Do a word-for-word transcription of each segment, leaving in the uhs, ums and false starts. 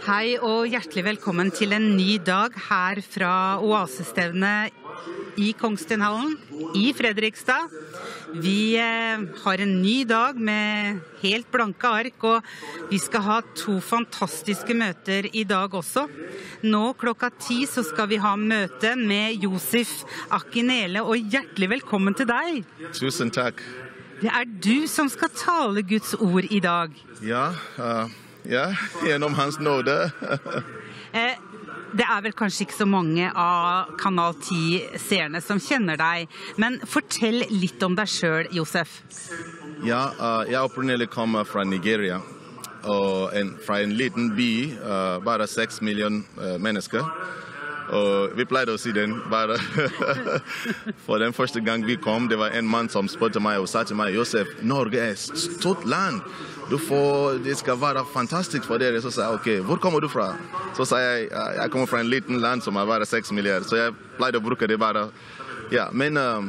Hei og hjertelig velkommen til en ny dag her fra Oasestevnet i Kongstenhallen i Fredrikstad. Vi eh, har en ny dag med helt blanke ark, og vi skal ha to fantastiske møter i dag også. Nå klokka ti så skal vi ha møte med Josef Akinele, og hjertelig velkommen til deg. Tusen takk. Det er du som skal tale Guds ord i dag. Ja, uh... Ja, gjennom hans nåde. eh, det er vel kanskje ikke så mange av Kanal ti-seerne som kjenner deg, men fortell litt om deg selv, Josef. Ja, uh, jeg opprinnelig kommer fra Nigeria, og en, fra en liten by, uh, bare seks millioner uh, mennesker. Og vi pleide å si den bare for den første gang vi kom, det var en mann som spurte meg og sa til meg, Josef, Norge er et stort land. Du får, det skal være fantastisk for dere. Så sa jeg, ok, hvor kommer du fra? Så sa jeg, jeg kommer fra en liten land som er bare seks milliarder. Så jeg pleide å bruke det bare. Ja, men uh,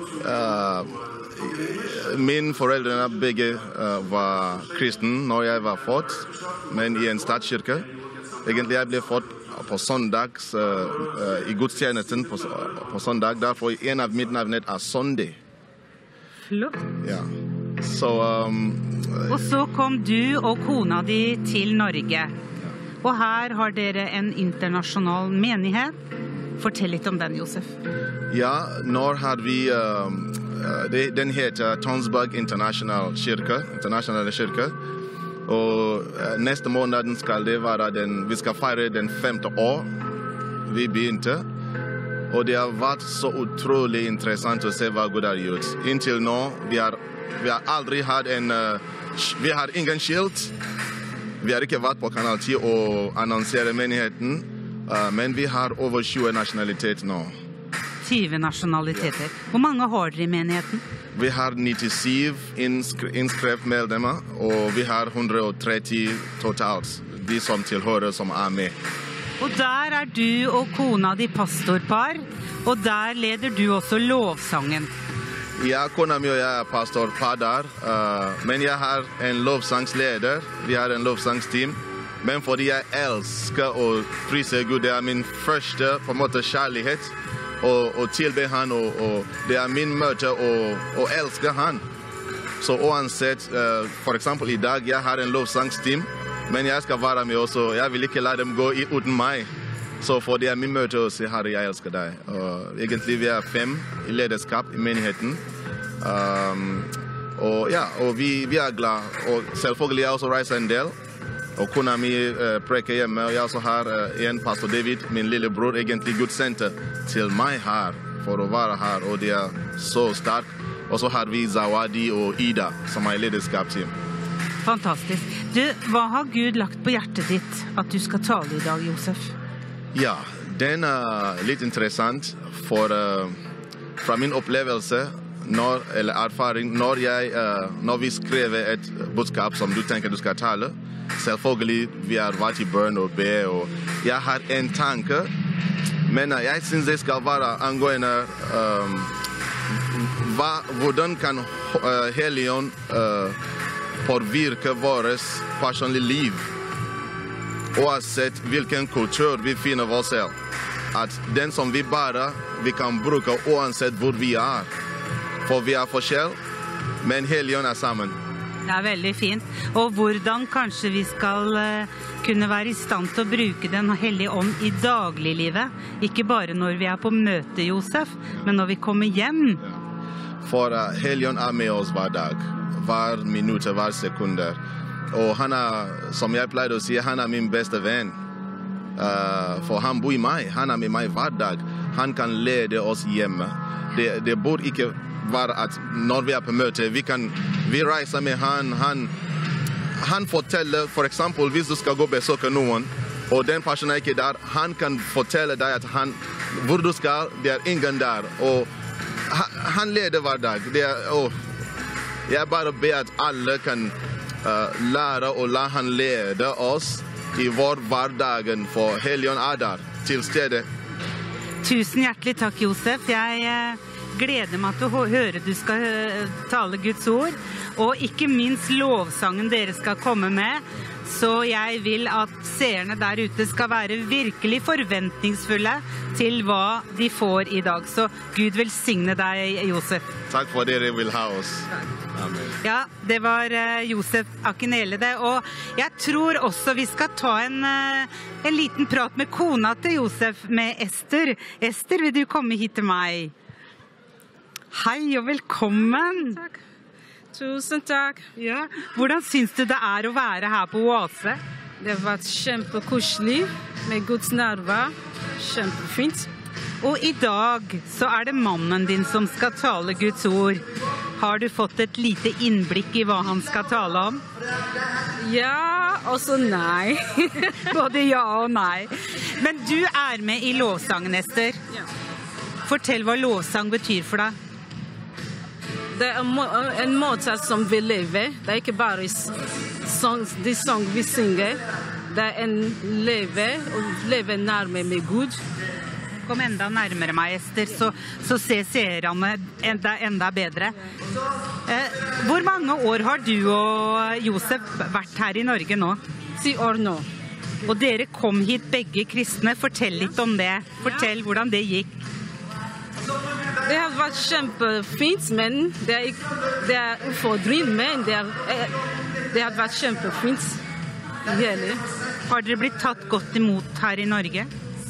uh, mine foreldre begge uh, var kristen når jeg var født, men i en statskirke. Egentlig jeg ble født på søndags, uh, uh, i gudstjenesten på, på søndag. Derfor en av mitt navn er Sunday. Flott. Ja. Så, um, og så kom du og kona di til Norge. Og her har dere en internasjonal menighet. Fortell litt om den, Josef. Ja, nå har vi, uh, det, den heter Tonsberg International Kirke, internasjonale kirke. Og uh, neste måned skal det være den, vi skal feire den femte år vi begynte. Og det har vært så utrolig interessant å se hva Gud har gjort. Inntil nå, vi har, vi har aldri hatt en, uh, vi har ingen skilt. Vi har ikke vært på Kanal ti og annonsere menigheten, uh, men vi har over tjue nasjonaliteter nå. tjue nasjonaliteter. Hvor mange har dere i menigheten? Vi har nittisju innskre- innskrevet medlemmer, og vi har hundre og tretti totalt, de som tilhører som er med. Og der er du og kona di pastorpar, og der leder du også lovsangen. Ja, kona mi og jeg er pastorpar der, uh, men jeg har en lovsangsleder, vi har en lovsangsteam. Men fordi jeg elsker å prise Gud, det er min første på en måte kjærlighet, og, og tilbe han, og, og det er min møte å, å elske han. Så uansett, uh, for eksempel i dag, jeg har en lovsangsteam, men jeg skal være med også. Jeg vil ikke la dem gå uten meg. Så for det er min møte å si, Herre, jeg elsker deg. Og egentlig vi er fem i lederskap i menigheten. Um, og ja, og vi, vi er glad. Og selvfølgelig jeg også reiser en del. Og kona mi uh, preker hjemme. Og jeg også har uh, en pastor David, min lillebror, egentlig gudsendte til meg her, for å være her. Og det er så sterkt. Og så har vi Zawadi og Ida, som er lederskapsteam. Fantastisk. Du, hva har Gud lagt på hjertet ditt at du skal tale i dag, Josef? Ja, den er litt interessant, for uh, fra min opplevelse, når, eller erfaring, når, jeg, uh, når vi skrev et budskap som du tenker du skal tale, selvfølgelig vi har vært i bønn og be, og jeg har en tanke, men uh, jeg synes det skal være angående um, hva, hvordan kan uh, Helligånd uh, påvirke vårt personlige liv, oavsett hvilken kultur vi finner oss selv. At den som vi bare, vi kan bruke uansett hvor vi er. For vi er forskjell, men Helligånd er sammen. Det er veldig fint. Og hvordan kanskje vi skal uh, kunne være i stand til å bruke Den hellige ånd i dagliglivet. Ikke bare når vi er på møte, Josef, men når vi kommer hjem. Ja. For uh, Helligånd er med oss hver dag. Hver minutt, hver sekunder. Og han er, som jeg pleide å si, han er min beste venn. Uh, for han bor i meg, han er med meg hver dag. Han kan lede oss hjemme. Det, det bør ikke være at når vi er på møte, vi kan vi reiser med han, han, han forteller, for eksempel hvis du skal gå og besøke noen, og den personen er ikke der, han kan fortelle deg at han, hvor du skal, det er ingen der, og han, han leder hver dag. Det er, oh, jeg bare ber at alle kan uh, lære å la han lede oss i vår hverdagen, for Helligånd er der til stedet. Tusen hjertelig takk, Josef. Jeg eh, gleder meg til å høre du skal uh, tale Guds ord, og ikke minst lovsangen dere skal komme med, Så jeg vil at seerne der ute skal være virkelig forventningsfulle til hva de får i dag. Så Gud velsigne deg, Josef. Takk for dere vil ha oss. Amen. Ja, det var uh, Josef Akinele det, og jeg tror også vi skal ta en, uh, en liten prat med kona til Josef, med Ester. Ester, vil du komme hit til meg? Hei og velkommen. Takk. Tusen takk. Ja. Hvordan syns du det er å være her på Oase? Det har vært kjempekoselig med Guds nærvær. Kjempefint. Og i dag så er det mannen din som skal tale Guds ord. Har du fått et lite innblikk i hva han skal tale om? Ja, også nei. Både ja og nei. Men du er med i lovsangen, Ester. Ja. Fortell hva lovsang betyr for deg. Det er en, må en måte som vi lever. Det er ikke bare songs, de sang vi synger. Det er en leve, og leve nærme med Gud. Kom enda nærmere meg, Ester, så, så ser seerne enda, enda bedre. Eh, hvor mange år har du og Josef vært her i Norge nå? Ti år nå. Og dere kom hit begge kristne. Fortell litt om det. Fortell hvordan det gikk. Det har vært kjempefint, men det er, ikke, det er utfordring, men det, er, det har vært kjempefint. Hele. Har dere blitt tatt godt imot her i Norge?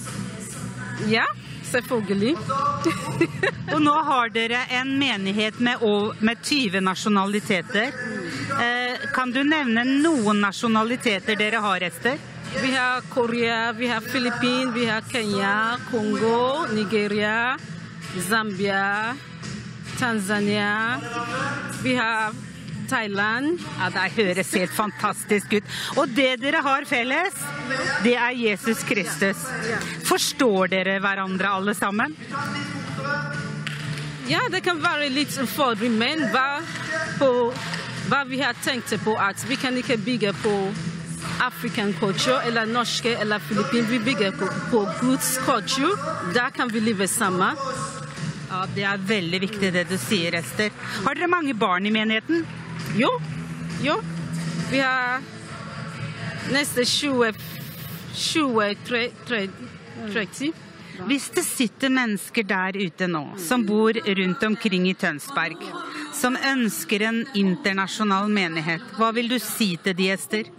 Ja, selvfølgelig. Og nå har dere en menighet med, med tyve nasjonaliteter. Eh, kan du nevne noen nasjonaliteter dere har, Ester? Vi har Korea, vi har Filippiner, vi har Kenya, Kongo, Nigeria, Zambia, Tanzania. Vi har Thailand. Ja, det høres helt fantastisk ut. Og det dere har felles, det er Jesus Kristus. Forstår dere hverandre alle sammen? Ja, det kan være litt utfordring, men hva, på, hva vi har tenkt på at vi kan ikke bygge på African culture, eller norske, eller filippin. Vi bygger på, på Guds culture. Da kan vi leve sammen. Ja, det er veldig viktig det du sier, Ester. Har dere mange barn i menigheten? Jo, jo. Vi har nesten tjue, tjue, tretti. Hvis det sitter mennesker der ute nå, som bor rundt omkring i Tønsberg, som ønsker en internasjonal menighet, hva vil du si til de, Ester?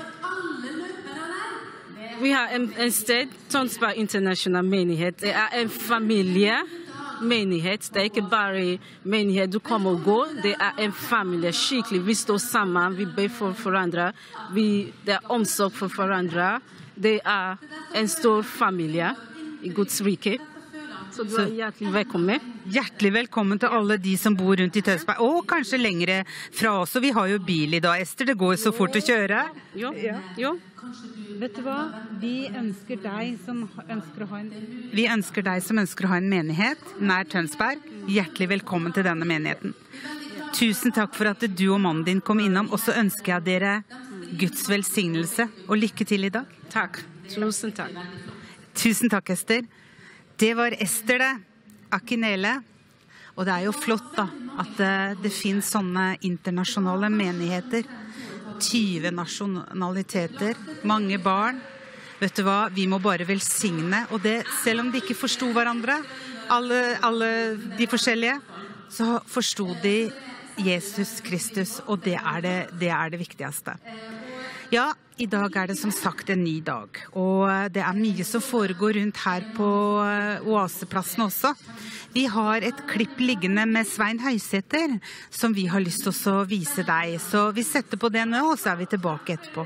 Vi har en, en sted, Tønsberg International Menighet. Det er en familie. Menighet. Det er ikke bare menighet du kommer og går. Det er en familie, skikkelig. Vi står sammen, vi ber for hverandre. Vi, det er omsorg for hverandre. Det er en stor familie i Guds rike. Så du er hjertelig velkommen. Hjertelig velkommen til alle de som bor rundt i Tønsberg, og kanskje lengre fra oss. Og vi har jo bil i dag, Ester. Det går så fort å kjøre. Jo, jo. Vet du hva? Vi ønsker deg som ønsker å ha en, vi ønsker deg som ønsker å ha en menighet nær Tønsberg. Hjertelig velkommen til denne menigheten. Tusen takk for at du og mannen din kom innom, og så ønsker jeg dere Guds velsignelse og lykke til i dag. Takk. Tusen takk. Tusen takk, Ester. Det var Ester det, Akinele. Og det er jo flott da, at det, det finnes sånne internasjonale menigheter. tyve nasjonaliteter, mange barn. Vet du hva, vi må bare velsigne. Og det, selv om de ikke forsto hverandre, alle, alle de forskjellige, så forsto de Jesus Kristus, og det er det, det er det viktigste. Ja, i dag er det som sagt en ny dag, og det er mye som foregår rundt her på Oaseplassen også. Vi har et klipp liggende med Svein Høysæter, som vi har lyst til å vise deg, så vi setter på det nå, og så er vi tilbake etterpå.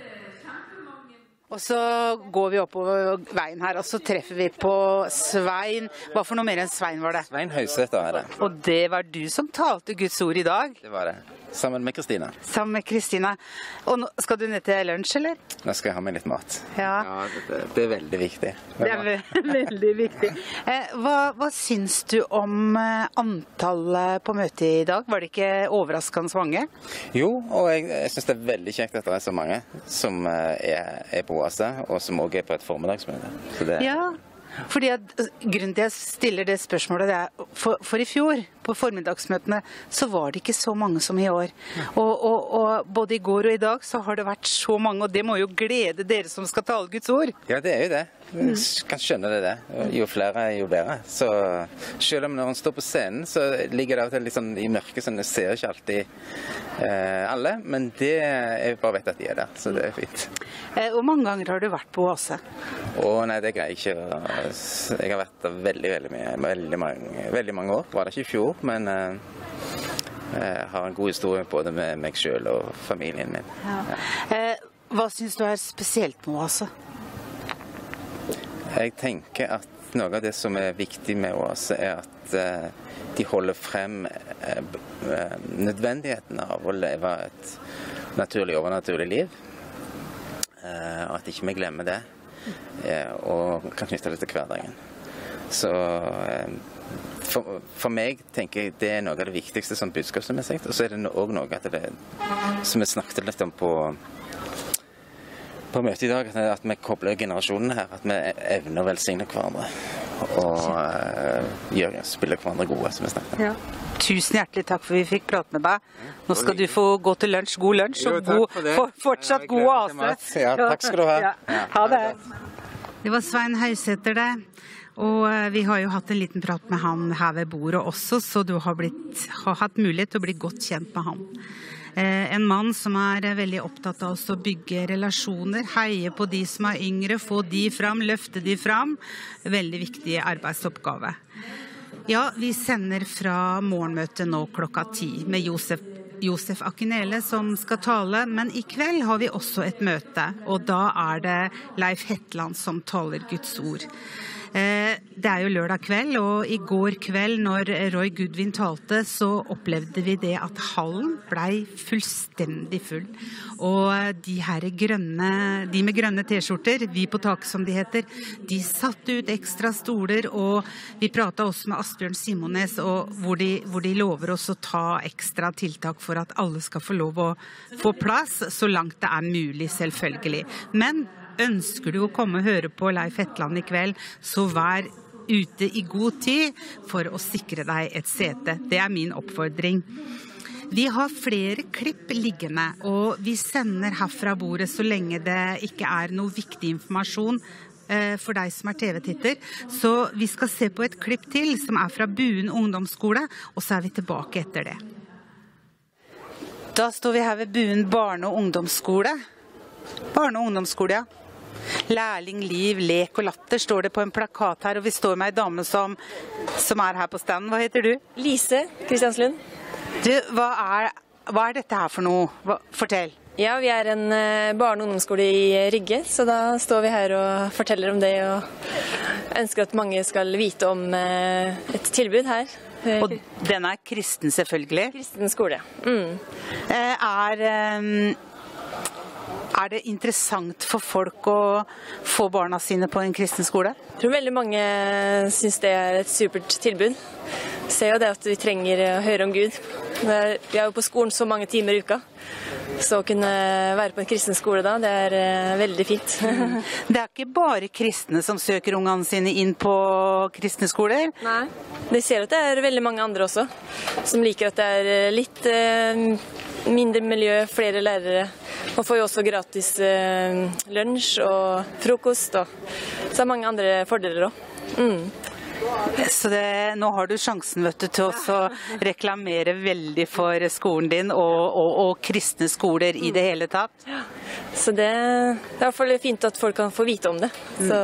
Og så går vi oppover veien her, og så treffer vi på Svein. Hva for noe mer enn Svein var det? Svein Høysæter er det. Og det var du som talte Guds ord i dag? Det var det. Sammen med Kristina. Sammen med Kristina. Og nå, skal du ned til lunsj, eller? Nå skal jeg ha med litt mat. Ja. Ja, det, det er veldig viktig. Det er ve veldig viktig. Eh, hva, hva syns du om eh, antallet på møtet i dag? Var det ikke overraskende mange? Jo, og jeg, jeg synes det er veldig kjekt at det er så mange som eh, er, er på Oase, og som også er på et formiddagsmøte. Så det, Ja. Fordi at grunnen til jeg stiller det spørsmålet, det er for, for i fjor, på formiddagsmøtene, så var det ikke så mange som i år. Og, og, og både i går og i dag så har det vært så mange, og det må jo glede dere som skal tale Guds ord. Ja, det er jo det. Jeg kan skjønne det det. Jo flere, jo bedre. Så selv om når hun står på scenen, så ligger det av og til litt sånn i mørket, så jeg ser ikke alltid eh, alle, men det, jeg bare vet at de er der, så det er fint. Eh, hvor mange ganger har du vært på Oase? Å nei, det greier jeg ikke. Jeg har vært der veldig, veldig mye, veldig mange, veldig mange år. Var det ikke i fjor, men eh, jeg har en god historie både med meg selv og familien min. Ja. Eh, hva synes du er spesielt med Oase? Jeg tenker at noe av det som er viktig med Oase er at uh, de holder frem uh, nødvendigheten av å leve et naturlig overnaturlig liv. Uh, og at ikke vi glemmer det, uh, og kan knytte det til hverdagen. Så uh, for, for meg tenker jeg det er noe av det viktigste som budskapsmessig, og så er det også noe at det, som vi snakket litt om på på møtet i dag, at vi kobler generasjonene her, at vi evner å velsigne hverandre og uh, gjør, spiller hverandre gode, som vi snakket om. Ja. Tusen hjertelig takk for vi fikk prate med deg. Nå skal du få gå til lunsj, god lunsj, og god, for fortsatt god Oase. Ja, takk skal du ha. Ja. Ha det. Det var Svein Høysæter det, og vi har jo hatt en liten prat med han her ved bordet også, så du har, blitt, har hatt mulighet til å bli godt kjent med han. En mann som er veldig opptatt av å bygge relasjoner, heie på de som er yngre, få de fram, løfte de fram. Veldig viktig arbeidsoppgave. Ja, vi sender fra morgenmøtet nå klokka ti med Josef, Josef Akinele som skal tale, men i kveld har vi også et møte, og da er det Leif Hetland som taler Guds ord. Det er jo lørdag kveld, og i går kveld når Roy Goodwin talte, så opplevde vi det at hallen ble fullstendig full. Og de her grønne, de med grønne t-skjorter, vi på taket som de heter, de satte ut ekstra stoler, og vi pratet også med Asbjørn Simones, og hvor, de, hvor de lover oss å ta ekstra tiltak for at alle skal få lov å få plass, så langt det er mulig selvfølgelig. Men ønsker du å komme og høre på Leif Hetland i kveld, så vær ute i god tid for å sikre deg et sete. Det er min oppfordring. Vi har flere klipp liggende, og vi sender herfra bordet så lenge det ikke er noe viktig informasjon for deg som er T V-titter. Så vi skal se på et klipp til som er fra Buen ungdomsskole, og så er vi tilbake etter det. Da står vi her ved Buen barne- og ungdomsskole. Barne- og ungdomsskole, ja. Lærling, liv, lek og latter står det på en plakat her, og vi står med en dame som, som er her på standen. Hva heter du? Lise Kristianslund. Du, hva er, hva er dette her for noe? Hva, fortell. Ja, vi er en barne- og ungdomsskole i Rygge, så da står vi her og forteller om det, og ønsker at mange skal vite om et tilbud her. Og den er kristen selvfølgelig? Kristen skole. Mm. Er... Um Er det interessant for folk å få barna sine på en kristen skole? Jeg tror veldig mange synes det er et supert tilbud. Ser jo det at vi trenger å høre om Gud. Vi er jo på skolen så mange timer i uka. Så å kunne være på en kristen skole da, det er veldig fint. Det er ikke bare kristne som søker ungene sine inn på kristne skoler? Nei, de ser at det er veldig mange andre også, som liker at det er litt mindre miljø, flere lærere. Man får jo også gratis eh, lunsj og frokost, og så er mange andre fordeler også. Mm. Så det, nå har du sjansen vet du, til å reklamere veldig for skolen din og, og, og kristne skoler i det hele tatt. Ja. Så det, det er i hvert fall fint at folk kan få vite om det. Så,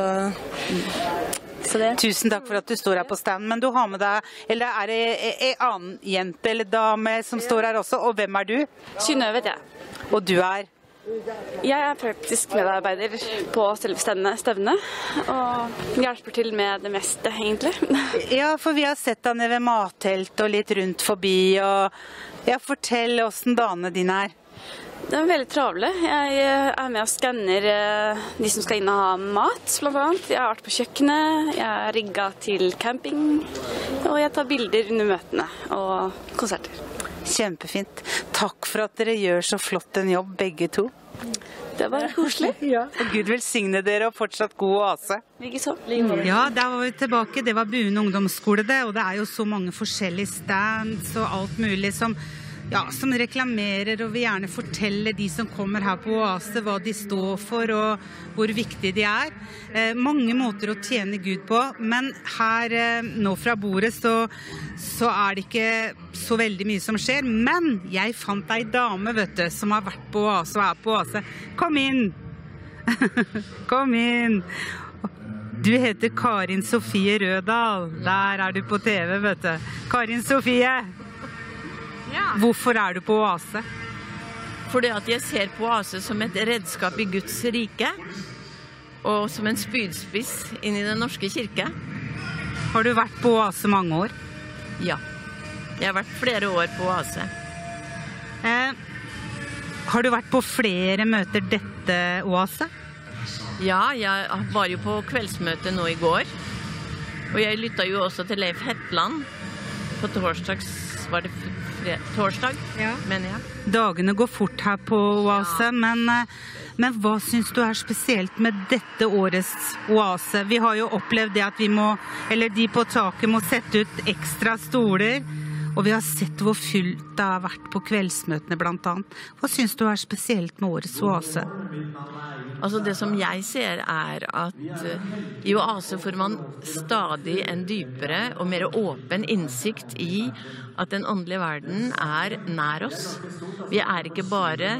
så det. Tusen takk for at du står her på stand, men du har med deg, eller er det en annen jente eller dame som står her også, og hvem er du? Synnøve vet jeg. Og du er? Jeg er praktisk medarbeider på selve stevnet, og hjelper til med det meste, egentlig. Ja, for vi har sett deg nede ved mattelt og litt rundt forbi, og ja, fortell hvordan dagene dine er. Det er veldig travle. Jeg er med og skanner de som skal inn og ha mat, blant annet. Jeg har vært på kjøkkenet, jeg er rigget til camping, og jeg tar bilder under møtene og konserter. Kjempefint. Takk for at dere gjør så flott en jobb, begge to. Det var koselig. Ja. Og Gud velsigne dere, og fortsatt god oase. Ikke så. Ja, der var vi tilbake. Det var Buen ungdomsskole det, og det er jo så mange forskjellige stands og alt mulig som, ja, som reklamerer og vil gjerne fortelle de som kommer her på Oase hva de står for og hvor viktige de er. Eh, mange måter å tjene Gud på, men her eh, nå fra bordet så, så er det ikke så veldig mye som skjer. Men jeg fant ei dame, vet du, som har vært på Oase og er på Oase. Kom inn! Kom inn! Du heter Karin Sofie Rødal. Der er du på T V, vet du. Karin Sofie! Ja. Hvorfor er du på Oase? Fordi at jeg ser på Oase som et redskap i Guds rike, og som en spydspiss inn i den norske kirke. Har du vært på Oase mange år? Ja, jeg har vært flere år på Oase. Eh, har du vært på flere møter dette Oase? Ja, jeg var jo på kveldsmøte nå i går, og jeg lyttet jo også til Leif Hetland på torsdags, var det fred, torsdag, ja. mener jeg. Dagene går fort her på Oase, ja. men, men hva synes du er spesielt med dette årets Oase? Vi har jo opplevd det at vi må, eller de på taket må sette ut ekstra stoler, og vi har sett hvor fullt det har vært på kveldsmøtene blant annet. Hva synes du er spesielt med årets Oase? Altså det som jeg ser er at i Oase får man stadig en dypere og mer åpen innsikt i at den åndelige verden er nær oss. Vi er ikke bare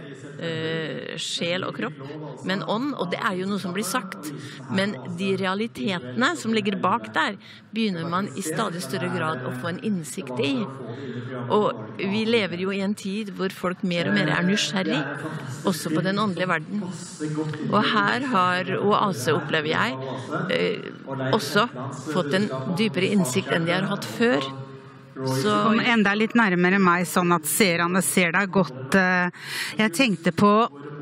uh, sjel og kropp, men ånd, og det er jo noe som blir sagt. Men de realitetene som ligger bak der, begynner man i stadig større grad å få en innsikt i. Og vi lever jo i en tid hvor folk mer og mer er nysgjerrig, også på den åndelige verden. Og her har Oase, opplever jeg, uh, også fått en dypere innsikt enn de har hatt før. Så kom enda litt nærmere meg, sånn at seerne ser deg godt. Jeg tenkte på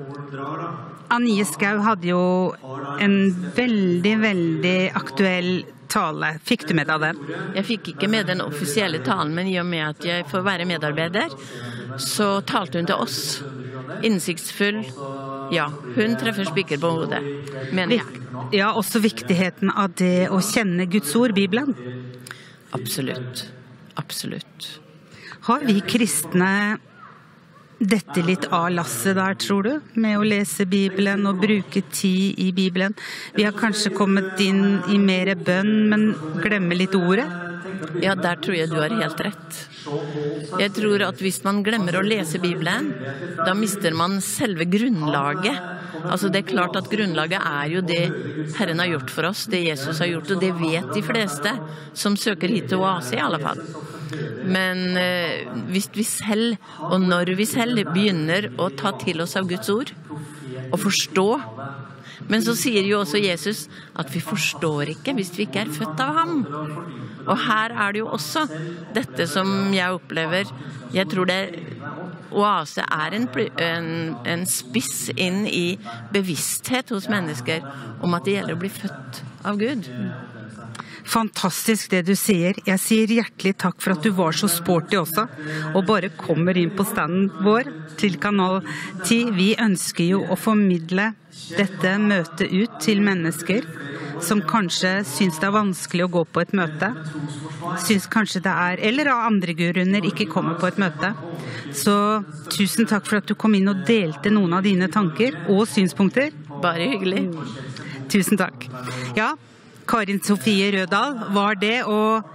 Anie Skau hadde jo en veldig, veldig aktuell tale. Fikk du med deg den? Jeg fikk ikke med den offisielle talen, men i og med at jeg får være medarbeider, så talte hun til oss. Innsiktsfull. Ja, hun treffer spiker på hodet, mener jeg. Ja, også viktigheten av det å kjenne Guds ord, Bibelen. Absolutt. Absolutt. Har vi kristne dette litt av lasset der, tror du? Med å lese Bibelen og bruke tid i Bibelen. Vi har kanskje kommet inn i mer bønn, men glemmer litt ordet? Ja, der tror jeg du har helt rett. Jeg tror at hvis man glemmer å lese Bibelen, da mister man selve grunnlaget. Altså det er klart at grunnlaget er jo det Herren har gjort for oss, det Jesus har gjort, og det vet de fleste som søker hit til Oase i alle fall. Men eh, hvis vi selv, og når vi selv begynner å ta til oss av Guds ord, og forstå, men så sier jo også Jesus at vi forstår ikke hvis vi ikke er født av ham. Og her er det jo også dette som jeg opplever, jeg tror det Oase er en, en, en spiss inn i bevissthet hos mennesker om at det gjelder å bli født av Gud. Fantastisk det du sier. Jeg sier hjertelig takk for at du var så sporty også, og bare kommer inn på standen vår til Kanal ti. Vi ønsker jo å formidle dette møtet ut til mennesker som kanskje syns det er vanskelig å gå på et møte, syns kanskje det er, eller av andre grunner ikke kommer på et møte. Så tusen takk for at du kom inn og delte noen av dine tanker og synspunkter. Bare hyggelig. Tusen takk. Ja, Karin Sofie Rødal var det, og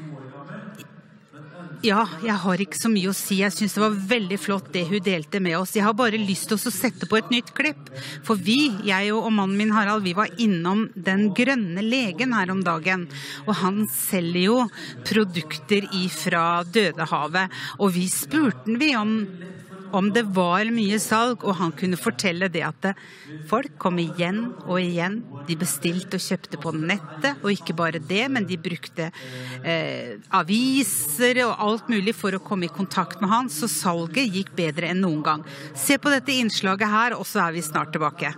ja, jeg har ikke så mye å si. Jeg synes det var veldig flott det hun delte med oss. Jeg har bare lyst til å sette på et nytt klipp. For vi, jeg og mannen min Harald, vi var innom Den grønne legen her om dagen. Og han selger jo produkter ifra Dødehavet. Og vi spurte vi om om det var mye salg, og han kunne fortelle det at det, folk kom igjen og igjen. De bestilte og kjøpte på nettet, og ikke bare det, men de brukte eh, aviser og alt mulig for å komme i kontakt med han, så salget gikk bedre enn noen gang. Se på dette innslaget her, og så er vi snart tilbake.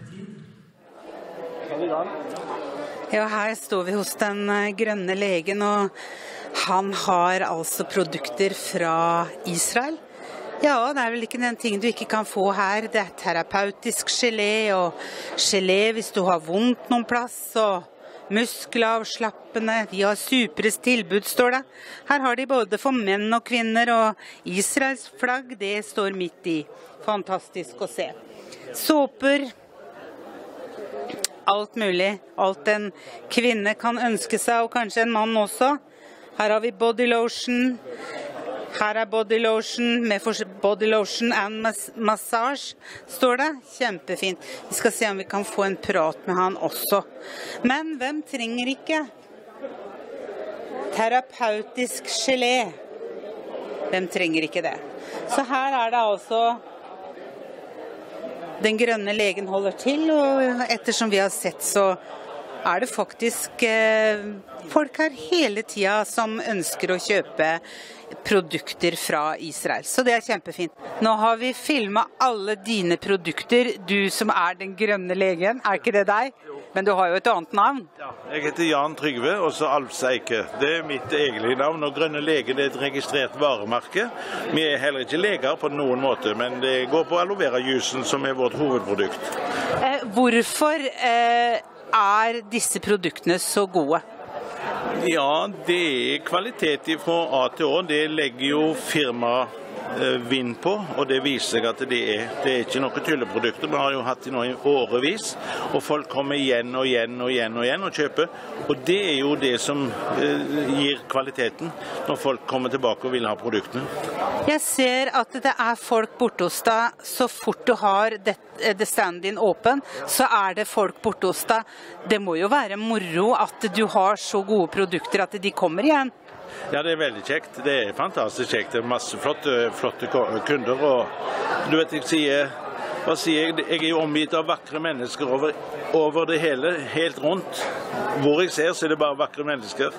Ja, her står vi hos Den grønne legen, og han har altså produkter fra Israel. Ja, det er vel ikke den ting du ikke kan få her. Det er terapeutisk gelé, og gelé hvis du har vondt noen plass, og muskelavslappende. Vi har supres tilbud, står det. Her har de både for menn og kvinner, og Israels flagg, det står midt i. Fantastisk å se. Såper, alt mulig. Alt en kvinne kan ønske seg, og kanskje en mann også. Her har vi body lotion. Her er body lotion med body lotion and massage, står det. Kjempefint. Vi skal se om vi kan få en prat med han også. Men hvem trenger ikke terapeutisk gelé? Hvem trenger ikke det? Så her er det altså den grønne legen holder til, og ettersom vi har sett så er det faktisk eh, folk her hele tida som ønsker å kjøpe produkter fra Israel. Så det er kjempefint. Nå har vi filmet alle dine produkter, du som er den grønne legen. Er ikke det deg? Men du har jo et annet navn. Ja, jeg heter Jan Trygve, og så Alf Seike. Det er mitt egentlige navn, og Grønne legen er et registrert varemerke. Vi er heller ikke leger på noen måte, men det går på aloe vera-juicen som er vårt hovedprodukt. Eh, hvorfor eh, er disse produktene så gode? Ja, det er kvalitet fra A til Å. Det legger jo firma vind på, og det viser seg at det er, det er ikke noen tulleprodukter. Vi har jo hatt det nå i årevis, og folk kommer igjen og igjen og igjen og igjen og kjøper. Og det er jo det som eh, gir kvaliteten når folk kommer tilbake og vil ha produktene. Jeg ser at det er folk borte hos deg. Så fort du har det, det stand din åpen, så er det folk borte hos deg. Det må jo være moro at du har så gode produkter at de kommer igjen. Ja, det er veldig kjekt. Det er fantastisk kjekt. Det er masse flotte, flotte kunder. Og du vet, jeg sier, hva sier jeg? Jeg er jo omgitt av vakre mennesker over, over det hele, helt rundt. Hvor jeg ser, så er det bare vakre mennesker.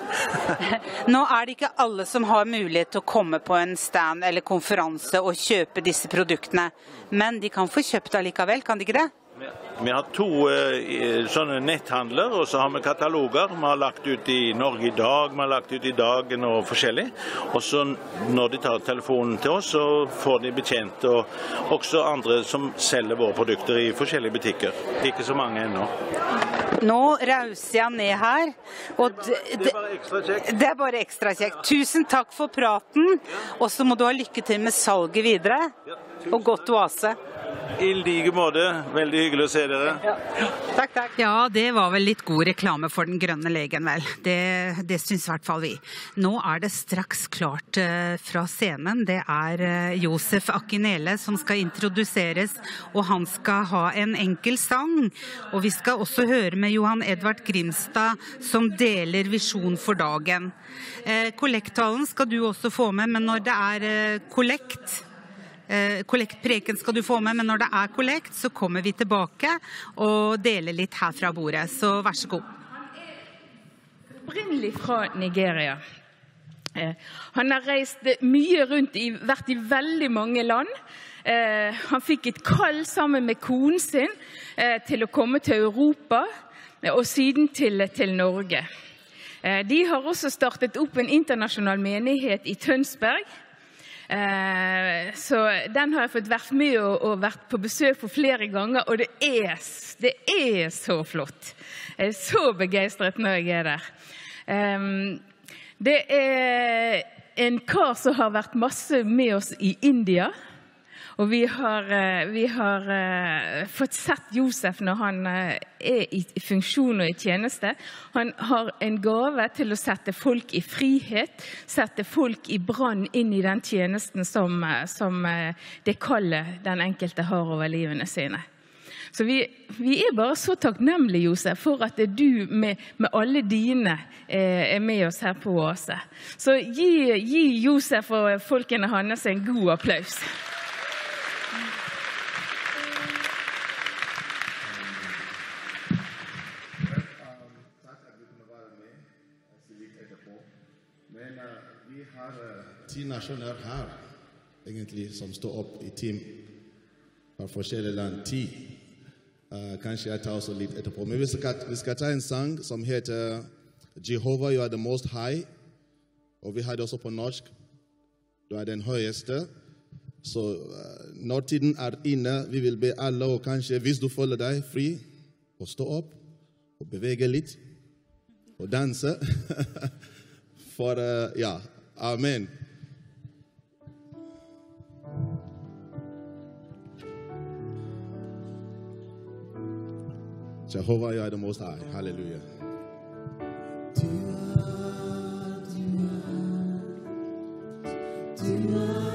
Nå er det ikke alle som har mulighet til å komme på en stand eller konferanse og kjøpe disse produktene. Men de kan få kjøpt det likevel, kan de ikke det? Vi har to uh, sånne netthandler, og så har vi kataloger. Vi har lagt ut i Norge i dag, vi har lagt ut i Dagen og forskjellig. Og så når de tar telefonen til oss, så får de betjent, og også andre som selger våre produkter i forskjellige butikker. Ikke så mange ennå. Nå rauser jeg ned her, og det, det, det er bare ekstra kjekt. Det er bare ekstra kjekt. Tusen takk for praten, og så må du ha lykke til med salget videre, og godt oase. I like måte. Veldig hyggelig å se dere. Ja. Takk, takk. Ja, det var vel litt god reklame for den grønne legen, vel. Det, det syns i hvert fall vi. Nå er det straks klart uh, fra scenen. Det er uh, Josef Akinele som skal introduseres, og han skal ha en enkel sang. Og vi skal også høre med Johan Edvard Grimstad, som deler visjon for dagen. Uh, kollekttallen skal du også få med, men når det er uh, kollekt, Eh, kollektpreken skal du få med, men når det er kollekt, så kommer vi tilbake og deler litt her fra bordet. Så vær så god. Opprinnelig fra Nigeria. Eh, han har reist mye rundt, i, vært i veldig mange land. Eh, han fikk et kall sammen med konen sin eh, til å komme til Europa, eh, og siden til, til Norge. Eh, de har også startet opp en internasjonal menighet i Tønsberg. Eh, så den har jeg fått vært med og, og vært på besøk for flere ganger, og det er, det er så flott. Jeg er så begeistret når jeg er der. Eh, det er en kar som har vært masse med oss i India, og vi har, vi har uh, fått sett Josef når han uh, er i, i funksjon og i tjeneste. Han har en gave til å sette folk i frihet, sette folk i brann inn i den tjenesten som, uh, som uh, det kallet den enkelte har over livene sine. Så vi, vi er bare så takknemlige, Josef, for at du med, med alle dine eh, er med oss her på Oase. Så gi, gi Josef og folkene hans en god applaus. Ti nasjoner her, egentlig, som står opp i team fra forskjellige land. Ti. Uh, kanskje jeg tar også litt etterpå. Men vi skal, vi skal ta en sang som heter Jehovah, you are the most high. Og vi har det også på norsk. Du er den høyeste. Så uh, når tiden er inne, vi vil be alle, og kanskje hvis du føler deg fri, og stå opp, og bevege litt, og danse. For, uh, ja, amen. Jehovah, you are the most high. Hallelujah. Du er, du er, du er.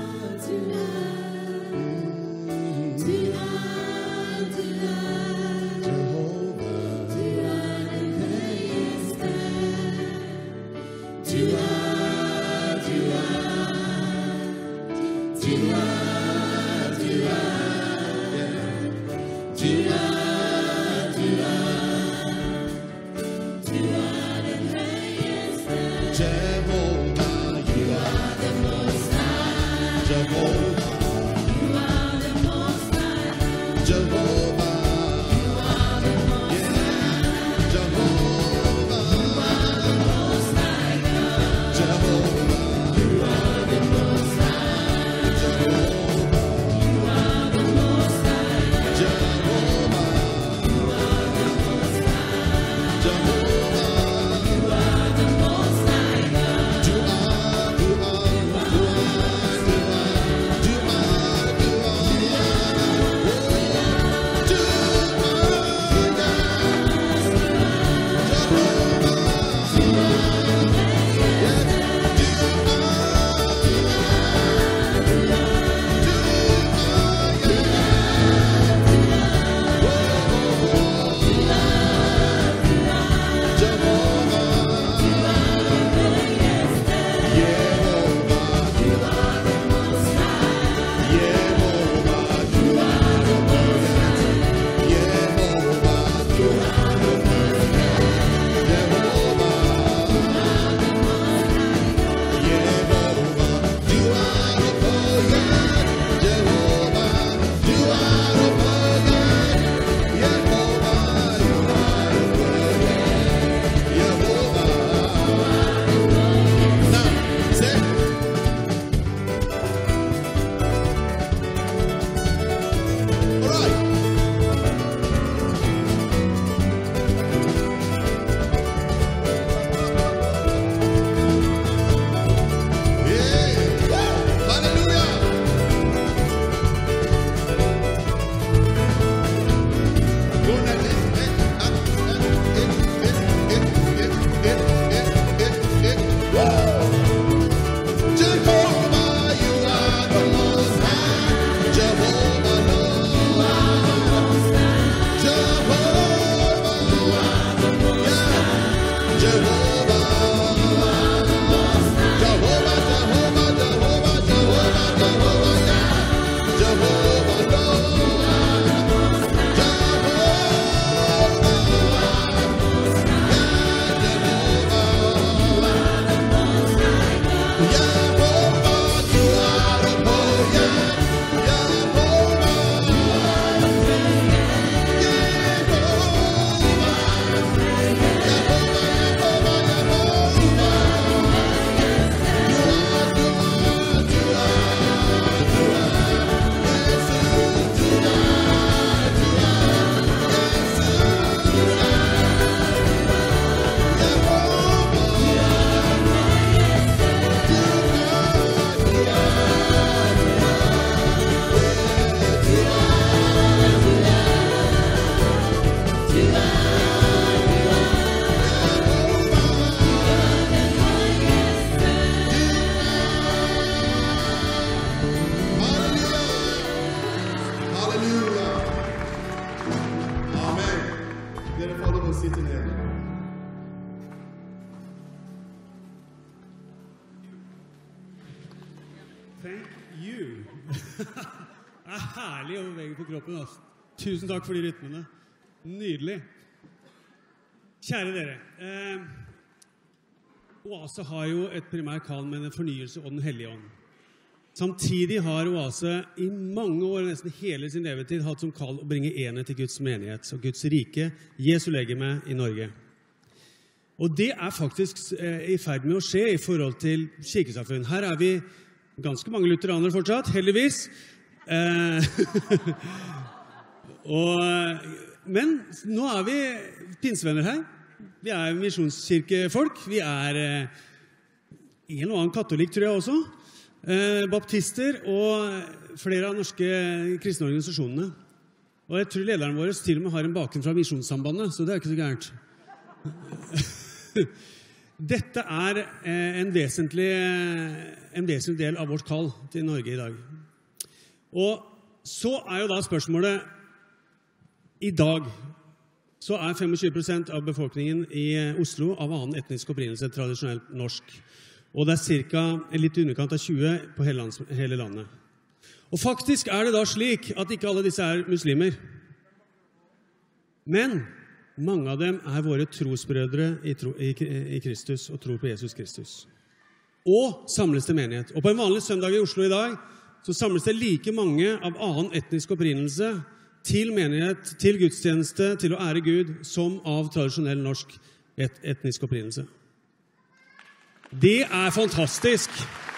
Thank you. Det er herlig å bevege på kroppen. Altså. Tusen takk for de rytmene. Nydelig. Kjære dere. Eh, Oase har jo et primært kall med den fornyelse og den hellige ånd. Samtidig har Oase i mange år, nesten hele sin levetid, hatt som kall å bringe enhet til Guds menighet og Guds rike, Jesu legeme i Norge. Og det er faktisk eh, i ferd med å skje i forhold til kirkesamfunn. Her er vi ganske mange lutheranere fortsatt, heldigvis. Eh, og, men nå er vi pinsevenner her. Vi er misjonskirkefolk. Vi er eh, en og annen katolikk, tror jeg også. Eh, baptister og flere av norske kristne organisasjonene. Og jeg tror lederen vår til og med har en bakgrunn fra Misjonssambandet, så det er ikke så gærent. Dette er en vesentlig, en vesentlig del av vårt kall til Norge i dag. Og så er jo da spørsmålet, i dag så er tjuefem prosent av befolkningen i Oslo av annen etnisk opprinnelse, tradisjonelt norsk. Og det er cirka litt i underkant av tjue på hele, lands, hele landet. Og faktisk er det da slik at ikke alle disse er muslimer. Men mange av dem er våre trosbrødre i, tro, i, i Kristus og tror på Jesus Kristus. Og samles til menighet. Og på en vanlig søndag i Oslo i dag så samles det like mange av annen etnisk opprinnelse til menighet, til gudstjeneste, til å ære Gud, som av tradisjonell norsk et, etnisk opprinnelse. Det er fantastisk.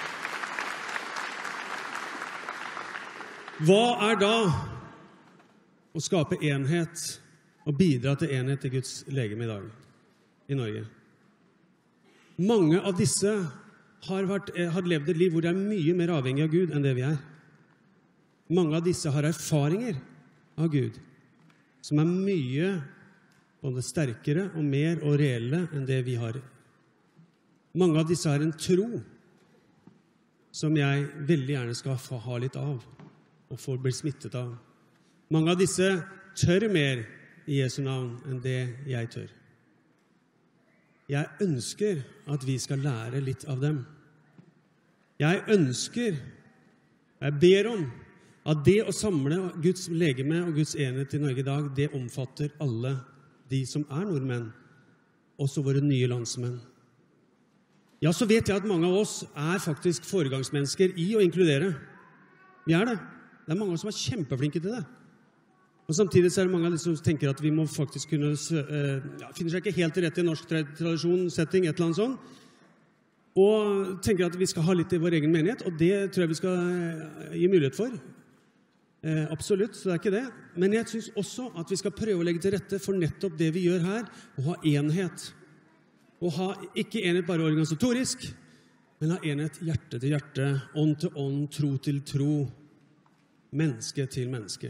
Hva er da å skape enhet og bidra til enhet i Guds legeme i dag i Norge? Mange av disse har, vært, har levd et liv hvor de er mye mer avhengig av Gud enn det vi er. Mange av disse har erfaringer av Gud som er mye både sterkere og mer og reelle enn det vi har. Mange av disse har en tro som jeg veldig gjerne skal få ha litt av og får bli smittet av. Mange av disse tør mer i Jesu navn enn det jeg tør. Jeg ønsker at vi skal lære litt av dem. Jeg ønsker, jeg ber om, at det å samle Guds legeme og Guds enhet i Norge i dag, det omfatter alle de som er nordmenn, også våre nye landsmenn. Ja, så vet jeg at mange av oss er faktisk foregangsmennesker i å inkludere. Vi er det. Det er mange som er kjempeflinke til det. Og samtidig så er det mange av de som tenker at vi må faktisk kunne, ja, finner seg ikke helt til rett i norsk tradisjon, setting, et eller annet sånt, og tenker at vi skal ha litt i vår egen menighet, og det tror jeg vi skal gi mulighet for. Eh, absolutt, så det er ikke det. Men jeg synes også at vi skal prøve å legge til rette for nettopp det vi gjør her, å ha enhet. Å ha ikke enhet bare organisatorisk, men ha enhet hjerte til hjerte, ånd til ånd, tro til tro, menneske til menneske.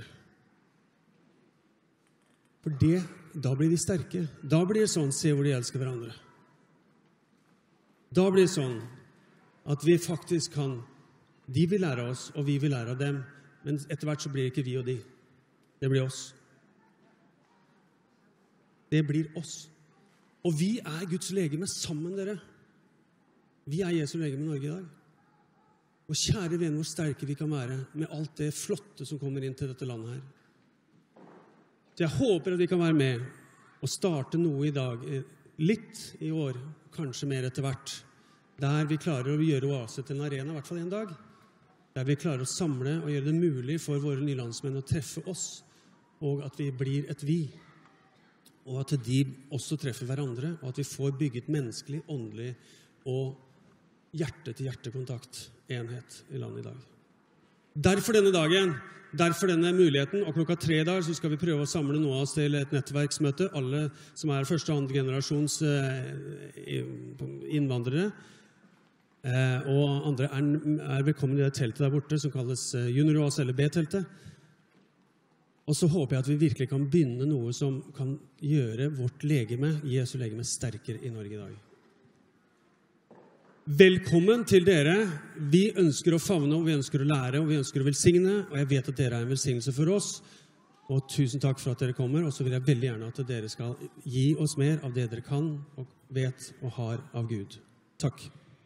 For det, da blir vi sterke. Da blir det sånn, se hvor de elsker hverandre. Da blir det sånn at vi faktisk kan, de vil lære oss, og vi vil lære av dem, men etter hvert så blir det ikke vi og de. Det blir oss. Det blir oss. Og vi er Guds legeme sammen, dere. Vi er Jesu legeme i Norge i dag. Og kjære venner, hvor sterke vi kan være med alt det flotte som kommer inn til dette landet her. Så jeg håper at vi kan være med og starte noe i dag, litt i år, kanskje mer etter hvert, der vi klarer å gjøre Oase til en arena, i hvert fall en dag, der vi klarer å samle og gjøre det mulig for våre nye landsmenn å treffe oss, og at vi blir et vi, og at de også treffer hverandre, og at vi får bygget menneskelig, åndelig og hjerte-til-hjerte-kontakt, enhet i landet i dag. Derfor denne dagen, derfor denne muligheten, og klokka tre der så skal vi prøve å samle noe av oss til et nettverksmøte, alle som er første og andre generasjons innvandrere, og andre er, er velkommen i det teltet der borte, som kalles Junior Oase eller B-teltet. Og så håper jeg at vi virkelig kan begynne noe som kan gjøre vårt legeme, Jesu legeme, sterkere i Norge i dag. Velkommen til dere. Vi ønsker å favne, og vi ønsker å lære, og vi ønsker å velsigne, og jeg vet at dere er en velsignelse for oss. Og tusen takk for at dere kommer, og så vil jeg veldig gjerne at dere skal gi oss mer av det dere kan, og vet og har av Gud. Takk.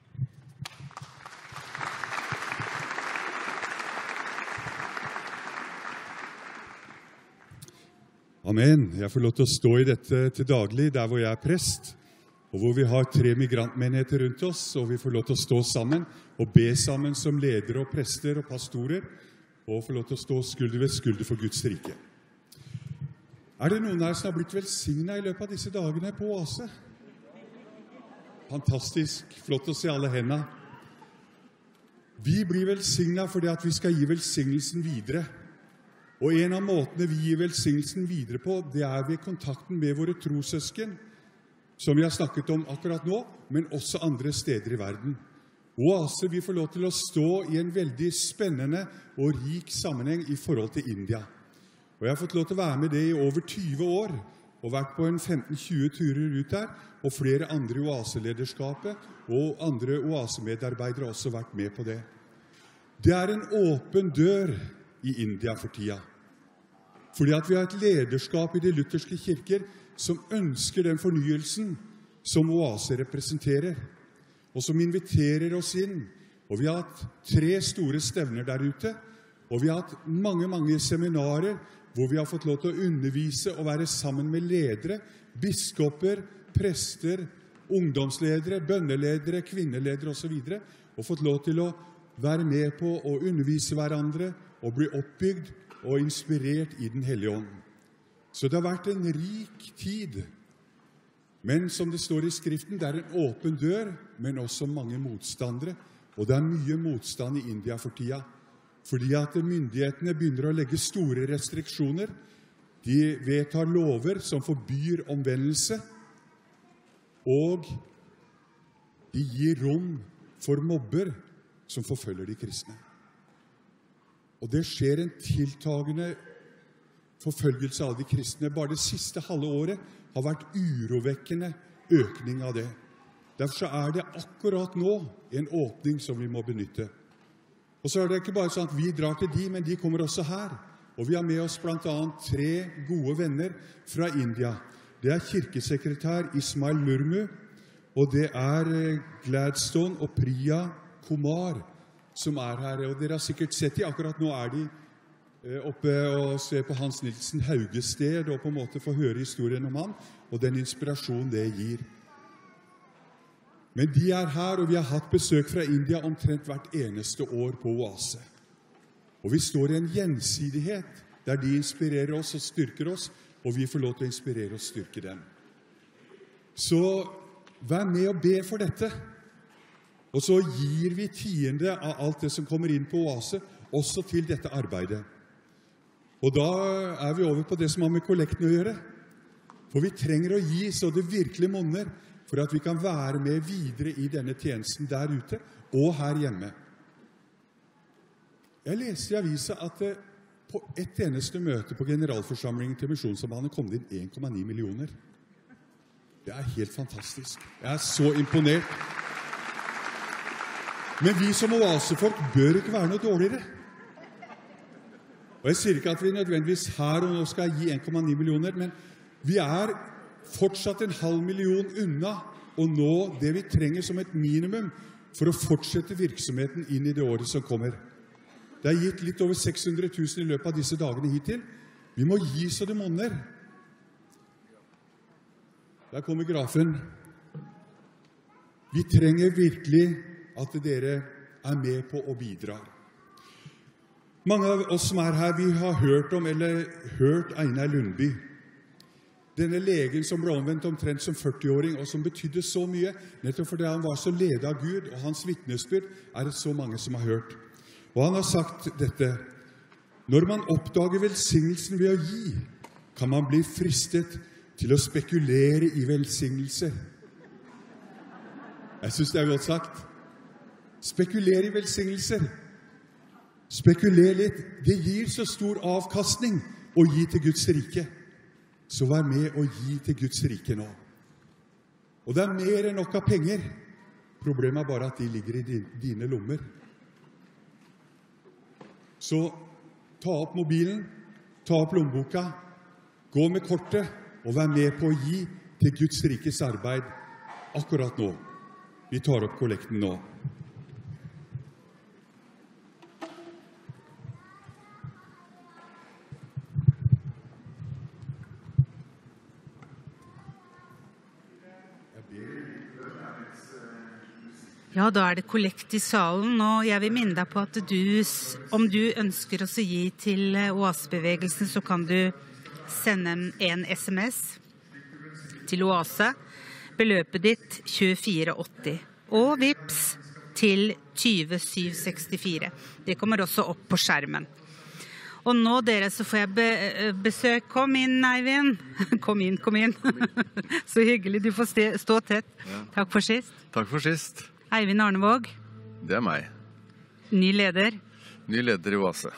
Amen. Jeg får lov til å stå i dette til daglig, der hvor jeg er prest, og hvor vi har tre migrantmenigheter rundt oss, og vi får lov til å stå sammen og be sammen som ledere og prester og pastorer, og får lov til å stå skulder ved skulder for Guds rike. Er det noen her som har blitt velsignet i løpet av disse dagene på Oase? Fantastisk, flott å se alle hendene. Vi blir velsignet fordi at vi skal gi velsignelsen videre. Og en av måtene vi gir velsignelsen videre på, det er ved kontakten med våre trossøsken, som vi har snakket om akkurat nå, men også andre steder i verden. Oase, vi får lov til å stå i en veldig spennende og rik sammenheng i forhold til India. Og jeg har fått lov til å være med det i over tyve år, og vært på en femten til tjue turer ut der, og flere andre i oaselederskapet, og andre oasemedarbeidere har også vært med på det. Det er en åpen dør i India for tida. Fordi at vi har et lederskap i de lutherske kirker som ønsker den fornyelsen som oase representerer, og som inviterer oss inn. Og vi har hatt tre store stevner der ute, og vi har hatt mange, mange seminarer hvor vi har fått lov til å undervise og være sammen med ledere, biskoper, prester, ungdomsledere, bønneledere, kvinneledere og så videre, og fått lov til å være med på å undervise hverandre og bli oppbygd og inspirert i den hellige ånd. Så det har vært en rik tid. Men som det står i Skriften, det er en åpen dør, men også mange motstandere. Og det er mye motstand i India for tida. Fordi at myndighetene begynner å legge store restriksjoner. De vedtar lover som forbyr omvendelse. Og de gir rom for mobber som forfølger de kristne. Og det skjer en tiltagende forfølgelse av de kristne. Bare det siste halve året har vært urovekkende økning av det. Derfor så er det akkurat nå en åpning som vi må benytte. Og så er det ikke bare sånn at vi drar til de, men de kommer også her. Og vi har med oss blant annet tre gode venner fra India. Det er kirkesekretær Ismail Murmu, og det er Gladstone og Priya Kumar som er her. Og dere har sikkert sett de, akkurat nå er de oppe og ser på Hans Nilsen Haugested og på en måte få høre historien om han og den inspirasjon det gir. Men de er her, og vi har hatt besøk fra India omtrent hvert eneste år på Oase. Og vi står i en gjensidighet der de inspirerer oss og styrker oss, og vi får lov til å inspirere og styrke dem. Så vær med og be for dette. Og så gir vi tiende av alt det som kommer inn på Oase, også til dette arbeidet. Og da er vi over på det som har med kollekten å gjøre. For vi trenger å gi så det virkelig monner for at vi kan være med videre i denne tjenesten der ute og her hjemme. Jeg leste i avisa at det på et eneste møte på generalforsamlingen til Misjonssambandet kom det inn en komma ni millioner. Det er helt fantastisk. Jeg er så imponert. Men vi som oasefolk bør ikke være noe dårligere. Og jeg sier ikke at vi nødvendigvis her og nå skal gi en komma ni millioner, men vi er fortsatt en halv million unna å nå det vi trenger som et minimum for å fortsette virksomheten inn i det året som kommer. Det er gitt litt over seks hundre tusen i løpet av disse dagene hittil. Vi må gi så det monner. Der kommer grafen. Vi trenger virkelig at dere er med på å bidra. Mange av oss som er her, vi har hørt om, eller hørt Einar Lundby. Denne legen som ble omvendt omtrent som førti-åring, og som betydde så mye, nettopp fordi han var så ledet av Gud, og hans vitnesbyrd er det så mange som har hørt. Og han har sagt dette: når man oppdager velsignelsen ved å gi, kan man bli fristet til å spekulere i velsignelse. Jeg synes det er godt sagt. Spekulere i velsignelser. Spekuler litt. Det gir så stor avkastning å gi til Guds rike. Så vær med og gi til Guds rike nå. Og det er mer enn nok av penger. Problemet er bare at de ligger i dine lommer. Så ta opp mobilen, ta opp lommeboka, gå med kortet og vær med på å gi til Guds rikes arbeid akkurat nå. Vi tar opp kollekten nå. Ja, da er det kollekt i salen, og jeg vil minne deg på at du, om du ønsker å gi til Oasebevegelsen, så kan du sende en sms til Oase, beløpet ditt tjuefire åtti, og vips til to syv seks fire. Det kommer også opp på skjermen. Og nå dere, så får jeg be besøk. Kom inn, Eivind. Kom inn, kom inn. Så hyggelig, du får stå, stå tett. Ja. Takk for sist. Takk for sist. Eivind Arnevåg. Det er meg. Ny leder. Ny leder i Oase.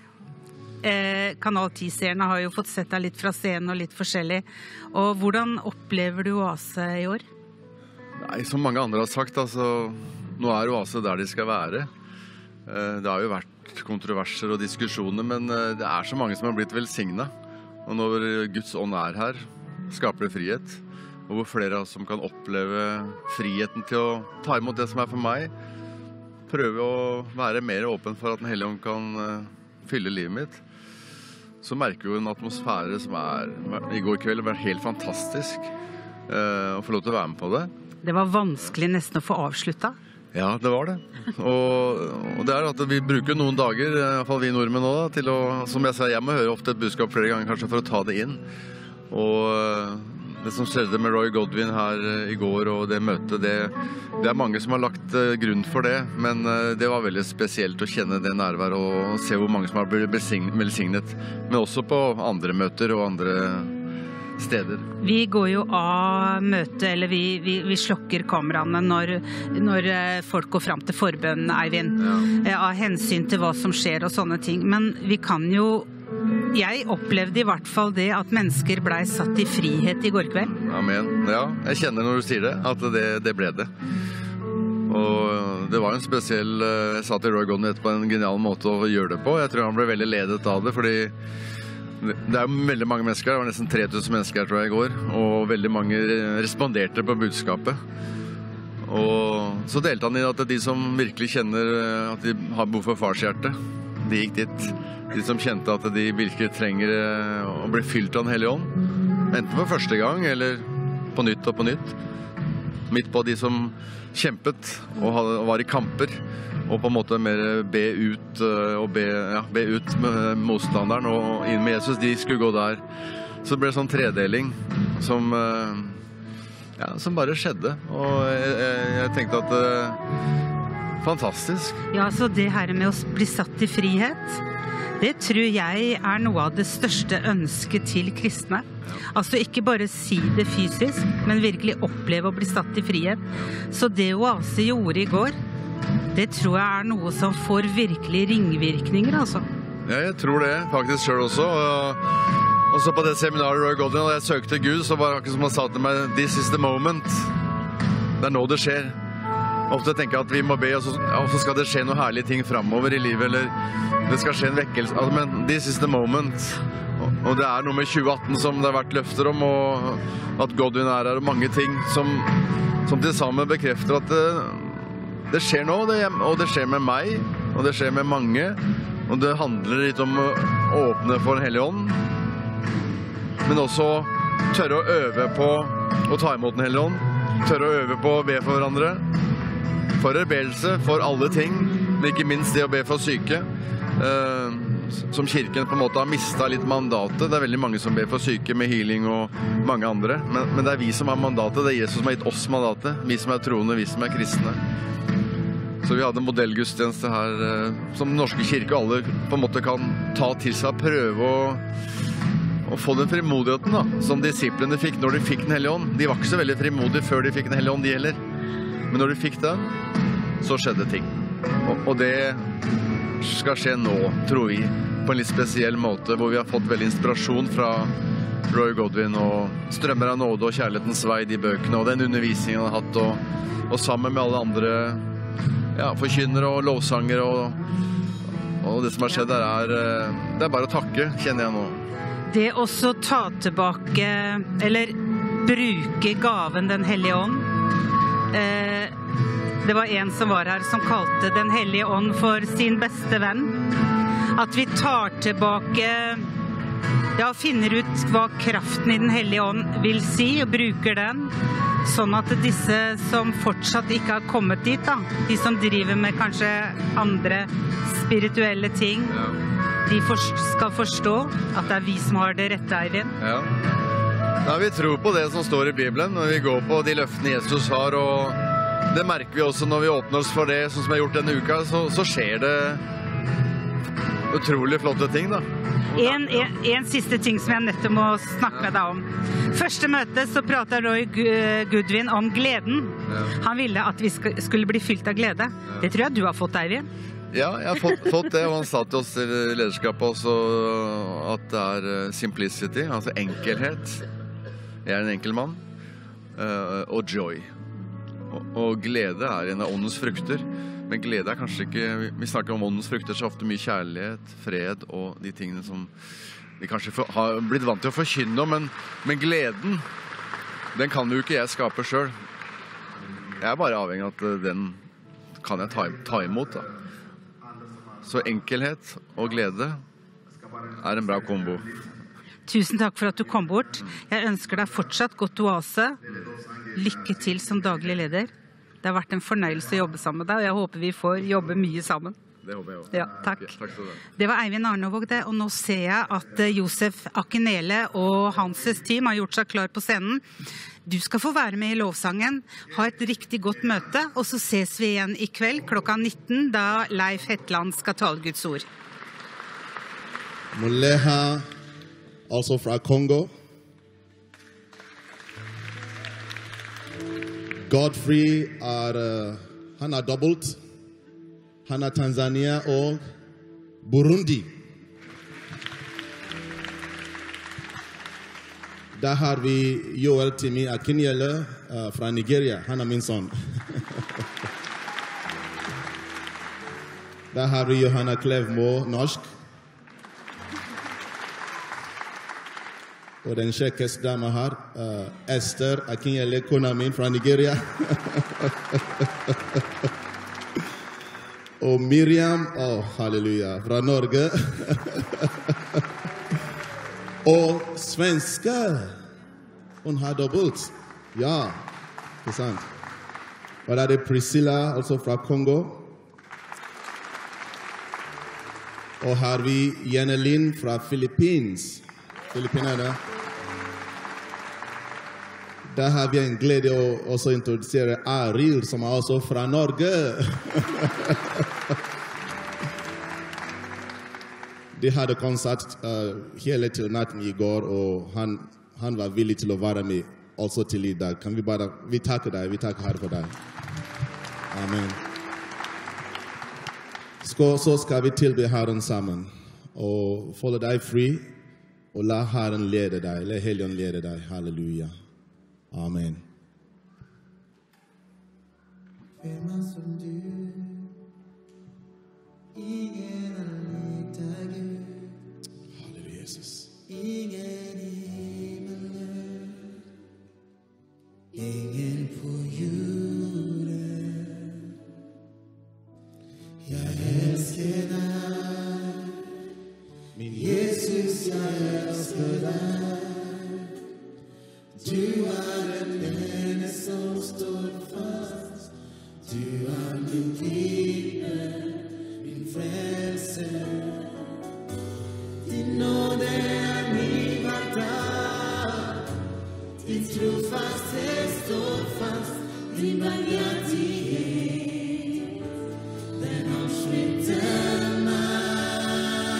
Eh, Kanal ti-seerne har jo fått sett deg litt fra scenen og litt forskjellig. Og hvordan opplever du Oase i år? Nei, som mange andre har sagt, altså, nå er Oase der de skal være. Eh, det har jo vært kontroverser og diskusjoner, men eh, det er så mange som har blitt velsignet. Og når Guds ånd er her, skaper det frihet. Og hvor flere av oss som kan oppleve friheten til å ta imot det som er for meg, prøve å være mer åpen for at Den hellige ånd kan eh, fylle livet mitt. Så merker vi en atmosfære som er, i går kveld var helt fantastisk, eh, å få lov til å være med på det. Det var vanskelig nesten å få avsluttet. Ja, det var det. Og, og det er at vi bruker noen dager, i hvert fall vi nordmenn nå, til å, som jeg sa, jeg må høre ofte et budskap flere ganger kanskje for å ta det inn. Og det som skjedde med Roy Godwin her i går og det møtet, det, det er mange som har lagt grunn for det, men det var veldig spesielt å kjenne det nærværet og se hvor mange som har blitt velsignet, men også på andre møter og andre steder. Vi går jo av møtet, eller vi, vi, vi slokker kameraene når, når folk går frem til forbønn, Eivind, ja. Av hensyn til hva som skjer og sånne ting, men vi kan jo Jeg opplevde i hvert fall det at mennesker ble satt i frihet i går kveld. Amen. Ja, jeg kjenner når du sier det, at det, det ble det. Og det var en spesiell, jeg sa til Roy Godwin etterpå, en genial måte å gjøre det på. Jeg tror han ble veldig ledet av det, fordi det er jo veldig mange mennesker, det var nesten tre tusen mennesker tror jeg i går, og veldig mange responderte på budskapet. Og så delte han i at de som virkelig kjenner at de har behov for farshjerte, de gikk dit. De som kjente at de virkelig trenger å bli fylt av Den hellige ånd. Enten for første gang, eller på nytt og på nytt. Midt på de som kjempet og var i kamper, og på en måte mer be ut, og be, ja, be ut med motstanderen og inn med Jesus. De skulle gå der. Så det ble sånn tredeling som, ja, som bare skjedde. Og jeg, jeg, jeg tenkte at fantastisk. Ja, så det her med å bli satt i frihet, det tror jeg er noe av det største ønsket til kristne. Altså ikke bare si det fysisk, men virkelig oppleve å bli satt i frihet. Så det Oase gjorde i går, det tror jeg er noe som får virkelig ringvirkninger, altså. Ja, jeg tror det, faktisk selv også. Og så på det seminaret Roy Godwin, da jeg søkte Gud, så var det akkurat som han sa til meg, this is the moment. Det er nå det skjer. Ofte tenker jeg at vi må be, og så, og så skal det skje noen herlige ting fremover i livet, eller det skal skje en vekkelse. Altså, men this is the moment. Og, og det er noe med tjue atten som det har vært løfter om, og at Godwin er her, og mange ting som, som til sammen bekrefter at det, det skjer nå, det, og det skjer med meg, og det skjer med mange, og det handler litt om å åpne for Den hellige ånd, men også tørre å øve på å ta imot Den hellige ånd, tørre å øve på å be for hverandre, for rebellelse, for alle ting, men ikke minst det å be for syke, eh, som kirken på en måte har mistet litt mandatet. Det er veldig mange som ber for syke med healing og mange andre, men, men det er vi som har mandatet, det er Jesus som har gitt oss mandatet, vi som er troende, vi som er kristne. Så vi hadde en modellgudstjeneste her, eh, som Den norske kirke, alle på en måte kan ta til seg og prøve å, å få den frimodigheten da, som disiplene fikk når de fikk Den hellige ånd. De var ikke så veldig frimodige før de fikk Den hellige ånd, de heller. Men når de fikk den, så skjedde ting. Og, og det skal skje nå, tror vi, på en litt spesiell måte, hvor vi har fått veldig inspirasjon fra Roy Godwin og Strømmer av nåde og kjærlighetens vei, de bøkene, og den undervisningen han har hatt, og, og sammen med alle andre ja, forkynnere og lovsanger, og, og det som har skjedd der er, det er bare å takke, kjenner jeg nå. Det også ta tilbake, eller bruke gaven Den hellige ånd, det var en som var her som kalte Den hellige ånd for sin beste venn. At vi tar tilbake, ja, finner ut hva kraften i Den hellige ånd vil si, og bruker den, sånn at disse som fortsatt ikke har kommet dit, da, de som driver med kanskje andre spirituelle ting, de skal forstå at det er vi som har det rette, Eivind. Ja. Ja, vi tror på det som står i Bibelen, og vi går på de løftene Jesus har, og det merker vi også når vi åpner oss for det, sånn som jeg har gjort denne uka, så, så skjer det utrolig flotte ting da. En, en, en siste ting som jeg nettopp må snakke med deg om. Første møte så pratet Roy Goodwin om gleden. Ja. Han ville at vi skulle bli fylt av glede. Det tror jeg du har fått, Eivind. Ja, jeg har fått, fått det, og han sa til oss i lederskapet også at det er simplicity, altså enkelhet. Jeg er en enkel mann. Uh, og joy. Og, og glede er en av åndens frukter. Men glede er kanskje ikke... Vi snakker om åndens frukter så ofte mye kjærlighet, fred og de tingene som vi kanskje for, har blitt vant til å forkynne om, men, men gleden, den kan jo ikke jeg skape selv. Jeg er bare avhengig av at den kan jeg ta, ta imot da. Så enkelhet og glede er en bra kombo. Tusen takk for at du kom bort. Jeg ønsker deg fortsatt godt oase. Lykke til som daglig leder. Det har vært en fornøyelse å jobbe sammen med deg, og jeg håper vi får jobbe mye sammen. Det håper jeg også. Ja, takk. Ja, takk for det. Det var Eivind Arnevåg det, og nå ser jeg at Josef Akinele og hans team har gjort seg klar på scenen. Du skal få være med i lovsangen, ha et riktig godt møte, og så ses vi igjen i kveld klokka nitten, da Leif Hetland skal tale Guds ord. Moleha, also fra Kongo. Godfrey er, uh, han er dobbelt. Han er Tanzania og Burundi. Der har vi Joel Timi Akinyele uh, fra Nigeria. Han er min son. Der har vi Johanna Klevmo, norsk. Og den kjekkeste dame her, uh, Esther Akinyele, kona min fra Nigeria. Og Miriam, oh, halleluja, fra Norge. Og svenske. Hun har dobbelt. Ja, det er sant. Og da er det Priscilla, også fra Kongo. Og har vi Janelin fra Philippines. Filippinerne. Da har vi en glede å også introdusere Arild, som er også fra Norge. De hadde konsert uh, hele til natten i går, og han, han var villig til å være med også til i dag. Kan vi bare, vi takker deg, vi takker her for deg. Amen. Så, så skal vi tilbe Herren sammen, og føle deg fri, og la Herren lede deg, la Helligånden lede deg. Halleluja. Amen. Hvem er som du? Ingen er lik deg, Gud. Halleluja, Jesus. Ingen i himmelen, ingen på jorden. Jeg elsker deg, min Jesus, jeg elsker deg. Du er den ene som står fast. Du er min keeper, min frelser. Din nåde er min hver dag. Din trofasthet står fast. Din barmhjertighet, den omslutter meg.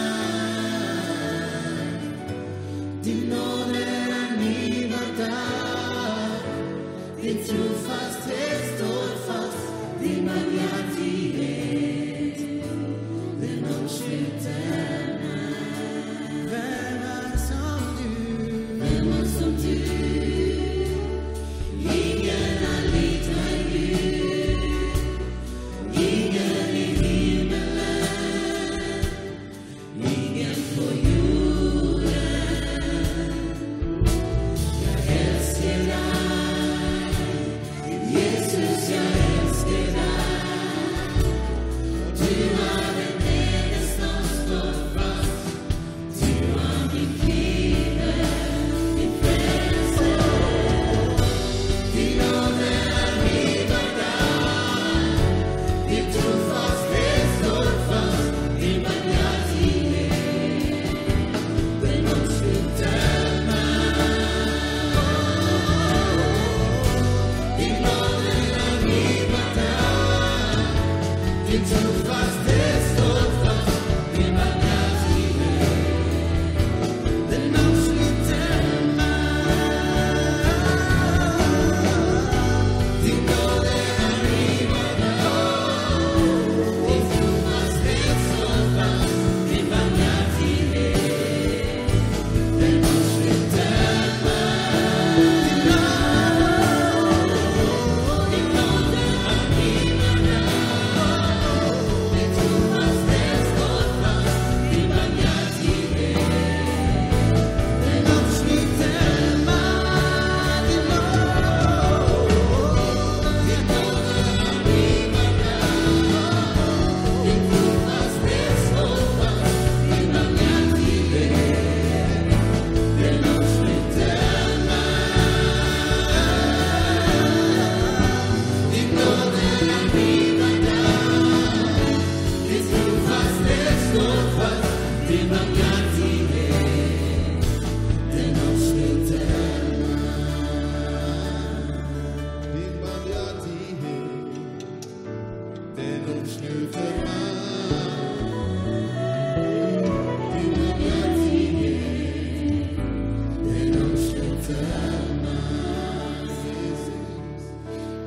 Din nåde er min hver dag. Din trofasthet står fast. Din barmhjertighet, den omslutter meg. Hvem er som du? Hvem er som du? Ingen er lik deg, Gud. Ingen i himmelen, ingen på jorden. Jeg elsker deg,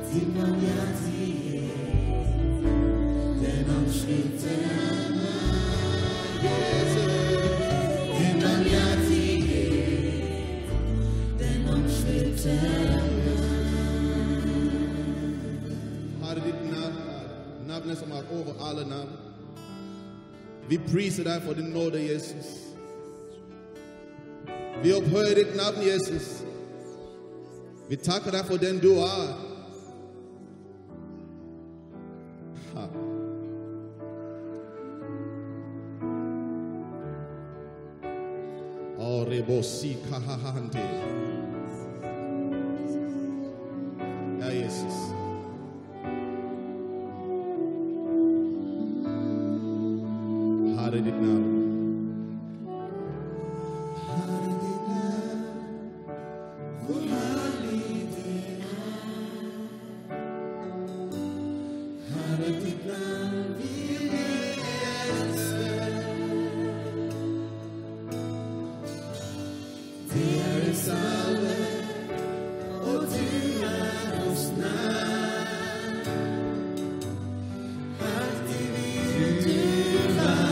Som er over alle navn. Vi priser deg for din nåde, Jesus. Vi opphøyer ditt navn, Jesus. Vi takker deg for den du er. Ha. Orebosi kahahante. Ja, Jesus. Herre ditt navn. Herre ditt navn, hvor herlig det er. Herre ditt navn, vil vi elske. Det er en salve, og du er oss nær. Alltid vil du være.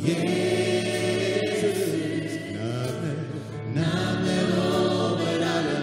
Navnet over alle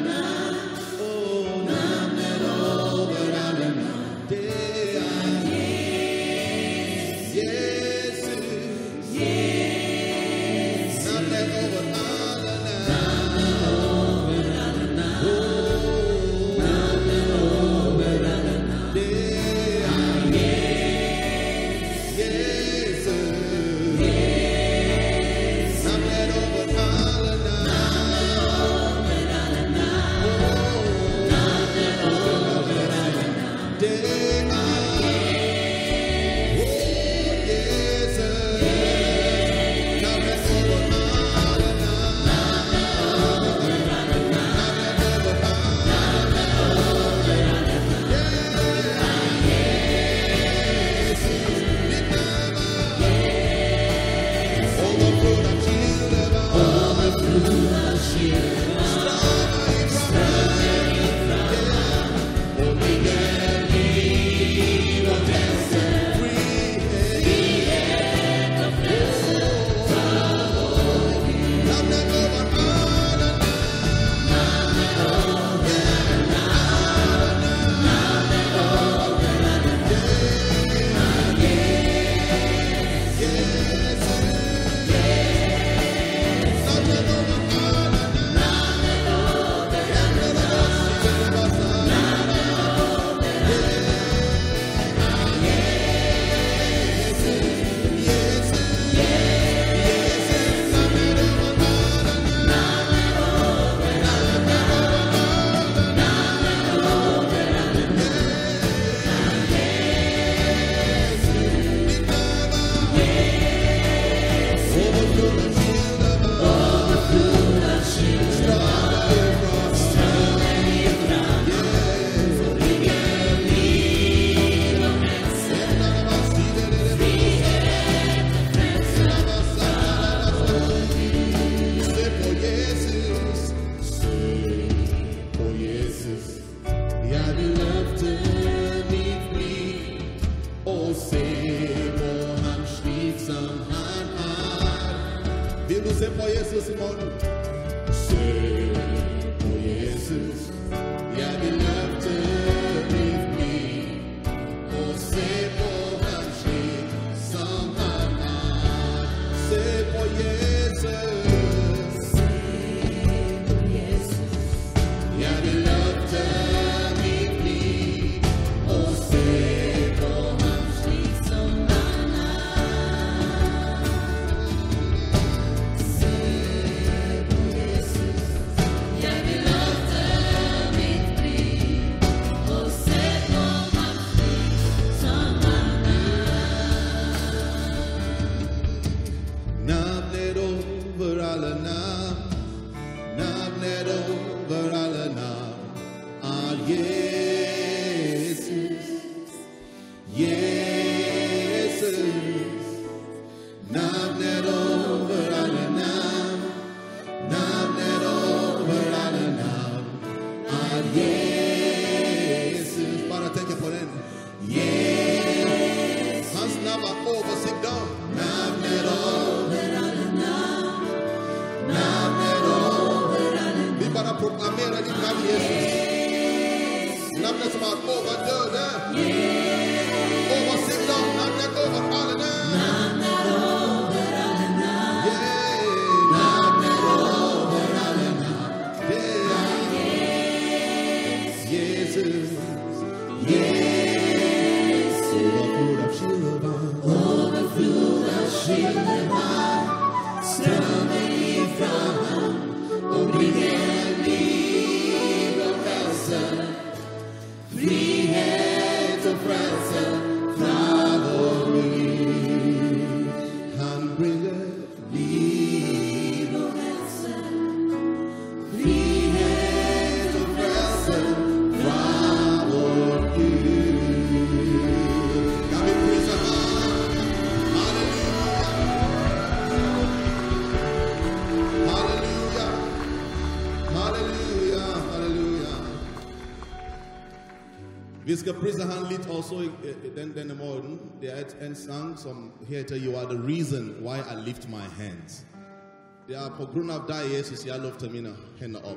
Vi ska prisa han lite också den denna morgon. Det är ett en sång som heter You are the reason why I lift my hands. Det är på grund av dig Jesus jag lyfter mina händer upp.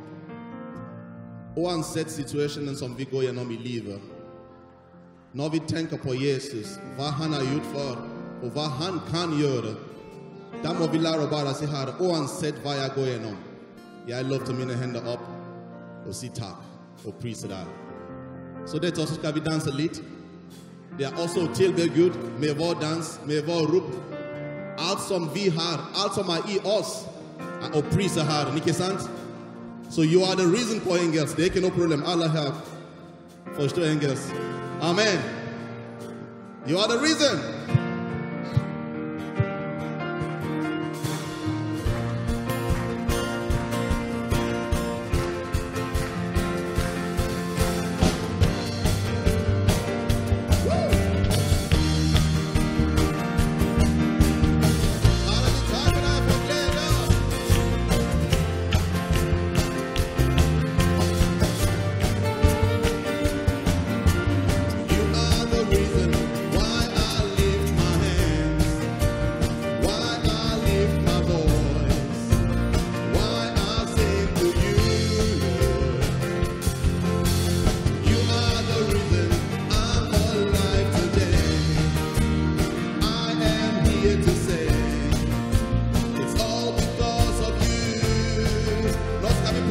Oavsett situationen som vi går igenom i livet. När vi tänker på Jesus, vad han har gjort för och vad han kan göra. Där må vi lära bara se här, oavsett vad jag går igenom. Jag lyfter mina händer upp och säger tack och prisar dig. Så det också ska vi dansa lite. Det är också tillbe Gud med vår dans, med vår rop. Allt som vi har, allt som är i oss och prisa här, inte sant? Så you are the reason på engelska, det är inte något problem. Alla här förstår engelska. Amen. You are the reason.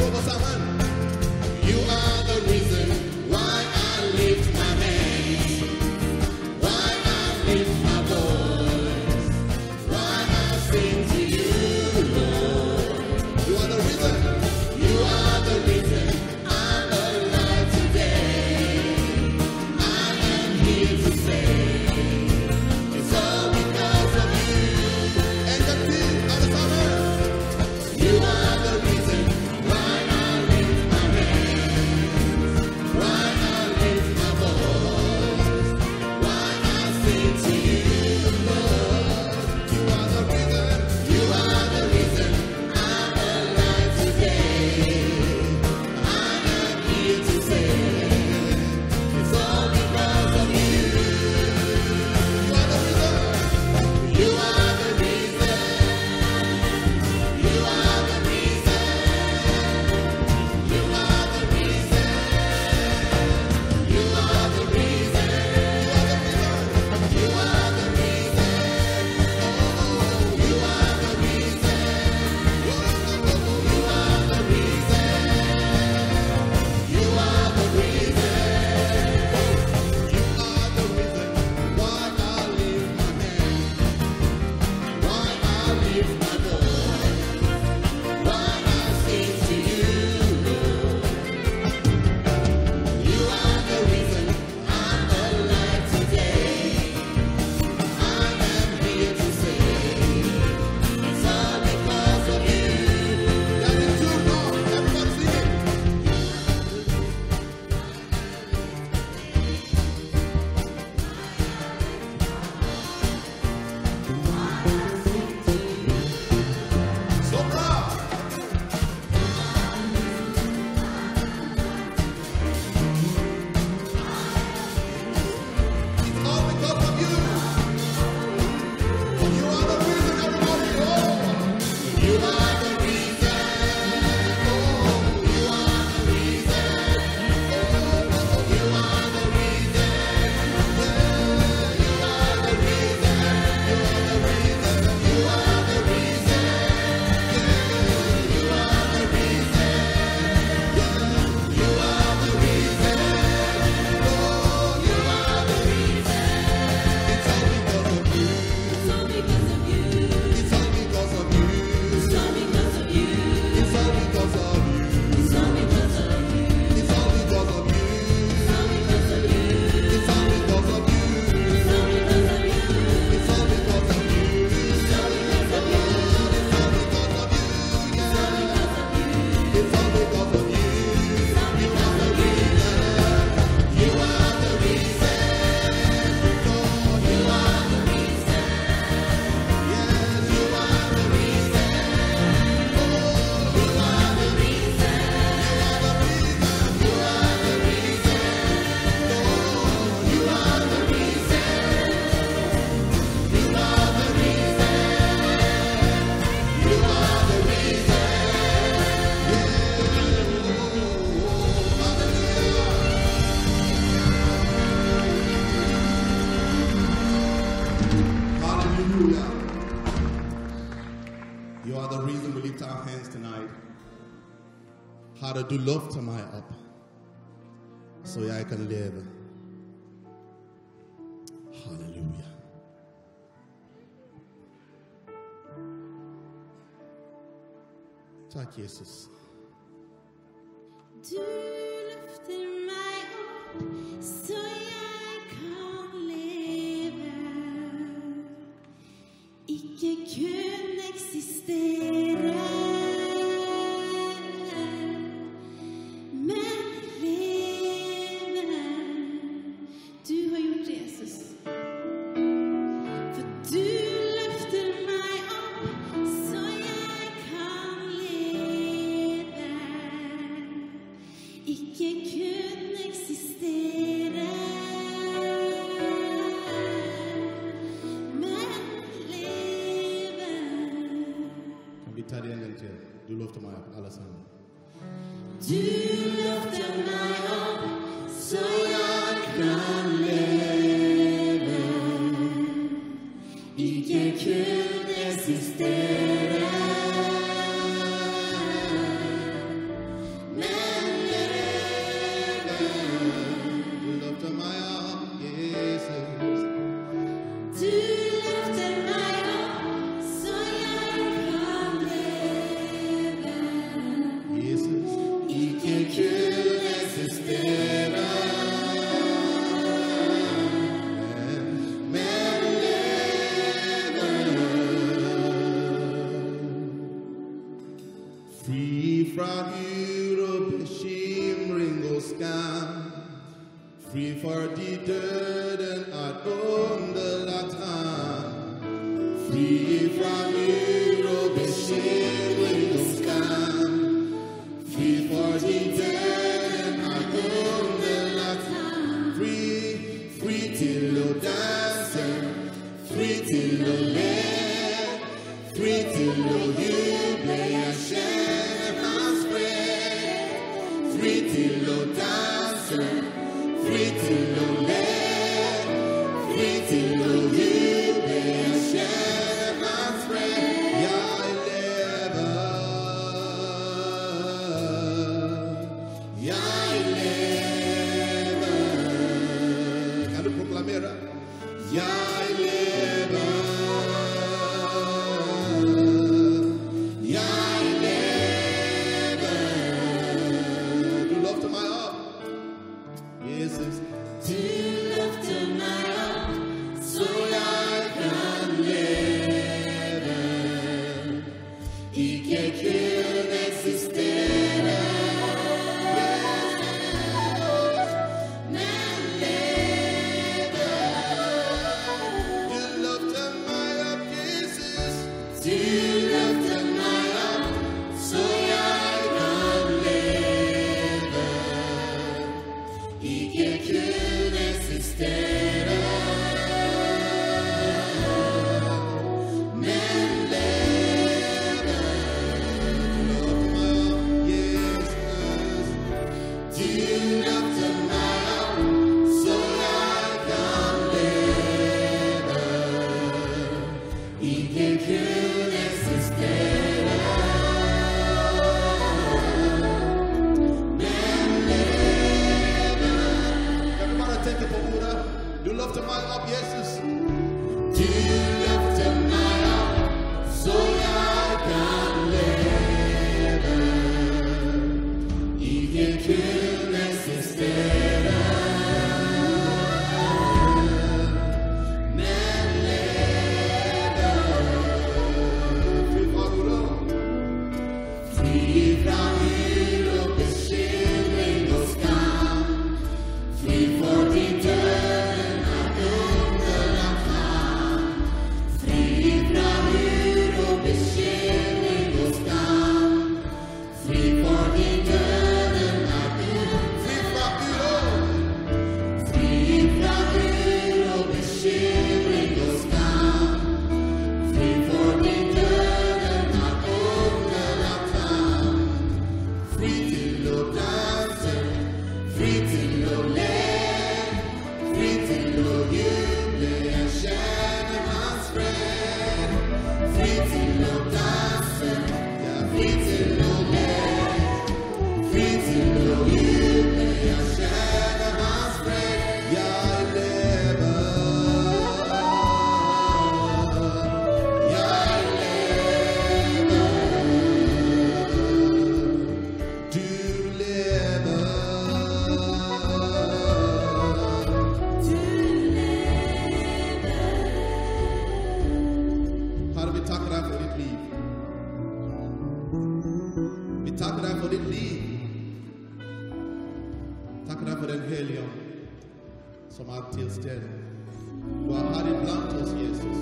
Herre, du løfter mig op, så jeg kan leve. Halleluja. Tak, Jesus. Du løfter meg opp, så jeg kan leve. Ikke kun eksistere, men leve. Du har gjort det, Jesus. For du løfter meg opp, så jeg kan leve. Ikke kun eksistere, men leve. Kan vi ta det en gang til? Du løfter mig op, alle sammen. Du løfter meg opp, så jeg kan leve. Ikke kun eksistere, Free from Europe, shimmering scam. Free for the dirt and art on the Latin. Free from Europe, shimmering scam. Free for the dirt and art on the Latin. Free, free till you dancer. Free till you live. Free till you play a share and spread. Free till you dancer. Free till you live, free till you play a share and spread. Yeah, I live, yeah, I live. Kan du proklamera? Yeah, I live, yeah, I live. Du lov til meg opp. Jesus. Du løfter meg opp, så jeg kan leve. Ikke kun eksistere, men leve. Du løfter meg opp, Jesus. Du løfter meg opp, så jeg kan leve. Ikke kun eksistere, men leve. Du løfter meg opp, Jesus. Du løfter meg opp, så jeg kan leve. Ikke kun eksistere, men leve. Kan du bare tenke på ordet? Du løfter meg opp, Jesus. Du løfter meg opp, så jeg kan leve. Ikke kun eksistere, men leve. Fri fra uro. Fri fra uro, bekymring og skam. Fri for de døden er underlagt ham. Fri fra uro, bekymring og skam. Fri for de døden er underlagt. Fri fra uro. Fri fra uro, bekymring og skam. Fri for de døden er underlagt ham. Fri til å danse, fri til å leve, fri til å juble, jeg kjenner hans fred. Fri til å danse, ja, fri til å leve, fri til å juble, jeg kjenner hans fred. Jeg lever, jeg lever. Du lever. Herre, vi takker deg for ditt liv. Vi takker deg for ditt liv. Takker deg for den hellige ånd som er til stede. Du har hatt det blant oss, Jesus.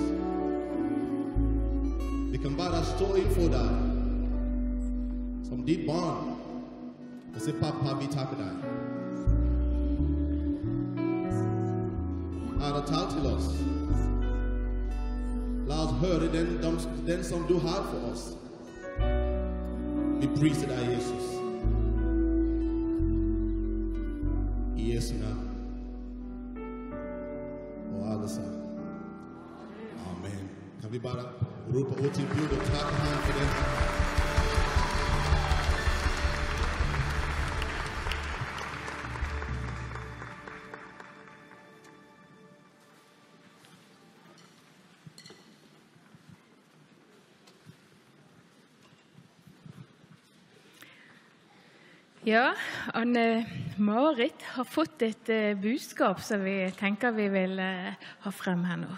Vi kan bare stå innfor deg som ditt barn og si, pappa, vi takker deg. Herre, tal til oss. La oss høre den, den, den som du har for oss. Vi priser deg, Jesus. I Jesu navn. Og alle sammen. Amen. Kan vi bare rope ut til Gud og takke ham for det? Ja, Anne-Marit har fått et uh, budskap som vi tenker vi vil uh, ha frem her nå.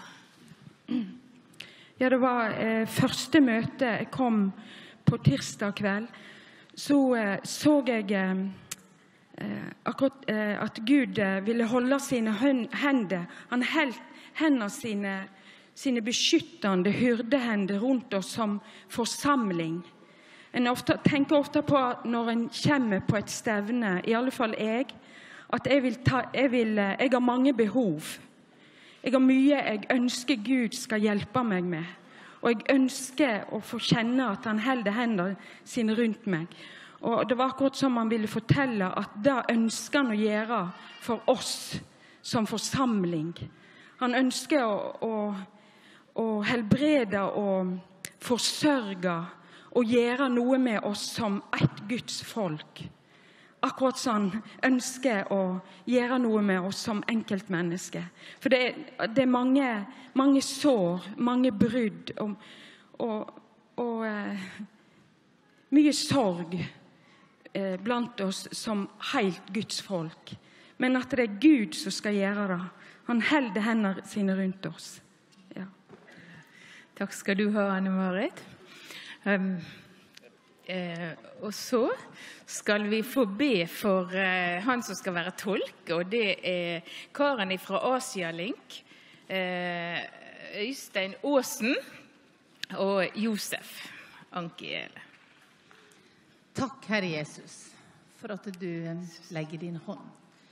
Ja, det var uh, første møte. Jeg kom på tirsdag kveld, så eh, så jeg eh, akkurat eh, at Gud eh, ville holde sine hender, han held hendene sine, sine beskyttende hyrdehender rundt oss som forsamling. En ofte, tenker ofte på at når en kommer på et stevne, i alle fall jeg, at jeg, vil ta, jeg, vil, jeg har mange behov. Jeg har mye jeg ønsker Gud skal hjelpe meg med. Og jeg ønsker å få kjenne at han holder hendene sine rundt meg. Og det var akkurat som han ville fortelle at det ønsker han å gjøre for oss som forsamling. Han ønsker å, å, å helbrede og forsørge og gjøre noe med oss som et Guds folk. Akkurat sånn ønsker å gjøre noe med oss som enkeltmennesker. For det er, det er mange, mange sår, mange brudd og, og, og eh, mye sorg eh, blant oss som helt Guds folk. Men at det er Gud som skal gjøre det. Han holder hendene sine rundt oss. Ja. Takk skal du ha, Anne-Marit. Um, eh, og så skal vi få be for eh, han som skal være tolk, og det er Karen fra Asialink, eh, Øystein Åsen og Josef Ankiele. Takk, Herre Jesus, for at du legger din hånd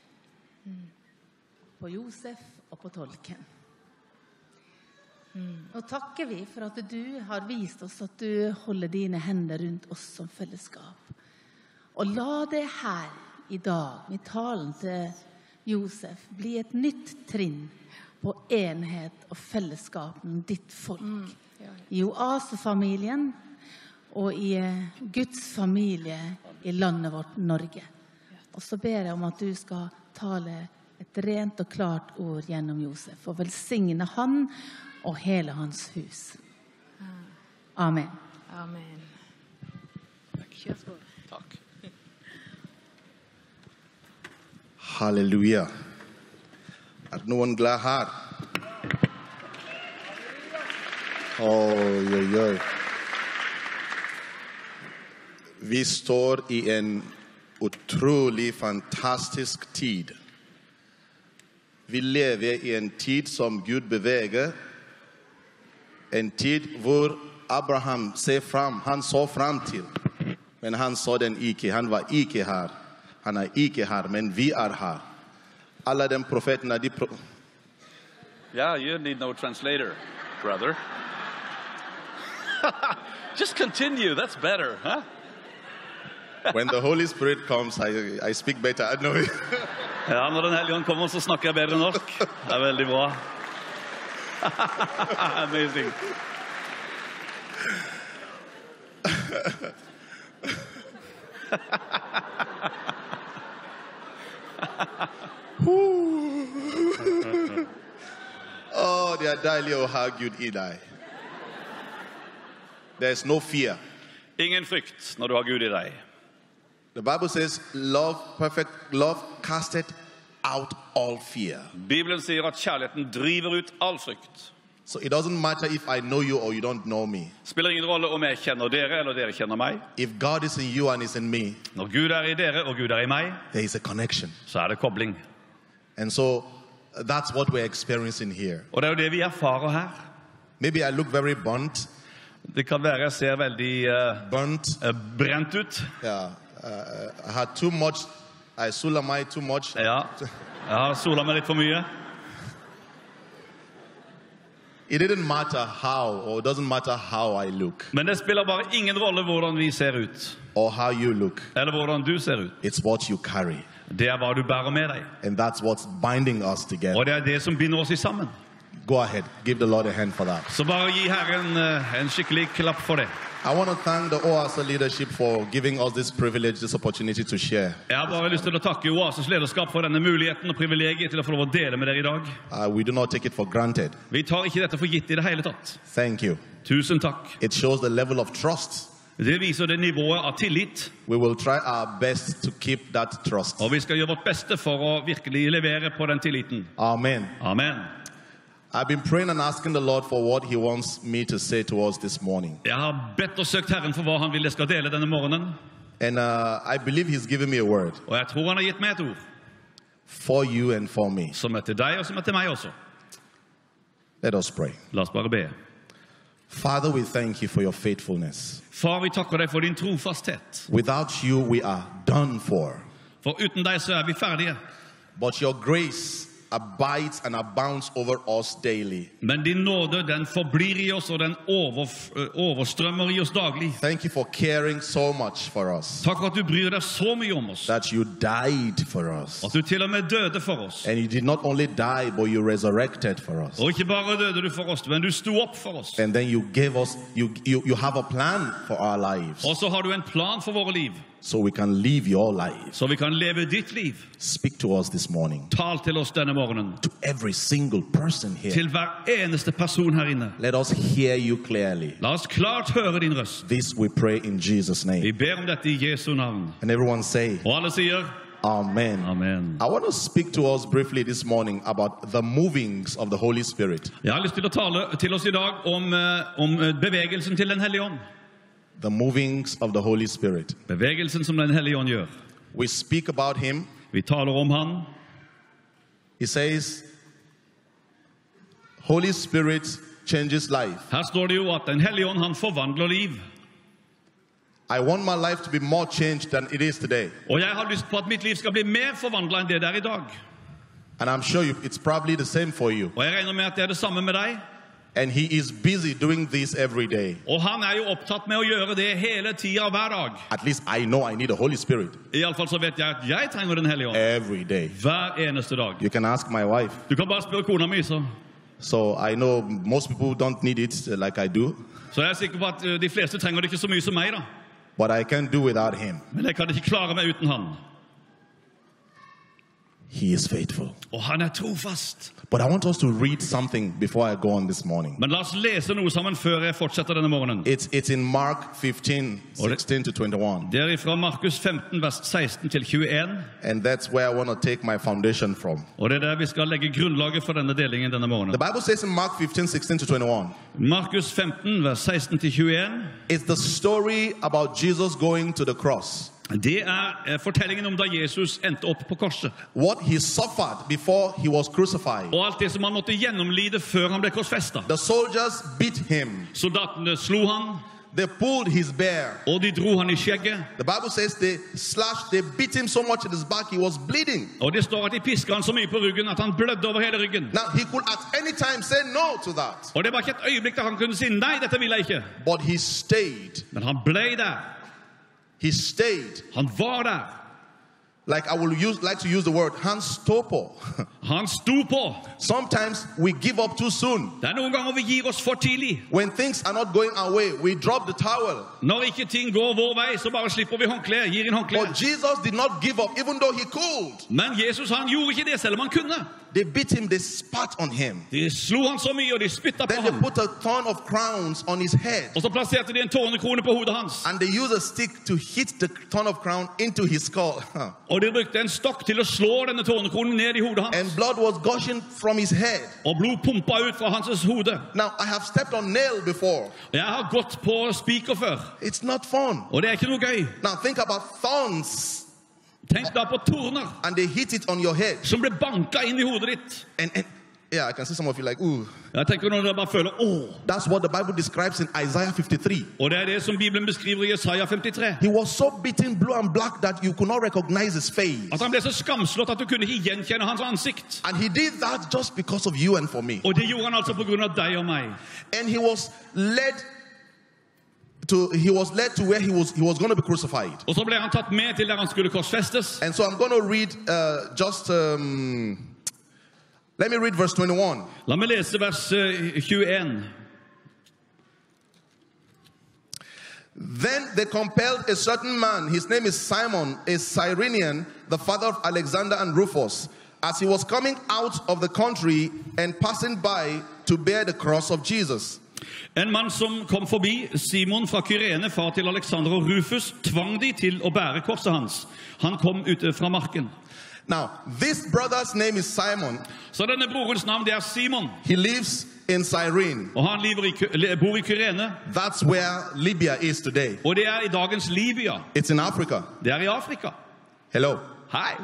på Josef og på tolken. Nå takker vi for at du har vist oss at du holder dine hender rundt oss som fellesskap. Og la det her i dag, med talen til Josef, bli et nytt trinn på enhet og fellesskap med ditt folk. I Oase-familien og i Guds familie i landet vårt Norge. Og så ber jeg om at du skal tale et rent og klart ord gjennom Josef, og velsigne han og hele hans hus. Amen. Amen. Takk. Halleluja. Er noen glad her? Oi, oi, oi. Vi står i en utrolig fantastisk tid. Vi lever i en tid som Gud beveger. En tid hvor Abraham ser fram, han så fram til. Men han så den ikke, han var ikke her. Han er ikke her, men vi er her. Alle de profetene, de pro Yeah, you need no translator, brother. Just continue, that's better, huh? When the Holy Spirit comes, I, I speak better. I know it. Ja, når den hellige ånd kommer, så snakker jeg bedre norsk. Det er veldig bra. Amazing. Oh, det er deilig å ha Gud i deg. There's no fear. Ingen frykt når du har Gud i deg. The Bible says, love, perfect love, casted out all fear. Bibelen sier at kjærligheten driver ut all frykt. So it doesn't matter if I know you or you don't know me. Spiller ingen rolle om jeg kjenner dere eller dere kjenner meg. If God is in you and is in me, når Gud er i dere og Gud er i meg, there is a connection. Så er det kobling. And so that's what we're experiencing here. Og det er jo det vi erfarer her. Maybe I look very burnt. Det kan være jeg ser veldig uh, burnt, uh, brent ut. Yeah. Uh, I had too much. I sola meg too much. Ja, jeg har sola meg litt for mye. It didn't matter how, or it doesn't matter how I look. Men det spiller bare ingen rolle hvordan vi ser ut. Or how you look. Eller hvordan du ser ut. It's what you carry. Det er hva du bærer med deg. And that's what's binding us together. Og det er det som binder oss i sammen. Go ahead, give the Lord a hand for that. Så bare gi Herren uh, en skikkelig klapp for det. I want to thank the Oase leadership for giving us this privilege, this opportunity to share. Jeg har bare lyst til å takke Oases lederskap for denne muligheten og privilegiet til å få lov å dele med dere i dag. Uh, we do not take it for granted. Vi tar ikke dette for gitt i det hele tatt. Thank you. Tusen takk. It shows the level of trust. Det viser det nivået av tillit. We will try our best to keep that trust. Og vi skal gjøre vårt beste for å virkelig levere på den tilliten. Amen. Amen. I've been praying and asking the Lord for what he wants me to say to us this morning. Jeg har bedt og søkt Herren for hva han vil jeg skal dele denne morgenen. And uh, I believe he's given me a word. Og jeg tror han har gitt meg et ord. For you and for me. Som er til deg og som er til meg også. Let us pray. La oss bare be. Father, we thank you for your faithfulness. Far, vi takker deg for din trofasthet. Without you, we are done for. For uten deg så er vi ferdige. But your grace abides and abounds over us daily. Men din nåde, den forblir i oss, og den over, overstrømmer i oss daglig. Thank you for caring so much for us. Takk for at du bryr deg så mye om oss. That you died for us. At du til og med døde for oss. And you did not only die, but you resurrected for us. Og ikke bare døde du for oss, men du sto opp for oss. And then you gave us, you, you, you have a plan for our lives. Og så har du en plan for våre liv. So we can live your life. Så vi kan leve ditt liv. Speak to us this morning. Tal til oss denne morgenen. To every single person here. Til hver eneste person her inne. Let us hear you clearly. La oss klart høre din røst. This we pray in Jesus' name. Vi ber om dette i Jesu navn. And everyone say, og alle sier, Amen. Amen. I want to speak to us briefly this morning about the movings of the Holy Spirit. Jeg har lyst til å tale til oss i dag om, om bevegelsen til den hellige ånd. The movings of the Holy Spirit. Bevegelsen som den hellige ånd gjør. We speak about him. Vi taler om han. He says, Holy Spirit changes life. Her står det jo at den hellige ånd han forvandler liv. I want my life to be more changed than it is today. Og jeg har lyst på at mitt liv skal bli mer forvandlet enn det det er i dag. And I'm sure you, it's probably the same for you. Og jeg regner med at det er det samme med deg. And he is busy doing this every day. Og han er jo opptatt med å gjøre det hele tiden hver dag. At least I know I need the Holy Spirit. I alle fall så vet jeg at jeg trenger den hellige ånd. Every day. Hver eneste dag. You can ask my wife. Du kan bare spørre kona mi, så. So I know most people don't need it like I do. Så jeg er sikker på at de fleste trenger det ikke så mye som meg da. But I can't do without him. Men jeg kan ikke klare meg uten han. He is faithful. Og han er trofast. But I want us to read something before I go on this morning. Men la oss lese noe sammen før jeg fortsetter denne morgenen. It's, it's in Mark fifteen, sixteen to twenty-one. Det er fra Markus femten, vers seksten til tjueen. And that's where I want to take my foundation from. Og det er der vi skal legge grunnlaget for denne delingen denne morgenen. The Bible says in Mark fifteen, sixteen to twenty-one. Markus femten, vers seksten til tjueen. It's the story about Jesus going to the cross. Det er fortellingen om da Jesus endte opp på korset. What he suffered before he was crucified. Og alt det som han måtte gjennomlide før han ble korsfestet. The soldiers beat him. Soldatene slo han. They pulled his beard. Og de dro han i skjegget. The Bible says they slashed, they beat him so much in his back he was bleeding. Og det står at de pisket han så mye på ryggen at han blødde over hele ryggen. Now he could at any time say no to that. Og det var ikke et øyeblikk der han kunne si nei, dette vil jeg ikke. But he stayed. Men han ble der. He stayed. Han var der. Like I will use, like to use the word, han stod på. Han sto på. Sometimes we give up too soon. Det er noen ganger vi gir oss for tidlig. When things are not going our way, we drop the towel. Når ikke ting går vår vei, så bare slipper vi håndkle, gir inn håndkle. But Jesus did not give up, even though he could. Men Jesus han gjorde ikke det, selv om han kunne. They beat him, they spat on him. De slo han så mye, og de spyttet på ham. Then they put a thorn of crowns on his head. Og så plasserte de en tårnekrone på hodet hans. And they used a stick to hit the thorn of crown into his skull. Og de brukte en stokk til å slå denne tårnekronen ned i hodet hans. And blood was gushing from his head. Og blod pumpet ut fra hans hode. Now I have stepped on nail before. Jeg har gått på spiker før. It's not fun. Og det er ikke noe gøy. Now think about thorns. Tenk da på torner. And they hit it on your head. Som ble banket inn i hodet ditt. And, and yeah, I can see some of you like, ooh. Jeg tenker når dere bare føler, åh. That's what the Bible describes in Isaiah fifty-three. Og det er det som Bibelen beskriver i Jesaja femtitre. He was so beaten blue and black that you could not recognize his face. At han ble så skamslått at du kunne ikke gjenkjenne hans ansikt. And he did that just because of you and for me. Og det gjorde han altså på grunn av deg og meg. And he was led To, he was led to where he was he was going to be crucified. Og så ble han tatt med til der han skulle korsfestes. And so I'm going to read uh, just um, let me read verse twenty-one. La meg lese vers uh, tjueen. Then they compelled a certain man, his name is Simon, a Cyrenian, the father of Alexander and Rufus, as he was coming out of the country and passing by to bear the cross of Jesus. En mann som kom forbi, Simon fra Kyrene, far til Alexander og Rufus, tvang de til å bære korset hans. Han kom ute fra marken. Now, this brother's name is Simon. Så denne brorens navn, det er Simon. He lives in Cyrene. Og han lever i, bor i Kyrene. That's where Libya is today. Og det er i dagens Libya. It's in Africa. Det er i Afrika. Hello. Hei.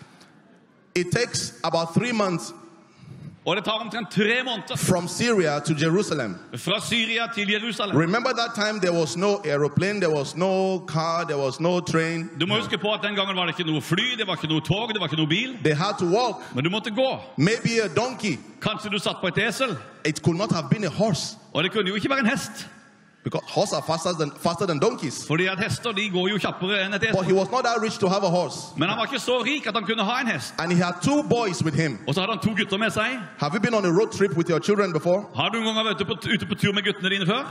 It takes about three months Og det tar omtrent tre måneder from Syria to Jerusalem. Fra Syria til Jerusalem. Remember that time there was no aeroplane, there was no car, there was no train. Du må huske på at den gangen var det ikke noe fly, det var ikke noe tog, det var ikke noe bil. They had to walk. Men du måtte gå. Maybe a donkey. Kanskje du satt på et esel. It could not have been a horse. Og det kunne jo ikke være en hest. Because horses are faster than, faster than donkeys. Fordi at hester, de går jo kjappere enn et esel. But he was not that rich to have a horse. Men han var ikke så rik at han kunne ha en hest. And he had two boys with him. Og så hadde han to gutter med seg. Have you been on a road trip with your children before? Har du en gang vært ute på, ute på tur med guttene dine før?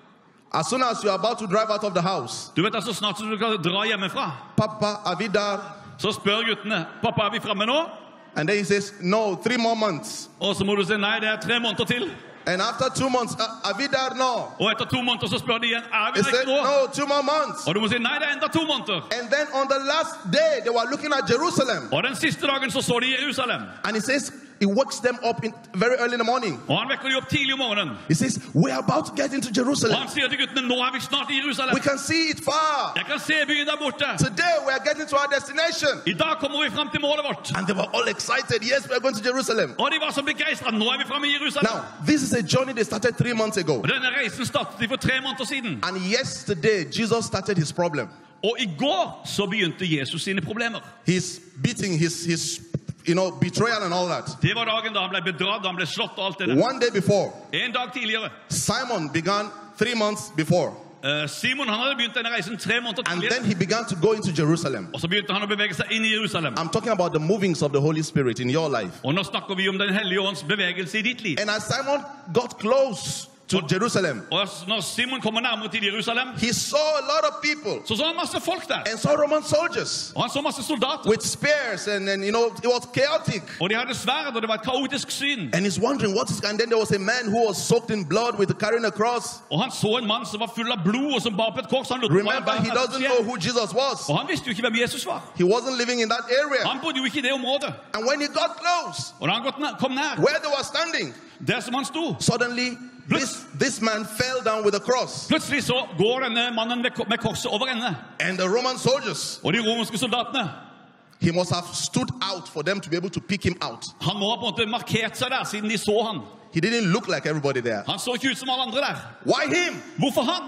As soon as you are about to drive out of the house. Du vet altså snart som du kan dra hjemmefra. Papa, are we there? Så spør guttene, pappa, er vi fremme nå? And then he says, no, three more months. Og så må du si, nei, det er tre måneder til. And after two months, uh, are we there? No. Og etter to måneder så spør de igjen, er vi He der said, ikke nå? no, two more months. Og du må si, nei, det er enda to måneder. And then on the last day, they were looking at Jerusalem. Og den siste dagen så så de Jerusalem. And he says, he wakes them up in very early in the morning. Og han vekker de opp tidlig om morgenen. He says, we are about to get into Jerusalem. Og han sier til guttene, nå er vi snart i Jerusalem. We can see it far. Jeg kan se byen der borte. Today we are getting to our destination. I dag kommer vi frem til målet vårt. And they were all excited. Yes, we are going to Jerusalem. Og de var så begeistret. Nå er vi fremme i Jerusalem. Now, this is a journey they started three months ago. Og denne reisen startet de for tre måneder siden. And yesterday, Jesus started his problem. Og i går så begynte Jesus sine problemer. He's beating his, his you know, betrayal and all that. Det var dagen da han ble bedratt, da han ble slått og alt det der. One day before, en dag tidligere. Simon began three months before. Uh, Simon han hadde begynt denne reisen tre måneder tidligere. And then he began to go into Jerusalem. Og så begynte han å bevege seg inn i Jerusalem. I'm talking about the movings of the Holy Spirit in your life. Og nå snakker vi om den hellige ånds bevegelse i ditt liv. And as Simon got close to Jerusalem, og når Simon kommer nærmere til Jerusalem, he saw a lot of people. Så så han masse folk der. And saw Roman soldiers. Og han så masse soldater. With spears and, and you know it was chaotic. Og de hadde sverd og det var et kaotisk syn. And he's wondering what is, and then there was a man who was soaked in blood with carrying a cross. Og han så en mann som var full av blod og som bar på et kors. Han Remember, he doesn't know who Jesus was. Og han visste jo ikke hvem Jesus var. He wasn't living in that area. Han bodde jo ikke i det området. And when he got close, og da han kom nær, where they were standing, der som han sto, suddenly This, this man fell down with a cross. Plutselig så går denne mannen med korset over ende. And the Roman soldiers. Og de romerske soldatene. He must have stood out for them to be able to pick him out. Han må ha på en måte markert seg der siden de så han. He didn't look like everybody there. Han så ikke ut som alle andre der. Why him? Hvorfor han?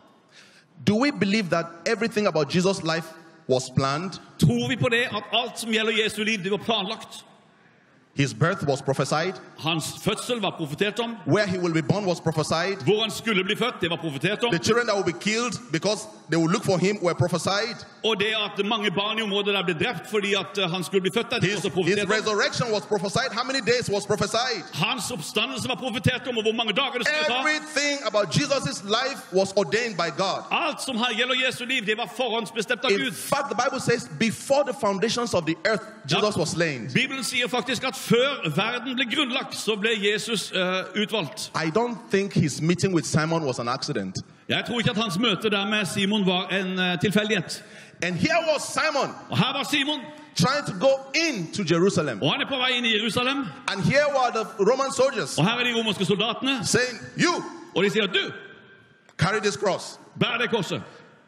Do we believe that everything about Jesus' life was planned? Tror vi på det at alt som gjelder Jesu liv, det var planlagt? His birth was prophesied. Hans fødsel var profetert om. Where he will be born was prophesied. Hvor han skulle bli født, det var profetert om. The children that will be killed because they will look for him were prophesied. Og det at mange barn i området der ble drept fordi at han skulle bli født der, det var også profetert om. His resurrection was prophesied. How many days was prophesied? Hans oppstandelse var profetert om, og hvor mange dager det skulle ta. Everything about Jesus' life was ordained by God. Alt som gjelder Jesu liv, det var forhåndsbestemt av Gud. In fact, the Bible says before the foundations of the earth, Jesus was slain. Bibelen sier faktisk at før verden ble grunnlagt, så ble Jesus uh, utvalgt. I don't think his meeting with Simon was an accident. Jeg tror ikke at hans møte der med Simon var en uh, tilfeldighet. And here was Simon. Og her var Simon. Trying to go into Jerusalem. Og han er på vei inn i Jerusalem. And here were the Roman soldiers. Og her er de romerske soldatene. Saying, you. Og de sier, du. Carry this cross. Bær det korset.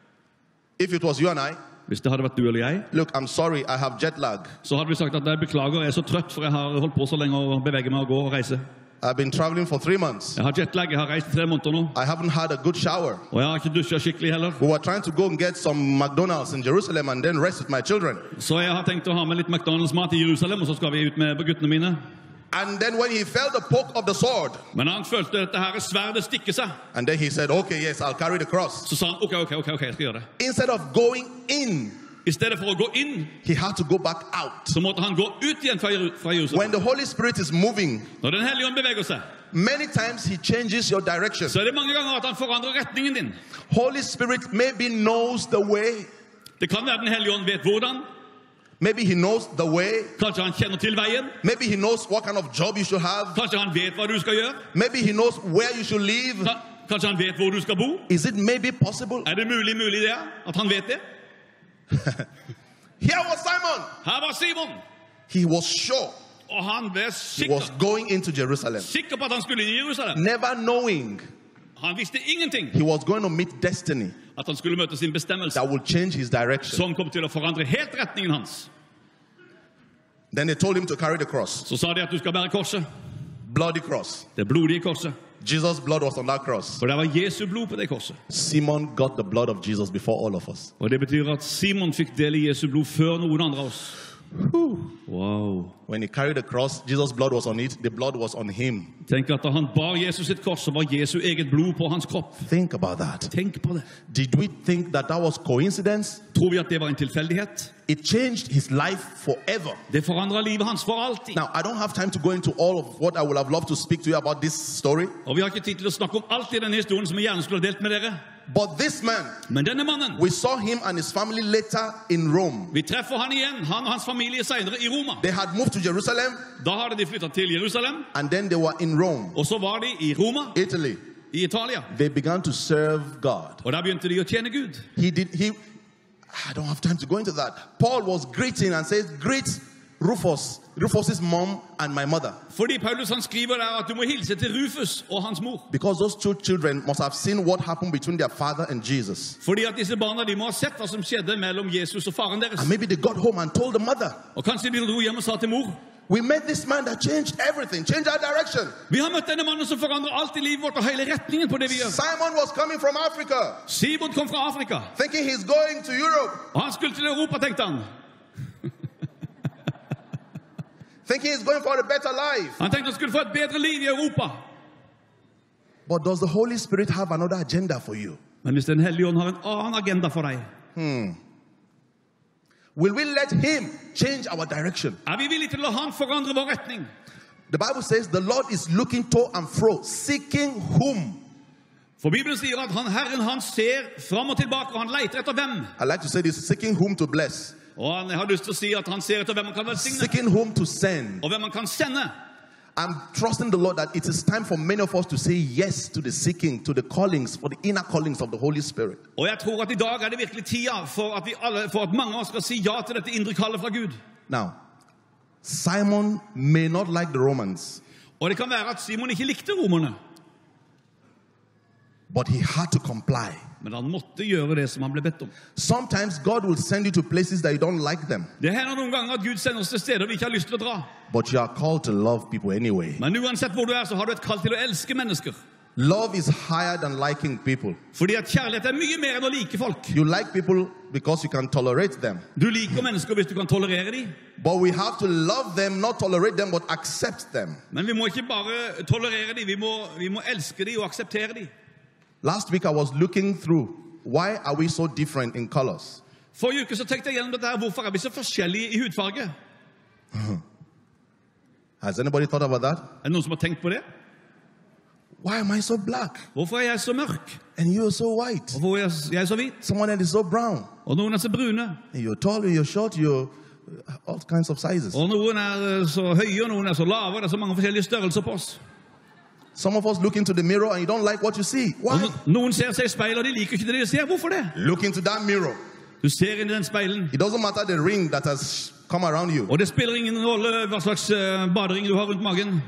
If it was you and I. Hvis det hadde vært du eller jeg. Look, I'm sorry, I have jet lag. Så hadde vi sagt at jeg beklager, jeg er så trøtt, for jeg har holdt på så lenge å bevege meg og gå og reise. I've been traveling for three months. Jeg har jetlag, jeg har reist i tre måneder nå. I haven't had a good shower. Og jeg har ikke dusjet skikkelig heller. We were trying to go and get some McDonald's in Jerusalem and then rest with my children. Så jeg har tenkt å ha med litt McDonald's-mat i Jerusalem, og så skal vi ut med guttene mine. And then when he felt the poke of the sword. Men han følte at det her sverdet stikke seg. And then he said, okay, yes, I'll carry the cross. Så sa han, ok, ok, ok, ok, jeg skal gjøre det. Instead of going in. I stedet for å gå inn, he had to go back out. Så måtte han gå ut igjen fra Jerusalem. When the Holy Spirit is moving, når den hellige ånd beveger seg, many times he changes your direction. Så er det mange ganger at han forandrer retningen din. Holy Spirit maybe knows the way. Det kan være den hellige ånd vet hvordan. Maybe he knows the way. Kanskje han kjenner til veien. Maybe he knows what kind of job you should have. Kanskje han vet hva du skal gjøre. Maybe he knows where you should live. Kanskje han vet hvor du skal bo. Is it maybe possible? Er det mulig, mulig det, at han vet det? Here was Simon. Her var Simon. He was sure Og han ble he sikker, was going into Jerusalem, sikker på at han skulle inn i Jerusalem. never knowing Han visste ingenting he was going to meet destiny at han skulle møte sin bestemmelse, that would change his direction. som kom til å forandre helt retningen hans. Then they told him to carry the cross, Så sa de at du skal bære korset, bloody cross. det blodige korset. Jesus' blood was on that cross. For det var Jesu blod på det korset. Simon got the blood of Jesus before all of us. Og det betyr at Simon fikk del i Jesu blod før noen andre av oss. Wow. When he carried the cross, Jesus' blood was on it. The blood was on him. Tenk at da han bar Jesus sitt kors, så var Jesu eget blod på hans kropp. Think about that. Tenk på det. Did we think that that was coincidence? Tror vi at det var en tilfeldighet? It changed his life forever. Det forandret livet hans for alltid. Now, I don't have time to go into all of what I would have loved to speak to you about this story. Og vi har ikke tid til å snakke om alt i denne historien som vi gjerne skulle ha delt med dere. But this man, Men denne mannen, we saw him and his family later in Rome. vi treffer han igjen, han og hans familie senere i Roma. They had moved to Jerusalem, Da hadde de flyttet til Jerusalem, and then they were in Rome, og så var de i Roma, Italy. i Italia. They began to serve God. Og der begynte de å tjene Gud. He did, he, I don't have time to go into that. Paul was greeting and says, greet Rufus, Rufus's mom and my mother. Fordi Paulus han skriver der at du må hilse til Rufus og hans mor. Because those two children must have seen what happened between their father and Jesus. Fordi at disse barna de må ha sett hva som skjedde mellom Jesus og faren deres. And maybe they got home and told the mother, Og kanskje de dro hjem og sa til mor, we met this man that changed everything, changed our direction. vi har møtt denne mannen som forandrer alt i livet vårt og hele retningen på det vi gjør. Simon was coming from Africa, Simon kom fra Afrika, thinking he's going to Europe, og han skulle til Europa, tenkte han. thinking he's going for a better life. Han tenkte han skulle få et bedre liv i Europa. But does the Holy Spirit have another agenda for you? Men hvis Den hellige ånd har en annen agenda for deg, Hmm. Will we let him change our direction? er vi villige til å la han forandre vår retning? The Bible says the Lord is looking to and fro, seeking whom? For Bibelen sier at han, Herren han ser fram og tilbake, og han leter etter hvem. I like to say this, seeking whom to bless, Og han har lyst til å si at han ser etter hvem han kan velsigne, seeking whom to send. og hvem han kan sende. I'm trusting the Lord that it is time for many of us to say yes to the seeking, to the callings, for the inner callings of the Holy Spirit. Og jeg tror at i dag er det virkelig tida for at, vi alle, for at mange av oss skal si ja til dette indre kallet fra Gud. Now, Simon may not like the Romans, Og det kan være at Simon ikke likte romerne, but he had to comply. men han måtte gjøre det som han ble bedt om. Sometimes God will send you to places that you don't like them, Det hender noen ganger at Gud sender oss til steder vi ikke har lyst til å dra. but you are called to love people anyway. Men uansett hvor du er, så har du et kall til å elske mennesker. Love is higher than liking people. Fordi at kjærlighet er mye mer enn å like folk. You like people because you can tolerate them. Du liker mennesker hvis du kan tolerere dem. But we have to love them, not tolerate them, but accept them. Men vi må ikke bare tolerere dem, vi må, vi må elske dem og akseptere dem. Last week I was looking through, why are we so different in colors? Forrige uke så tenkte jeg gjennom dette her, hvorfor er vi så forskjellige i hudfarge? Has anybody thought about that? Er det noen som har tenkt på det? Why am I so black? Hvorfor er jeg så mørk? And you are so white. Hvorfor er jeg så hvit? Someone else is so brown. Og noen er så brune. And you're tall, you're short, you're all kinds of sizes. Og noen er så høye, og noen er så lave. Det er så mange forskjellige størrelser på oss. Some of us look into the mirror and you don't like what you see. Why? Og noen ser seg i speilet, og de liker ikke det de ser. Hvorfor det? Look into that mirror. Du ser inn i den speilen. It doesn't matter the ring that has come around you. Og det spiller ingen rolle hva slags uh, badering du har rundt magen.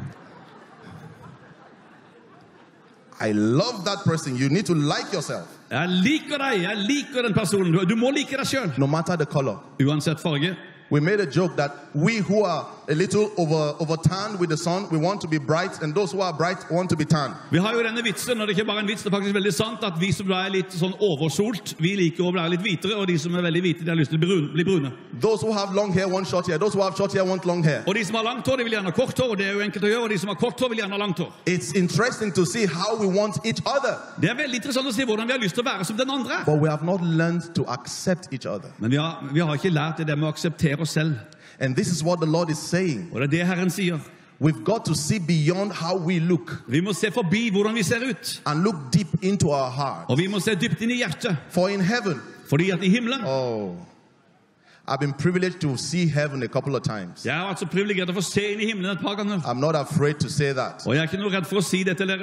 I love that person. You need to like yourself. Jeg liker deg, jeg liker den personen. Du, du må like deg selv. No matter the color. Uansett farge. We made a joke that we who are a little over, over tanned with the sun, we want to be bright, and those who are bright want to be tanned. Vi har jo denne vitsen, og det er ikke bare en vits, det er faktisk veldig sant, at vi som er litt sånn oversolt, vi liker å bli litt hvitere, og de som er veldig hvite, de har lyst til å bli brune. Bli brune. Those who have long hair want short hair. Those who have short hair want long hair. Og de som har langt hår, de vil gjerne ha kort hår, og det er jo enkelt å gjøre, og de som har kort hår vil gjerne ha langt hår. It's interesting to see how we want each other. Det er veldig interessant å se hvordan vi har lyst til å være som den andre. But we have not learned to accept each other. Men vi har, vi har ikke lært det med å akseptere oss selv. And this is what the Lord is saying. Og det er det Herren sier. We've got to see beyond how we look. Vi må se forbi hvordan vi ser ut. And look deep into our heart. Og vi må se dypt inn i hjertet. For in heaven, fordi at i himmelen, oh, I've been privileged to see heaven a couple of times. Jeg har vært så privilegert å få se inn i himmelen et par ganger. I'm not afraid to say that. Og jeg er ikke noe redd for å si det til dere.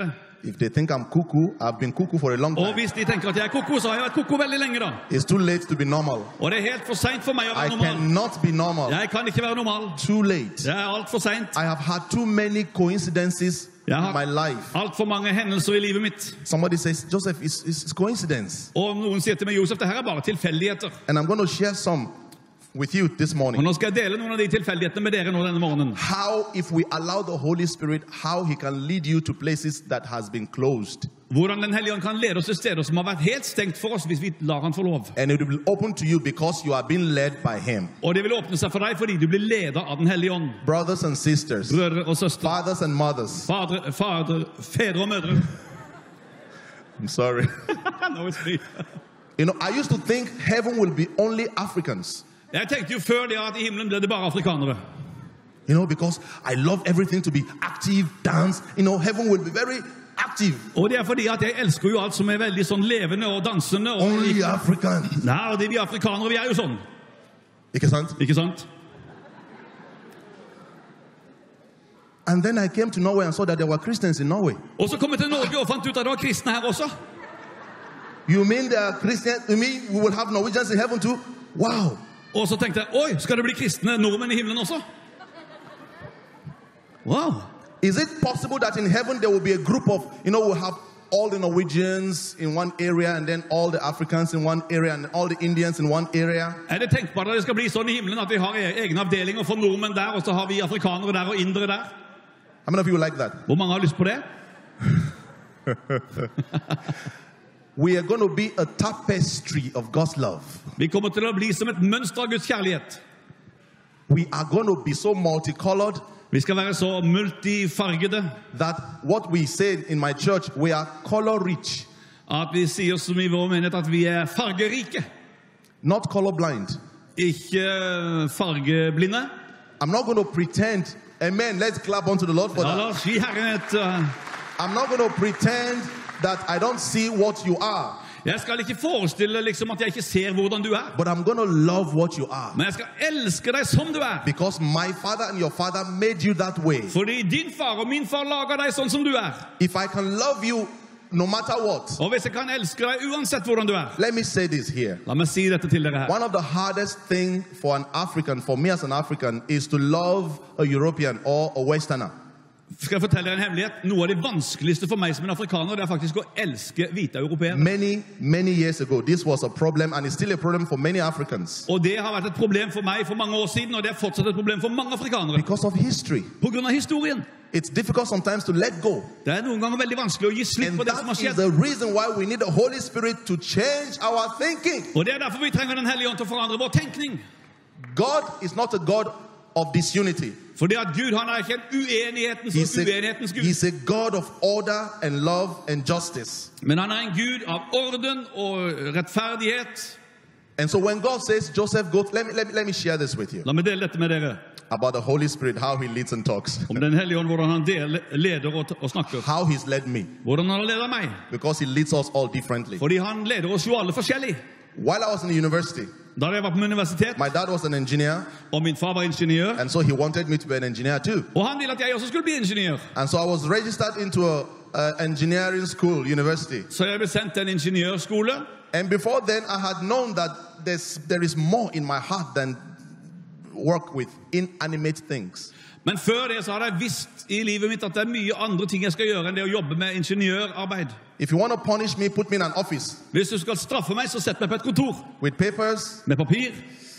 If they think I'm cuckoo, I've been cuckoo for a long Og time. hvis de tenker at jeg er koko, så har jeg vært koko veldig lenge da. It's too late to be normal. Og det er helt for sent for meg å I være normal. cannot be normal. Jeg kan ikke være normal. Too late. Det er alt for sent. I have had too many coincidences Jeg in har my life. alt for mange hendelser i livet mitt. Somebody says, Joseph, it's, it's coincidence. Og noen sier til meg, Josef, det her er bare tilfeldigheter. And I'm going to share some with you this morning. Og nå skal jeg dele noen av de tilfeldighetene med dere nå denne morgenen. How, if we allow the Holy Spirit, how he can lead you to places that has been closed. Hvordan den hellige ånd kan lede oss til steder som har vært helt stengt for oss hvis vi lar han få lov. And it will be open to you because you are being led by him. Og det vil åpne seg for deg fordi du blir ledet av den hellige ånd. Brothers and sisters. Brødre og søstre. Fathers and mothers. Fadre, fader, fedre og mødre. I'm sorry. No, it's me. You know, I used to think heaven will be only Africans. Jeg tenkte jo før det at i himmelen ble det bare afrikanere. You know, because I love everything to be active, dance. You know, heaven will be very active. Og det er fordi at jeg elsker jo alt som er veldig sånn levende og dansende. Og only Africans. Nei, og det vi afrikanere, vi er jo sånn. Ikke sant? Ikke sant? And then I came to Norway and saw that there were Christians in Norway. Og så kom jeg til Norge og fant ut at det var kristne her også. You mean there are Christians? You mean we will have Norwegians in heaven too? Wow. Og så tenkte jeg, oi, skal det bli kristne nordmenn i himmelen også? Wow. Is it possible that in heaven there will be a group of, you know, we'll have all the Norwegians in one area and then all the Africans in one area and all the Indians in one area? Er det tenkbart at det skal bli sånn i himmelen at vi har egne avdelinger for nordmenn der, og så har vi afrikanere der og indere der? How many of you like that? Hvor mange har lyst på det? We are going to be a tapestry of God's love. Vi kommer til å bli som et mønster av Guds kjærlighet. We are going to be so multicolored. Vi skal være så multifargede. That what we said in my church, we are color rich. At vi sier som i vår menighet at vi er fargerike. Not colorblind. Ikke fargeblinde. I'm not going to pretend. Amen. Let's clap unto the Lord for Ja, that. la oss gi Herren et... Uh... I'm not going to pretend that I don't see what you are. Jeg skal ikke forestille liksom at jeg ikke ser hvordan du er. But I'm going to love what you are. Men jeg skal elske deg som du er. Because my father and your father made you that way. Fordi din far og min far lager deg sånn som du er. If I can love you no matter what. Og hvis jeg kan elske deg uansett hvordan du er. Let me say this here. La meg si dette til dere her. One of the hardest thing for an African, for me as an African, is to love a European or a Westerner. Skal jeg fortelle deg en hemmelighet? Noe av det vanskeligste for meg som en afrikaner, det er faktisk å elske hvite europeere. Many, many years ago, this was a problem, and it's still a problem for many Africans. Og det har vært et problem for meg for mange år siden, og det er fortsatt et problem for mange afrikanere. Because of history. På grunn av historien. It's difficult sometimes to let go. Det er noen ganger veldig vanskelig å gi slipp på det som har And that is skjedd. the reason why we need the Holy Spirit to change our thinking. Og det er derfor vi trenger den hellige ånd til å forandre vår tenkning. God is not a God of disunity. Fordi at Gud, han er ikke en uenighetens He's og a, uenighetens Gud. he's a God of order and love and justice. Men han er en Gud av orden og rettferdighet. And so when God says, Joseph, go, let me, let me, let me share this with you. La meg dele dette med dere. About the Holy Spirit, how he leads and talks. Om den hellige ånd, hvordan han deler, leder og, og snakker. How he's led me. Hvordan han har ledet meg. Because he leads us all differently. Fordi han leder oss jo alle forskjellig. While I was in the university, da jeg var på universitet, my dad was an engineer, og min far var ingeniør, and so he wanted me to be an engineer too. Og han ville at jeg også skulle bli ingeniør. And so I was registered into a, a engineering school, university. Så jeg ble sendt til en ingeniørskole. And before then, I had known that there's, there is more in my heart than work with inanimate things. Men før det så hadde jeg visst i livet mitt at det er mye andre ting jeg skal gjøre enn det å jobbe med ingeniørarbeid. If you want to punish me, put me in an office. Hvis du skal straffe meg, så sett meg på et kontor. With papers. Med papir.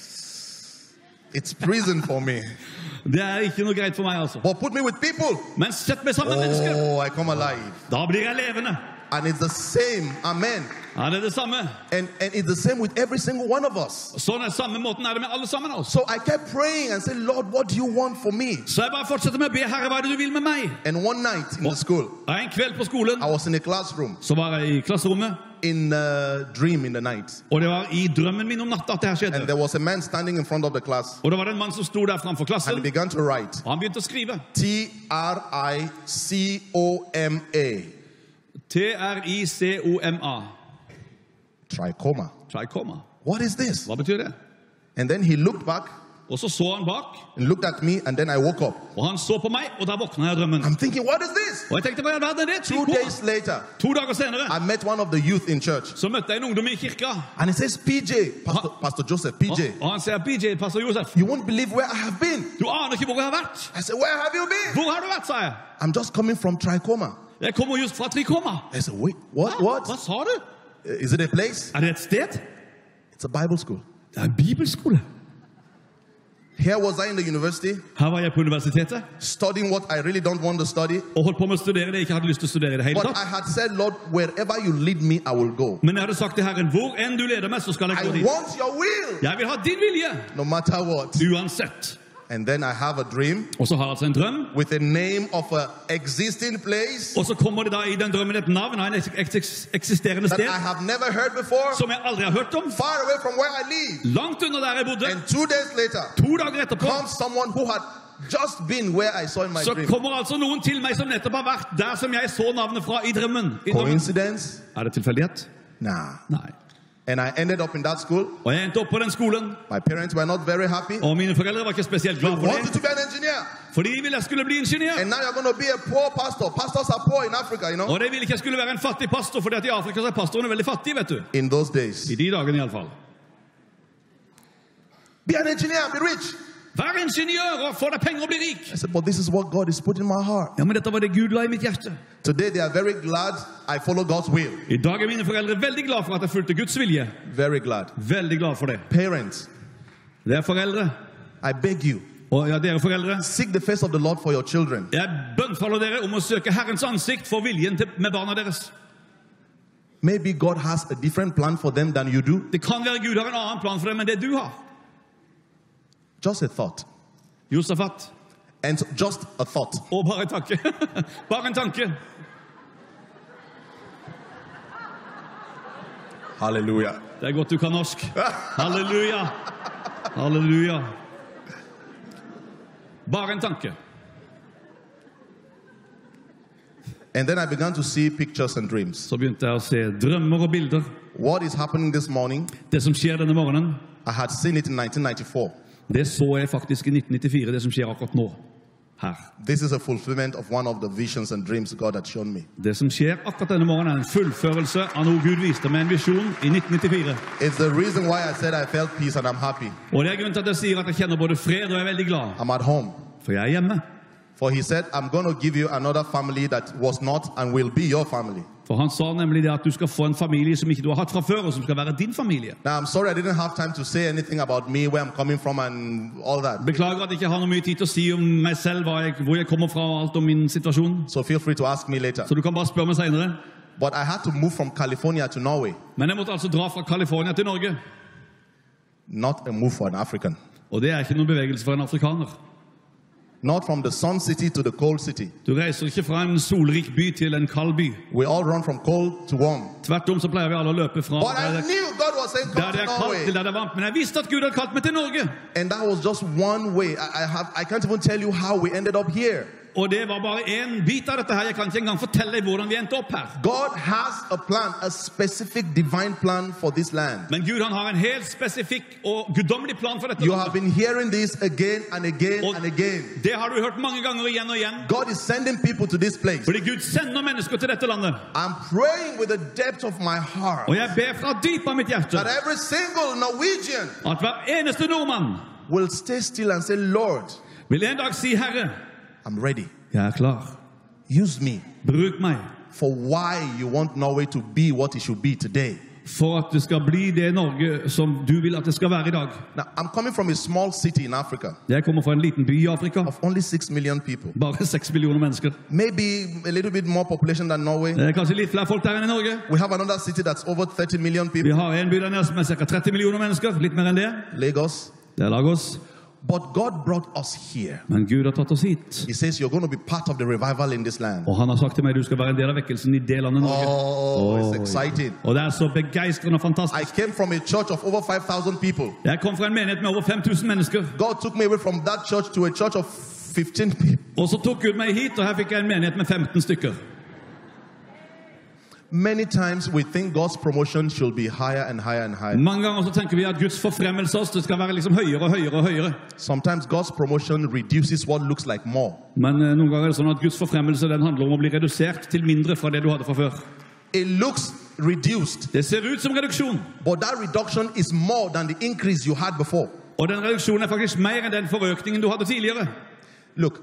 It's prison for me. Det er ikke noe greit for meg, altså. But put me with people. Men sett meg sammen med mennesker. Oh, I come alive. Da blir jeg levende. And it's the same. Amen. Ja, det er det samme. And, and it's the same with every single one of us. Sånn er samme måten er det med alle sammen også. So I kept praying and said, Lord, what do you want for me? Så jeg bare fortsetter med å be, Herre, hva er det du vil med meg? And one night in the school, en kveld på skolen, I was in a classroom. Så var jeg i klasserommet. In a dream in the night. Og det var i drømmen min om natta at det her skjedde. And there was a man standing in front of the class. Og det var en mann som stod der framfor klassen. And he began to write. Og han begynte å skrive. T R I C O M A. T R I C O M A. Trichoma. Trichoma. What is this? Hva betyr det? And then he looked back. Og så så han bak. And looked at me, and then I woke up. Og han så på meg, og da våkna jeg av drømmen. I'm thinking, what is this? Og jeg tenkte, hva i all verden er det? Two days later, to dager senere, I met one of the youth in church. Så møtte jeg en ungdom i kirka. And he says, P J, Pastor, Pastor Joseph, P J. Og han sier, P J, Pastor Joseph. You won't believe where I have been. Du aner ikke hvor jeg har vært. I said, where have you been? Hvor har du vært, sa jeg. I'm just coming from Tricoma. Jeg kommer just fra Tricoma. I said, wait, what, what? Hva sa du? Is it a place? Er det et sted? It's a Bible school. Det er en bibelskole. Here was I in the university. Her var jeg på universitetet. Studying what I really don't want to study. Og holdt på med å studere det jeg ikke hadde lyst til å studere i det hele But tatt. I had said, Lord, wherever you lead me, I will go. Men jeg hadde sagt til Herren, hvor enn du leder meg, så skal jeg gå I dit. want your will. Jeg vil ha din vilje. No matter what. Uansett. And then I have a dream. Og så har jeg altså en drøm. With the name of a existing place. Og så kommer det da i den drømmen et navn av en eksisterende sted. That I have never heard before. Som jeg aldri har hørt om. Far away from where I live. Langt under der jeg bodde. And two days later. To dager etterpå. Comes someone who had just been where I saw in my så dream. Så kommer altså noen til meg som nettopp har vært der som jeg så navnet fra i drømmen. I drømmen. Coincidence? Er det tilfeldighet? Nah. Nei. And I ended up in that school. Og jeg endte opp på den skolen. My parents were not very happy. Og mine foreldre var ikke spesielt glad for They wanted to be an engineer. Fordi de ville jeg skulle bli ingeniør. And now you're going to be a poor pastor. Pastors are poor in Africa, you know. Og de ville ikke jeg skulle være en fattig pastor, fordi at i Afrika så er pastorene veldig fattige, vet du. In those days. I de dagene i alle fall. Be an engineer, be rich. Vær ingeniør og få deg penger og bli rik. I said, but this is what God is put in my heart. Ja, men dette var det Gud la i mitt hjerte. Today they are very glad I follow God's will. I dag er mine foreldre veldig glad for at jeg fulgte Guds vilje. Very glad. Veldig glad for det. Parents. Det er foreldre. I beg you. Og ja, dere foreldre. Seek the face of the Lord for your children. Jeg bønnfaller dere om å søke Herrens ansikt for viljen til, med barna deres. Maybe God has a different plan for them than you do. Det kan være Gud har en annen plan for dem enn det du har. Just a thought. Josafat. And just a thought. Og bare en tanke. Bare en tanke. Halleluja. Det er godt du kan norsk. Halleluja. Halleluja. Bare en tanke. And then I began to see pictures and dreams. Så begynte jeg å se drømmer og bilder. What is happening this morning? Det som skjer denne morgenen. I had seen it in nineteen ninety-four. Det så jeg faktisk i nitten nittifire, det som skjer akkurat nå. Her. This is a fulfillment of one of the visions and dreams God had shown me. Det som skjer akkurat denne morgenen er en fullførelse av noe Gud viste med en visjon i nitten nittifire. It's the reason why I said I felt peace and I'm happy. Og det er grunnen til at jeg sier at jeg kjenner både fred og jeg er veldig glad. I'm at home. For jeg er hjemme. For he said, I'm going to give you another family that was not and will be your family. For han sa nemlig det at du skal få en familie som ikke du har hatt fra før, og som skal være din familie. Now, I'm sorry I didn't have time to say anything about me, where I'm coming from and all that. Beklager at jeg ikke har noe mye tid til å si om meg selv, jeg, hvor jeg kommer fra og alt om min situasjon. So feel free to ask me later. Så du kan bare spørre meg senere. But I had to move from California to Norway. Men jeg måtte altså dra fra California til Norge. Not a move for an African. Og det er ikke noen bevegelse for en afrikaner. Not from the sun city to the cold city. Du reiser ikke fra en solrik by til en kald by. We all run from cold to warm. Tvert om så pleier vi alle å løpe fra But I knew God was saying, come der det er to kaldt Norway. til der det er varmt. Men jeg visste at Gud hadde kalt meg til Norge. And that was just one way. I, I, have, I can't even tell you how we ended up here. Og det var bare en bit av dette her. Jeg kan ikke engang fortelle deg hvordan vi endte opp her. God has a plan, a specific divine plan for this land. Men Gud han har en helt spesifikk og guddommelig plan for dette You landet. have been hearing this again and again og and again. Det har du hørt mange ganger igjen og igjen. God is sending people to this place. Fordi Gud sender mennesker til dette landet. I'm praying with the depth of my heart. Og jeg ber fra dypet av mitt hjerte. That every single Norwegian at hver eneste nordmann will stay still and say, Lord, vil en dag si, Herre, I'm ready. Jeg er klar. Use me. Bruk meg. For why you want Norway to be what it should be today. For at det skal bli det Norge som du vil at det skal være i dag. Now, I'm coming from a small city in Africa. Jeg kommer fra en liten by i Afrika. Of only six million people. Bare seks millioner mennesker. Maybe a little bit more population than Norway. Det er kanskje litt flere folk der enn i Norge. We have another city that's over thirty million people. Vi har en by der nede som er ca. tretti millioner mennesker. Litt mer enn det. Lagos. Det er Lagos. But God brought us here. Men Gud har tatt oss hit. He says you're going to be part of the revival in this land. Og han har sagt til meg du skal være en del av vekkelsen i det landet Norge. Oh, it's exciting. Og det er så begeistrende og fantastisk. I came from a church of over five thousand people. Jeg kom fra en menighet med over fem tusen mennesker. God took me away from that church to a church of fifteen people. Og så tok Gud meg hit, og her fikk jeg en menighet med femten stykker. Many times we think God's promotion should be higher and higher and higher. Mange ganger så tenker vi at Guds forfremmelse oss, det skal være liksom høyere og høyere og høyere. Sometimes God's promotion reduces what looks like more. Men eh, noen ganger er det sånn at Guds forfremmelse den handler om å bli redusert til mindre fra det du hadde fra før. It looks reduced. Det ser ut som reduksjon. But that reduction is more than the increase you had before. Og den reduksjonen er faktisk mer enn den forøkningen du hadde tidligere. Look,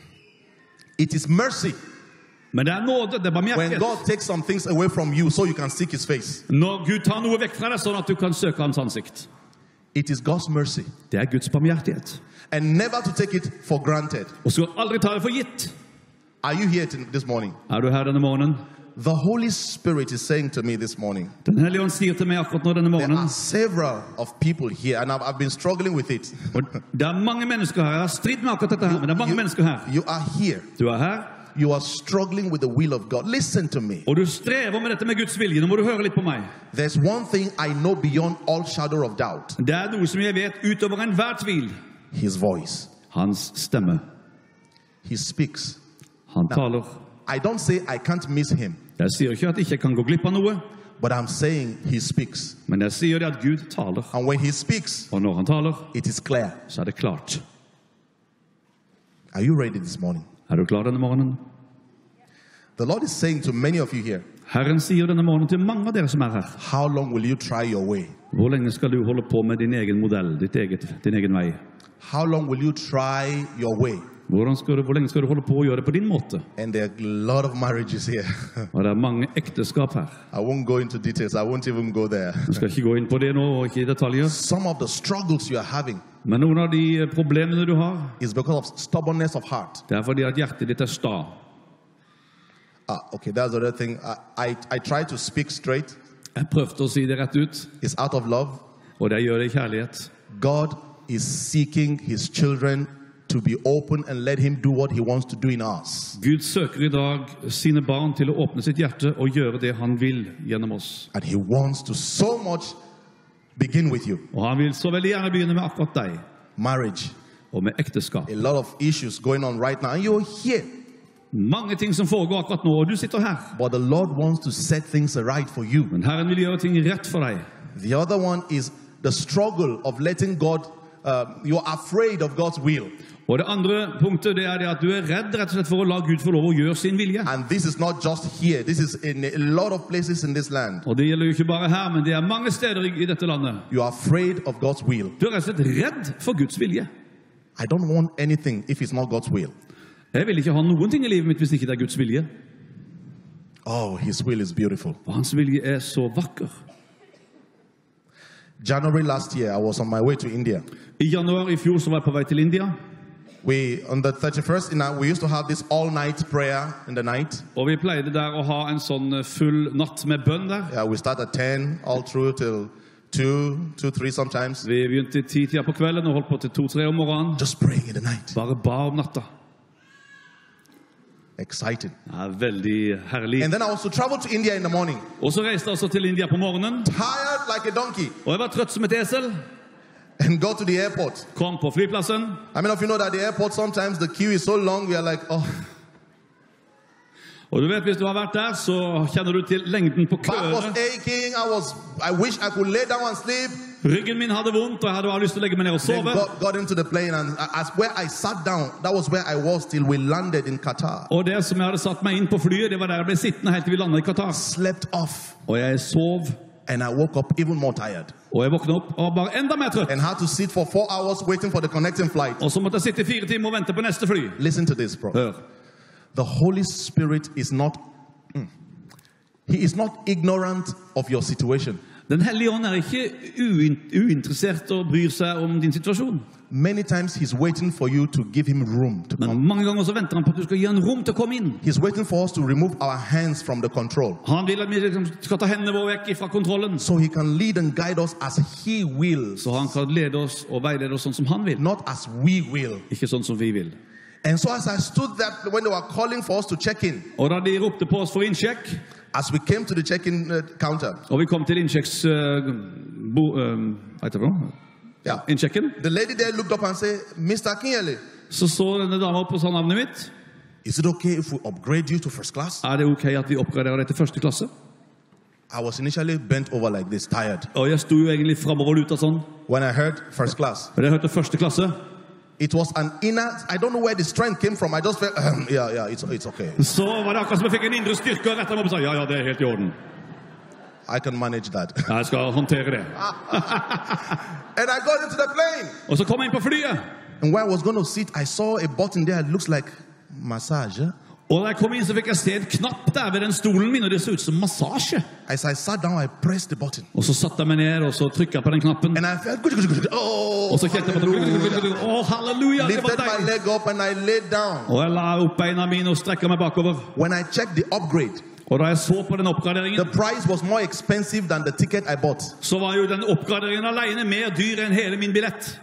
it is mercy. Men det er nåde, det er barmhjertighet. When God takes some things away from you so you can seek his face. Når Gud tar noe vekk fra deg sånn at du kan søke hans ansikt. It is God's mercy. Det er Guds barmhjertighet. And never to take it for granted. Og skal aldri ta det for gitt. Are you here this morning? Er du her denne morgenen? The Holy Spirit is saying to me this morning. Den hellige ånd sier til meg akkurat nå denne morgenen. There are several of people here, and I've, I've been struggling with it. Og det er mange mennesker her. Jeg har stridd med akkurat dette her, men det er mange you, mennesker her. You are here. Du er her. You are struggling with the will of God. Listen to me. Og du strever med dette med Guds vilje. Nå må du høre litt på meg. There's one thing I know beyond all shadow of doubt. Det er noe som jeg vet utover enhver tvil. His voice. Hans stemme. He speaks. Han Now, taler. I don't say I can't miss him. Jeg sier ikke at jeg ikke kan gå glipp av noe. But I'm saying he speaks. Men jeg sier det at Gud taler. And when he speaks, og når han taler, it is clear. Så er det klart. Are you ready this morning? Er du klar denne morgenen? The Lord is saying to many of you here. Herren sier denne morgenen til mange av dere som er her. How long will you try your way? Hvor lenge skal du holde på med din egen modell, ditt eget, din egen vei? How long will you try your way? Hvordan skal du, hvor lenge skal du holde på å gjøre det på din måte? And there are a lot of marriages here. Og det er mange ekteskap her. I won't go into details. I won't even go there. Jeg skal ikke gå inn på det nå, og ikke i detaljer. Some of the struggles you are having. Men noen av de problemene du har, is because of stubbornness of heart. Det er fordi at hjertet ditt er sta. Ah, okay, that's the other thing. I, I, I try to speak straight. Jeg prøvde å si det rett ut. It's out of love. Og det gjør det i kjærlighet. God is seeking his children to be open and let him do what he wants to do in us. Gud søker i dag sine barn til å åpne sitt hjerte og gjøre det han vil gjennom oss. And he wants to so much begin with you. Og han vil så veldig gjerne begynne med akkurat deg. Marriage. Og med ekteskap. A lot of issues going on right now and you're here. Mange ting som foregår akkurat nå, og du sitter her. But the Lord wants to set things right for you. Men Herren vil gjøre ting rett for deg. The other one is the struggle of letting God, uh, you're afraid of God's will. Og det andre punktet det er det at du er redd rett og slett for å la Gud få lov å gjøre sin vilje. And this is not just here. This is in a lot of places in this land. Og det gjelder jo ikke bare her, men det er mange steder i, i dette landet. You are afraid of God's will. Du er rett og slett redd for Guds vilje. I don't want anything if it's not God's will. Jeg vil ikke ha noen ting i livet mitt hvis ikke det er Guds vilje. Oh, his will is beautiful. Og hans vilje er så vakker. January last year, I was on my way to India. I januar i fjor så var jeg på vei til India. We, on the thirty-first, in our, we used to have this all-night prayer in the night. Og vi pleide der å ha en sånn full natt med bønn der. Yeah, we start at ten, all through till two, two, three sometimes. Vi begynte ti tida på kvelden og holdt på til to, tre om morgenen. Just praying in the night. Bare ba om natta. Exciting. Ja, veldig herlig. And then I also traveled to India in the morning. Og så reiste jeg altså til India på morgenen. Tired like a donkey. Og jeg var trøtt som et esel. And go to the airport. Kom på flyplassen. I mean, if you know that the airport sometimes the queue is so long, we are like, oh. Og du vet, hvis du har vært der, så kjenner du til lengden på køene. Back was aching. I was. I wish I could lay down and sleep. Ryggen min hadde vondt, og jeg hadde bare lyst til å legge meg ned og Then sove. got, got into the plane, and as where I sat down, that was where I was till we landed in Qatar. Og det som jeg hadde satt meg inn på flyet, det var der jeg ble sittende helt til vi landet i Qatar. Slept off. Og jeg sov. And I woke up even more tired. Og jeg våknet opp og bare enda mer trøtt. And had to sit for four hours waiting for the connecting flight. Og så måtte jeg sitte i fire timer og vente på neste fly. Listen to this, bro. Hør. The Holy Spirit is not. Mm, he is not ignorant of your situation. Den hellige ånd er ikke uinteressert og bryr seg om din situasjon. Many times he's waiting for you to give him room to Men come. mange ganger så venter han på at du skal gi han rom til å komme inn. He's waiting for us to remove our hands from the control. Han vil at vi liksom skal ta hendene våre vekk fra kontrollen. So he can lead and guide us as he wills. Så han kan lede oss og veilede oss sånn som han vil. Not as we will. Ikke sånn som vi vil. And so as I stood there when they were calling for us to check in. Og da de ropte på oss for innsjekk. As we came to the check-in uh, counter. Og vi kom til innsjekks... Uh, bo, uh, hva heter det nå? Yeah. Innsjekken. The lady there looked up and said, Mister Akinyele. Så så denne dama opp og sa navnet mitt. Is it okay if we upgrade you to first class? Er det ok at vi oppgraderer deg til første klasse? I was initially bent over like this, tired. Og jeg sto jo egentlig fremover og ut av sånn. When I heard first class, Og jeg hørte første klasse. it was an inner, I don't know where the strength came from. I just felt, um, yeah, yeah, it's, it's okay. Så var det akkurat som jeg fikk en indre styrke og rettet meg opp og sa, ja, ja, det er helt i orden. I can manage that. Jeg skal håndtere det. And I got into the plane. Og så kom jeg inn på flyet. And where I was going to sit, I saw a button there. It looks like massage. Og da jeg kom inn så fikk jeg se en knapp der ved den stolen min, og det så ut som massasje. As I sat down, I pressed the button. Og så satte jeg meg ned, og så trykket jeg på den knappen. And I felt, good, good, good, oh, og så kjente jeg på det. Åh, halleluja, det var lifted my deg. leg up and I laid down. Og jeg la opp beina mine og strekket meg bakover. When I checked the upgrade, Og da jeg så på den oppgraderingen, the price was more expensive than the ticket I bought. så var jo den oppgraderingen alene mer dyr enn hele min billett.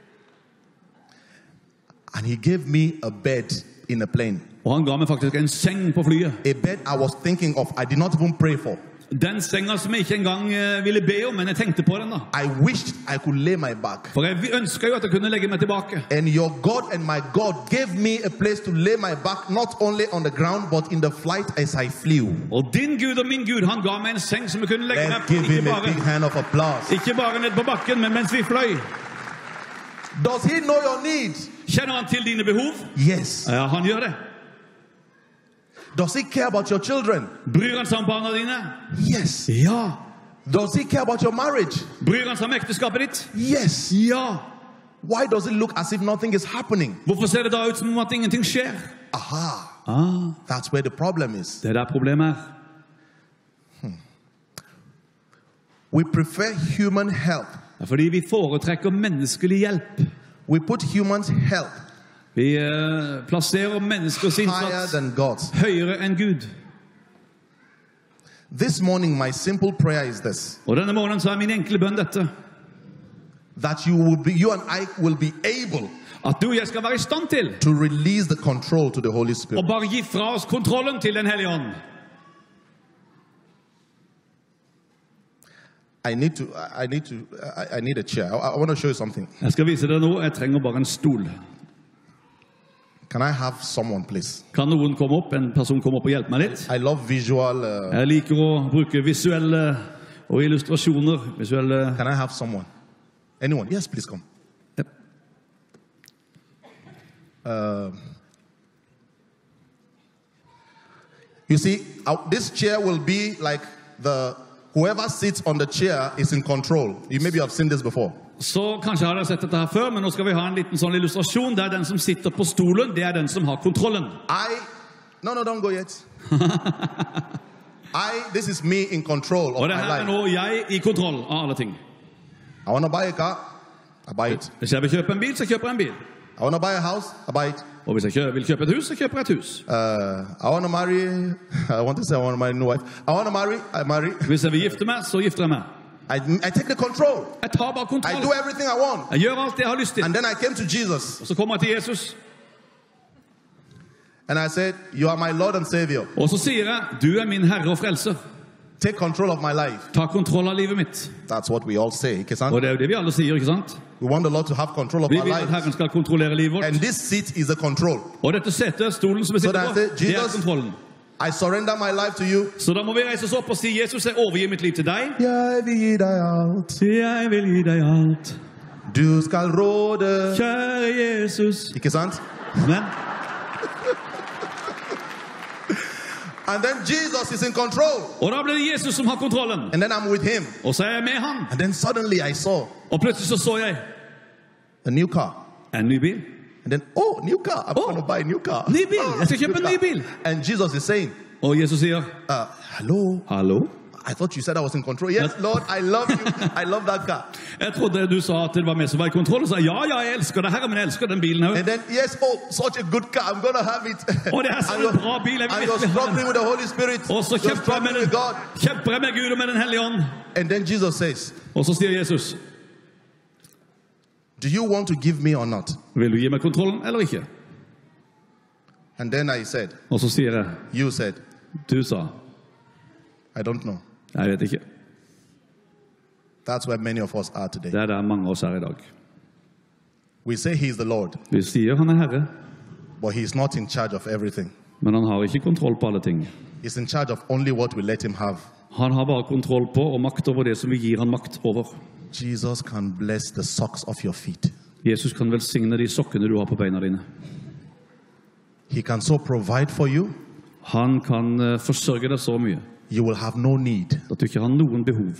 And he gave me a bed in a plane. Og han ga meg faktisk en seng på flyet. A bed I was thinking of, I did not even pray for. Den senga som jeg ikke engang eh, ville be om, men jeg tenkte på den da. I wished I could lay my back. For jeg ønsket jo at jeg kunne legge meg tilbake. And your God and my God gave me a place to lay my back, not only on the ground, but in the flight as I flew. Og din Gud og min Gud, han ga meg en seng som jeg kunne legge meg Let's på. give Ikke him a big bare, hand of applause. ikke bare ned på bakken, men mens vi fløy. Does he know your needs? Kjenner han til dine behov? Yes. Ja, han gjør det. Does he care about your children? Bryr han seg om barna dine? Yes. Ja. Does he care about your marriage? Bryr han seg om ekteskapet ditt? Yes. Ja. Why does it look as if nothing is happening? Hvorfor ser det da ut som om at ingenting skjer? Aha. Ah, That's where the problem is. det er der problemet er. We prefer human help. Det er fordi vi foretrekker menneskelig hjelp. We put humans' help Vi eh, plasserer menneskers higher innsats than God's. høyere enn Gud. This morning, my simple prayer is this: Og denne morgenen så er min enkle bønn dette. that you will be, you and I will be able At du og jeg skal være i stand til to release the control to the Holy å Spirit. bare gi fra oss kontrollen til Den hellige ånd. I need to, I need to, I, I need a chair. I, I want to show you something. Jeg skal vise deg nå. Jeg trenger bare en stol. Can I have someone, please? Kan noen komme opp? En person komme opp og hjelpe meg litt? I love visual. Uh, Jeg liker å bruke visuelle og illustrasjoner. Visuelle... can I have someone? Anyone? Yes, please come. Yep. Uh, you see, uh, this chair will be like the whoever sits on the chair is in control. You maybe have seen this before. Så kanskje har dere sett dette her før, men nå skal vi ha en liten sånn illustrasjon der den som sitter på stolen, det er den som har kontrollen. I, no, no, don't go yet. I, this is me in control of Og det my her er life. nå jeg i kontroll av alle ting. I want to buy a car, I buy it. Hvis jeg vil kjøpe en bil, så kjøper jeg en bil. I want to buy a house, I buy it. Og hvis jeg kjø- vil kjøpe et hus, så kjøper jeg et hus. Uh, I want to marry, I want to say I want to marry a new wife. I want to marry, I marry. Hvis jeg vil gifte meg, så gifter jeg meg. I, I take the control. Jeg tar bare I kontroll. do everything I want. Jeg gjør alt det jeg har lyst til. And then I came to Jesus Og så kommer jeg til Jesus, and I said, you are my Lord and Savior. og så sier jeg, du er min herre og frelser. Take control of my life. Ta kontroll av livet mitt. That's what we all say, ikke sant? Og det er jo det vi alle sier, ikke sant? We want the Lord to have control of Vi our vil at lives. Herren skal kontrollere livet vårt. And this seat is a control. Og dette setet, stolen som vi So sitter that's på, it. det er Jesus- kontrollen. I surrender my life to you. Så da må vi reise oss opp og si, Jesus, jeg overgir mitt liv til deg. Jeg vil gi deg alt. Jeg vil gi deg alt. Du skal råde. Kjære Jesus. Ikke sant? Men, And then Jesus is in control. og da blir det Jesus som har kontrollen. And then I'm with him. Og så er jeg med han. And then suddenly I saw Og plutselig så så jeg a new car. en ny bil. And then, oh, new car. I'm Oh, going to buy a new car. ny bil. Oh, Jeg skal kjøpe new en ny car. bil. And Jesus is saying, Og Jesus sier, uh, hello. hallo? I thought you said I was in control. Yes, Lord, I love you. I love that car. Jeg trodde du sa at det var meg som var i kontroll, og sa, ja, ja, jeg elsker det her, men jeg elsker den bilen her. And then, yes, oh, such a good car. I'm going to have it. Og det er sånn And en bra bil, jeg vil and you're virkelig ha struggling den. with the Holy Spirit. Og så You're kjemper jeg med struggling with God. den, kjemper jeg med Gud og med den hellige ånd. And then Jesus says, Og så sier Jesus, do you want to give me or not? vil du gi meg kontrollen eller ikke? And then I said, Og så sier jeg, you said, du sa, I don't know. jeg vet ikke. That's where many of us are today. Det er der mange av oss er i dag. We say he's the Lord, Vi sier han er herre, but he's not in charge of everything. men han har ikke kontroll på alle ting. He's in charge of only what we let him have. Han har bare kontroll på og makt over det som vi gir han makt over. Jesus can bless the socks of your feet. Jesus kan velsigne de sokkene du har på beina dine. He can so provide for you. Han kan uh, forsørge deg så mye. You will have no need. At du ikke har noen behov.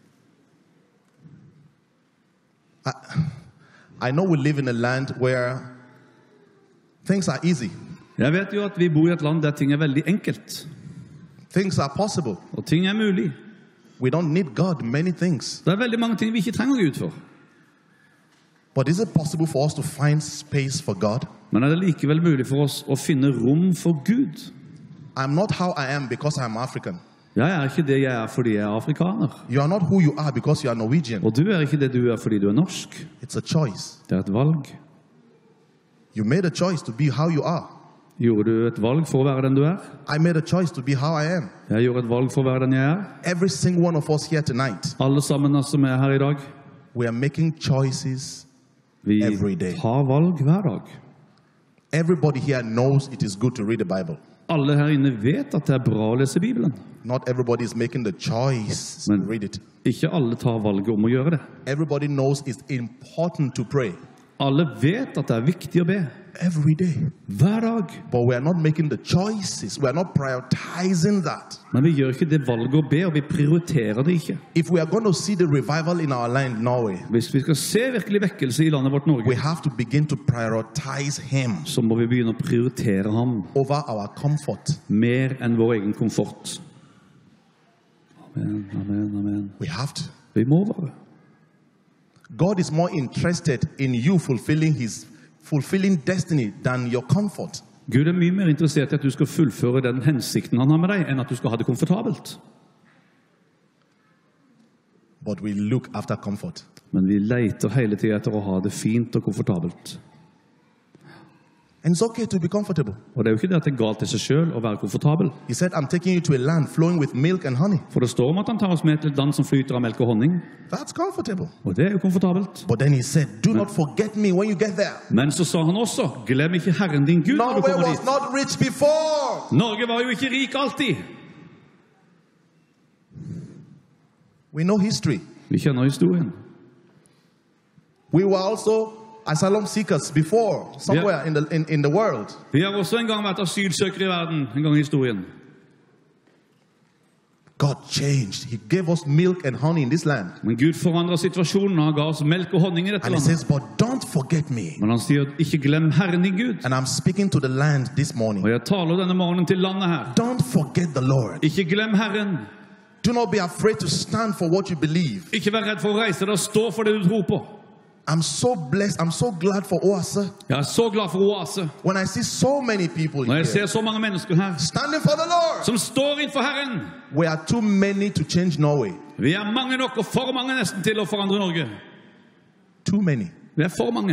I, I know we live in a land where things are easy. Jeg vet jo at vi bor i et land der ting er veldig enkelt. Things are possible. Og ting er mulig. We don't need God, many things. Det er veldig mange ting vi ikke trenger Gud for. But is it possible for us to find space for God? Men er det likevel mulig for oss å finne rom for Gud? I'm not how I am because I'm African. Jeg er ikke det jeg er fordi jeg er afrikaner. You are not who you are because you are Norwegian. Og du er ikke det du er fordi du er norsk. It's a choice. Det er et valg. You made a choice to be how you are. Gjorde du et valg for å være den du er? I made a choice to be how I am. Jeg gjorde et valg for å være den jeg er. Every single one of us here tonight. Alle sammen som er her i dag. We are making choices Vi every day. har valg hver dag. Everybody here knows it is good to read the Bible. Alle her inne vet at det er bra å lese Bibelen. Not everybody is making the choice Men to read it. ikke alle tar valget om å gjøre det. Everybody knows it's important to pray. Alle vet at det er viktig å be. Every day. Hver dag. But we are not making the choices. We are not prioritizing that. Men vi gjør ikke det valget å be, og vi prioriterer det ikke. If we are going to see the revival in our land, Norway, Hvis vi skal se virkelig vekkelse i landet vårt Norge, we have to begin to prioritize Him så må vi begynne å prioritere ham over our comfort. mer enn vår egen komfort. Amen, amen, amen. We have to. Vi må bare. God is more interested in you fulfilling His fulfilling destiny than your comfort. Gud er mye mer interessert i at du skal fullføre den hensikten han har med deg, enn at du skal ha det komfortabelt. But we look after comfort. Men vi leter hele tiden etter å ha det fint og komfortabelt. And it's okay to be comfortable. Og det er jo ikke det at det er galt i seg selv å være komfortabel. He said, I'm taking you to a land flowing with milk and honey. For det står om at han tar oss med til et land som flyter av melk og honning. That's comfortable. Og det er jo komfortabelt. But then he said, do not forget me when you get there. Men så sa han også, glem ikke Herren din Gud når du Norway kommer was dit. not rich before. Norge var jo ikke rik alltid. We know history. Vi kjenner historien. We were also asylum seekers before, somewhere Yeah. in, the, in, in the world. Vi har også en gang vært asylsøkere i verden, en gang i historien. God changed. He gave us milk and honey in this land. Men Gud forandret situasjonen, og han ga oss melk og honning i dette And he landet. says, but don't forget me. Men han sier, ikke glem Herren din Gud. And I'm speaking to the land this morning. Og jeg taler denne morgenen til landet her. Don't forget the Lord. Ikke glem Herren. Do not be afraid to stand for what you believe. Ikke vær redd for å reise deg og stå for det du tror på. I'm so blessed. I'm so glad for Oase. Jeg er så glad for Oase. When I see so many people Når jeg here ser så mange mennesker her, standing for the Lord. som står innenfor Herren. We are too many to change Norway. Vi er mange nok, og for mange nesten til å forandre Norge. Too many. Vi er for mange.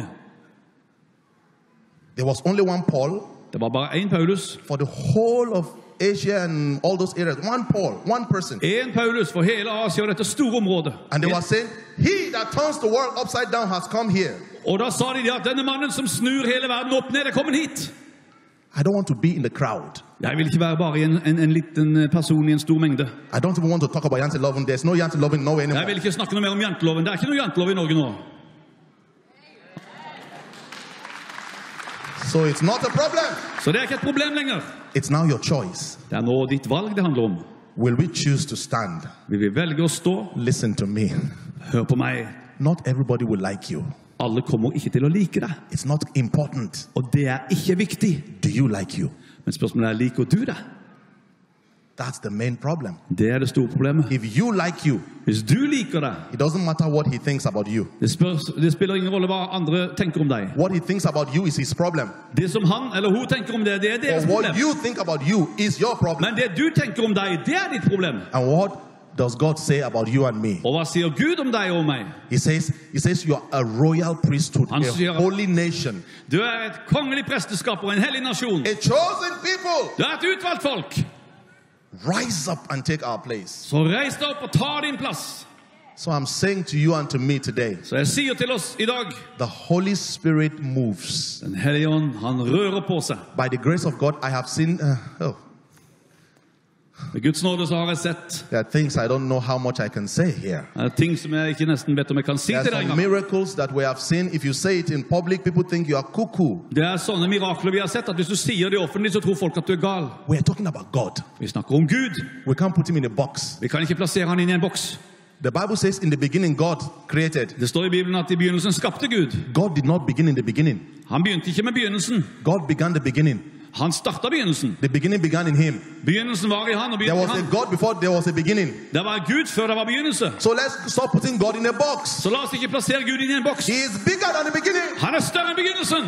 There was only one Paul Det var bare en Paulus. for the whole of Asia and all those areas. One Paul, one person. En Paulus for hele Asia og dette store området. And they were saying, he that turns the world upside down has come here. Og da sa de at denne mannen som snur hele verden opp ned er kommet hit. I don't want to be in the crowd. Jeg vil ikke være bare en, en, en liten person i en stor mengde. I don't even want to talk about janteloven. There's no janteloven in Norway anymore. Jeg vil ikke snakke noe mer om janteloven. Det er ikke noe jantelov i Norge nå. So it's not a problem. Så det er ikke et problem lenger. It's now your choice. Det er nå ditt valg det handler om. Will we choose to stand? Vil vi velge å stå? Listen to me. Hør på meg. Not everybody will like you. Alle kommer ikke til å like deg. It's not important. Og det er ikke viktig. Do you like you? Men spørsmålet er, liker du det? That's the main problem. Det er det store problemet. If you like you, Hvis du liker det, it doesn't matter what he thinks about you. det, spørs, det spiller ingen rolle hva andre tenker om deg. What he thinks about you is his problem. Det som han eller hun tenker om det, det er deres Or what problem. you think about you is your problem. Men det du tenker om deg, det er ditt problem. And what does God say about you and me? Og hva sier Gud om deg og meg? He says, he says you are a royal priesthood, Han a sier- holy nation, Du er et kongelig presteskap og en hellig nasjon. a chosen people. Du er et utvalgt folk. Rise up and take our place. Så reis deg opp og ta din plass. So I'm saying to you and to me today, Så jeg sier til oss i dag, the Holy Spirit moves. Den hellige ånd, han rører på seg. By the grace of God, I have seen, uh, oh, Med Guds nåde så har jeg sett. There are things I don't know how much I can say here. Det er ting som jeg ikke nesten vet om jeg kan si There til are deg some engang. miracles that we have seen. If you say it in public, people think you are cuckoo. Det er sånne mirakler vi har sett, at hvis du sier det offentlig, så tror folk at du er gal. We are talking about God. Vi snakker om Gud. We can't put him in a box. Vi kan ikke plassere han inn i en boks. The Bible says in the beginning God created. Det står i Bibelen at i begynnelsen skapte Gud. God did not begin in the beginning. Han begynte ikke med begynnelsen. God began the beginning. Han startet begynnelsen. The beginning began in him. Begynnelsen var i han og There begynte was i a han. God before there was a beginning. Det var Gud før det var begynnelse. So let's stop putting God in a box. Så la oss ikke plassere Gud inn i en boks. He is bigger than the beginning. Han er større enn begynnelsen.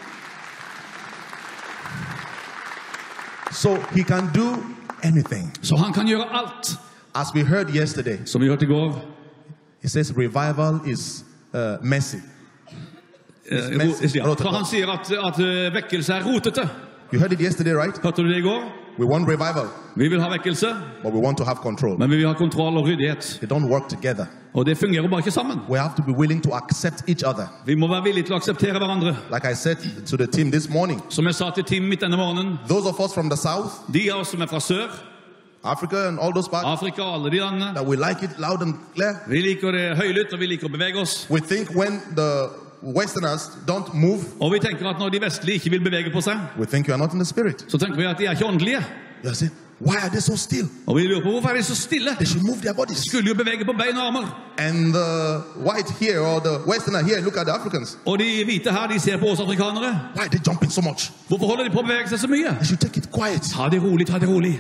So he can do anything. Så han kan gjøre alt. As we heard yesterday. Som vi hørte i går. He says revival is uh, messy. Eh, ja, for han sier at, at uh, vekkelse er rotete. You heard it yesterday, right? Hørte du det i går? We want revival. Vi vil ha vekkelse. But we want to have control. Men vi vil ha kontroll og ryddighet. They don't work together. Og det fungerer bare ikke sammen. We have to be willing to accept each other. Vi må være villige til å akseptere hverandre. Like I said to the team this morning. Som jeg sa til teamet mitt denne morgenen. Those of us from the south. De av oss som er fra sør. Africa and all those parts. Afrika og alle de landene. That we like it loud and clear. Vi liker det høylytt og vi liker å bevege oss. We think when the Westerners don't move. Og vi tenker at når de vestlige ikke vil bevege på seg. We think you are not in the spirit. Så tenker vi at de er ikke åndelige. You say, why are they so still? Og vi lurer på hvorfor er de så stille. They should move their bodies. Skulle jo bevege på bein og armer. And the white here or the Westerner here look at the Africans. Og de hvite her, de ser på oss afrikanere. Why are they jumping so much? Hvorfor holder de på å bevege seg så mye? They should take it quiet. Ta det rolig, ta det rolig.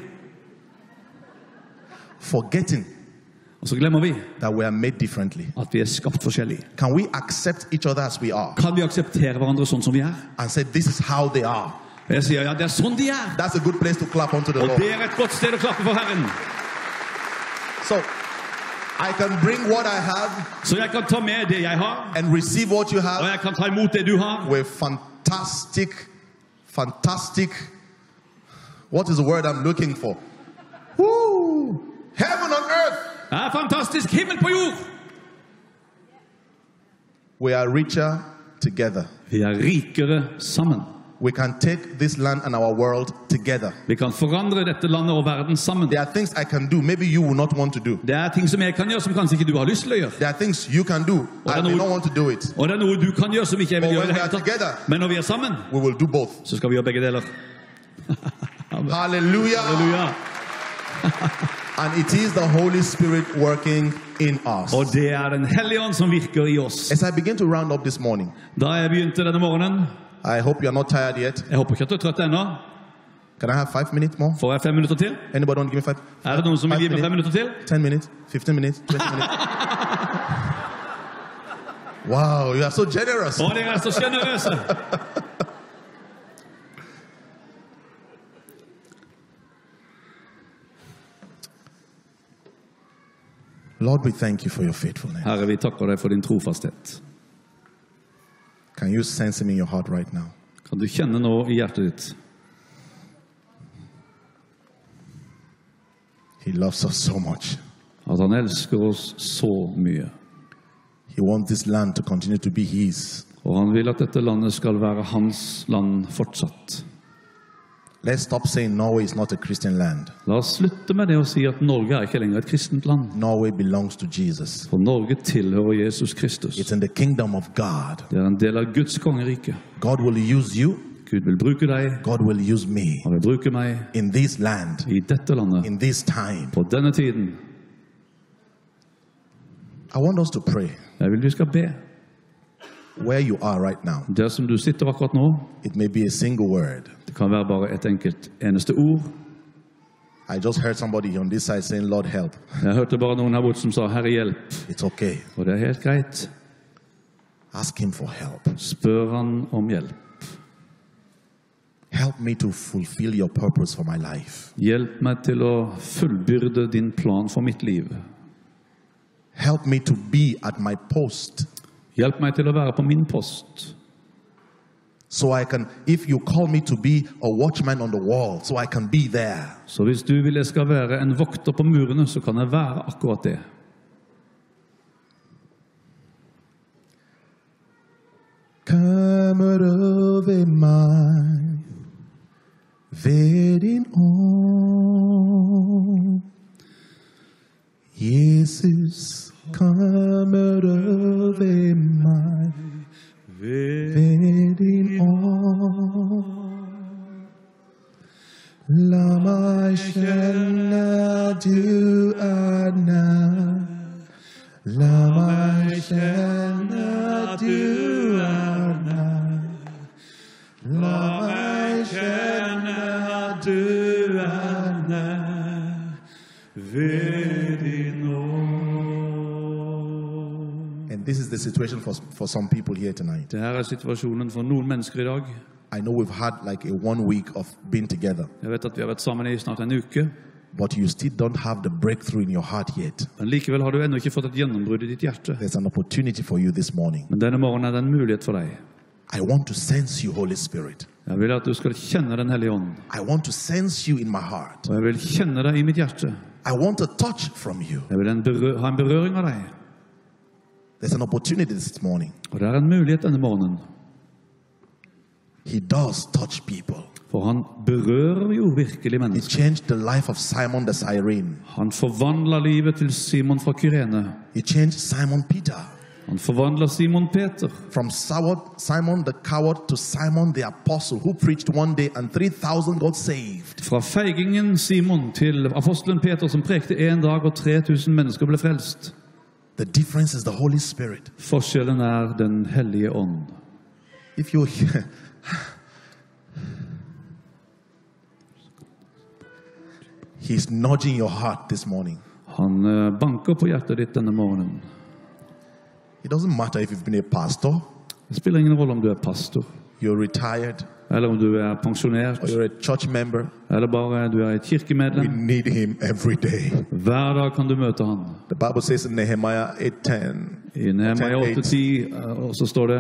Forgetting. Og så glemmer vi that we are made differently. At vi er skapt forskjellig. Can we accept each other as we are? Kan vi akseptere hverandre sånn som vi er? And say this is how they are. Jeg sier ja, det er sånn de er. That's a good place to clap onto the Og Lord. det er et godt sted å klappe for Herren. So I can bring what I have. Så jeg kan ta med det jeg har. And receive what you have. Og jeg kan ta imot det du har. With fantastic, fantastic. What is the word I'm looking for? Woo! Heaven on earth. Det er fantastisk himmel på jord. We are richer together. Vi er rikere sammen. We can take this land and our world together. Vi kan forandre dette landet og verden sammen. There are things I can do, maybe you will not want to do. Det er ting som jeg kan gjøre som kanskje ikke du har lyst til å gjøre. There are things you can do, I may not want to do it. Og det er noe du kan gjøre som ikke jeg vil But gjøre when i we det are hele together, tatt. Men når vi er sammen, we will do both. så skal vi gjøre begge deler. Hallelujah. Halleluja. And it is the Holy Spirit working in us. Og det er den hellige ånd som virker i oss. As I begin to round up this morning, Da jeg begynte denne morgenen, I hope you are not tired yet. jeg håper ikke at du er trøtt ennå. Can I have five minutes more? Får jeg fem minutter til? Anybody want to give me five? Er det noen som vil Five gi meg fem minutter til? Ten minutes, fifteen minutes, twenty minutes. Wow, you are so generous. Å, dere er så generøse. Lord, we thank you for your faithfulness. Herre, vi takker deg for din trofasthet. Can you sense him in your heart right now? Kan du kjenne nå i hjertet ditt? He loves us so much. At han elsker oss så mye. He wants this land to continue to be his. Og han vil at dette landet skal være hans land fortsatt. Let's stop saying Norway is not a Christian land. La oss slutte med det å si at Norge er ikke lenger et kristent land. Norway belongs to Jesus. For Norge tilhører Jesus Kristus. It's in the kingdom of God. Det er en del av Guds kongerike. God will use you. Gud vil bruke deg. God will use me. Han vil bruke meg. In this land. I dette landet. In this time. På denne tiden. I want us to pray. Jeg vil vi skal be. Where you are right now. Der som du sitter akkurat nå. It may be a single word. Det kan være bare et enkelt eneste ord. I just heard somebody on this side saying, Lord, help. Jeg hørte bare noen her borte som sa, Herre, hjelp. It's okay. Og det er helt greit. Ask him for help. Spør han om hjelp. Help me to fulfill your purpose for my life. Hjelp meg til å fullbyrde din plan for mitt liv. Help me to be at my post. Hjelp meg til å være på min post. So I can, if you call me to be a watchman on the wall, so I can be there. Så hvis du vil jeg skal være en vokter på murene, så kan jeg være akkurat det. Kommer over meg, ved din ånd. meg kjenne du er nær. La meg kjenne du er nær. La meg kjenne at du er nær ved din nåd. And this is the situation for, for some people here tonight. Det her er situasjonen for noen mennesker i dag. I know we've had like a one week of being together. Jeg vet at vi har vært sammen i snart en uke. But you still don't have the breakthrough in your heart yet. Men likevel har du ennå ikke fått et gjennombrudd i ditt hjerte. There's an opportunity for you this morning. Men denne morgenen er det en mulighet for deg. I want to sense you, Holy Spirit. Jeg vil at du skal kjenne den hellige ånd. I want to sense you in my heart. Og jeg vil kjenne deg i mitt hjerte. I want a touch from you. Jeg vil en berø- ha en berøring av deg. There's an opportunity this morning. Og det er en mulighet denne morgenen. He does touch people. For han berører jo virkelig mennesker. He changed the life of Simon the Cyrene. Han forvandler livet til Simon fra Kyrene. He changed Simon Peter. Han forvandler Simon Peter. From Simon the coward to Simon the apostle who preached one day and three thousand got saved. Fra feigingen Simon til apostelen Peter som prekte en dag og tre tusen mennesker ble frelst. The difference is the Holy Spirit. Forskjellen er den hellige ånd. If you He's nudging your heart this morning. Han banker på hjertet ditt denne morgenen. It doesn't matter if you've been a pastor. Det spiller ingen rolle om du er pastor. You're retired. Eller om du er pensjonert. Or you're a church member. Eller bare du er et kirkemedlem. We need him every day. Hver dag kan du møte han. The Bible says in Nehemiah eight ten. I Nehemiah åtte ti og så står det: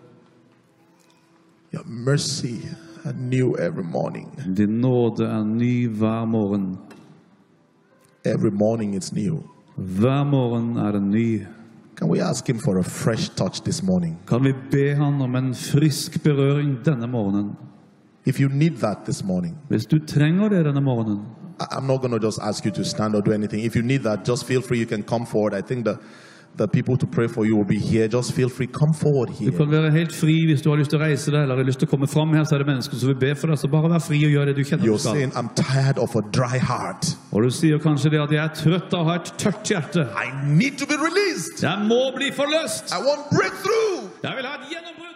Your mercy are new every morning. Din nåde er ny hver morgen. Every morning it's new. Hver morgen er den ny. Can we ask him for a fresh touch this morning? Kan vi be han om en frisk berøring denne morgenen? If you need that this morning. Hvis du trenger det denne morgenen. I'm not going to just ask you to stand or do anything. If you need that, just feel free. You can come forward. I think the the people to pray for you will be here. Just feel free. Come forward here. Du kan være helt fri hvis du har lyst til å reise deg eller har lyst til å komme fram her, så er det mennesker som vil be for deg. Så bare vær fri og gjør det du kjenner du skal. You're saying, I'm tired of a dry heart. Og du sier kanskje det at jeg er trøtt av å ha et tørt hjerte. I need to be released. Jeg må bli forløst. I want breakthrough. Jeg vil ha et gjennombrudd.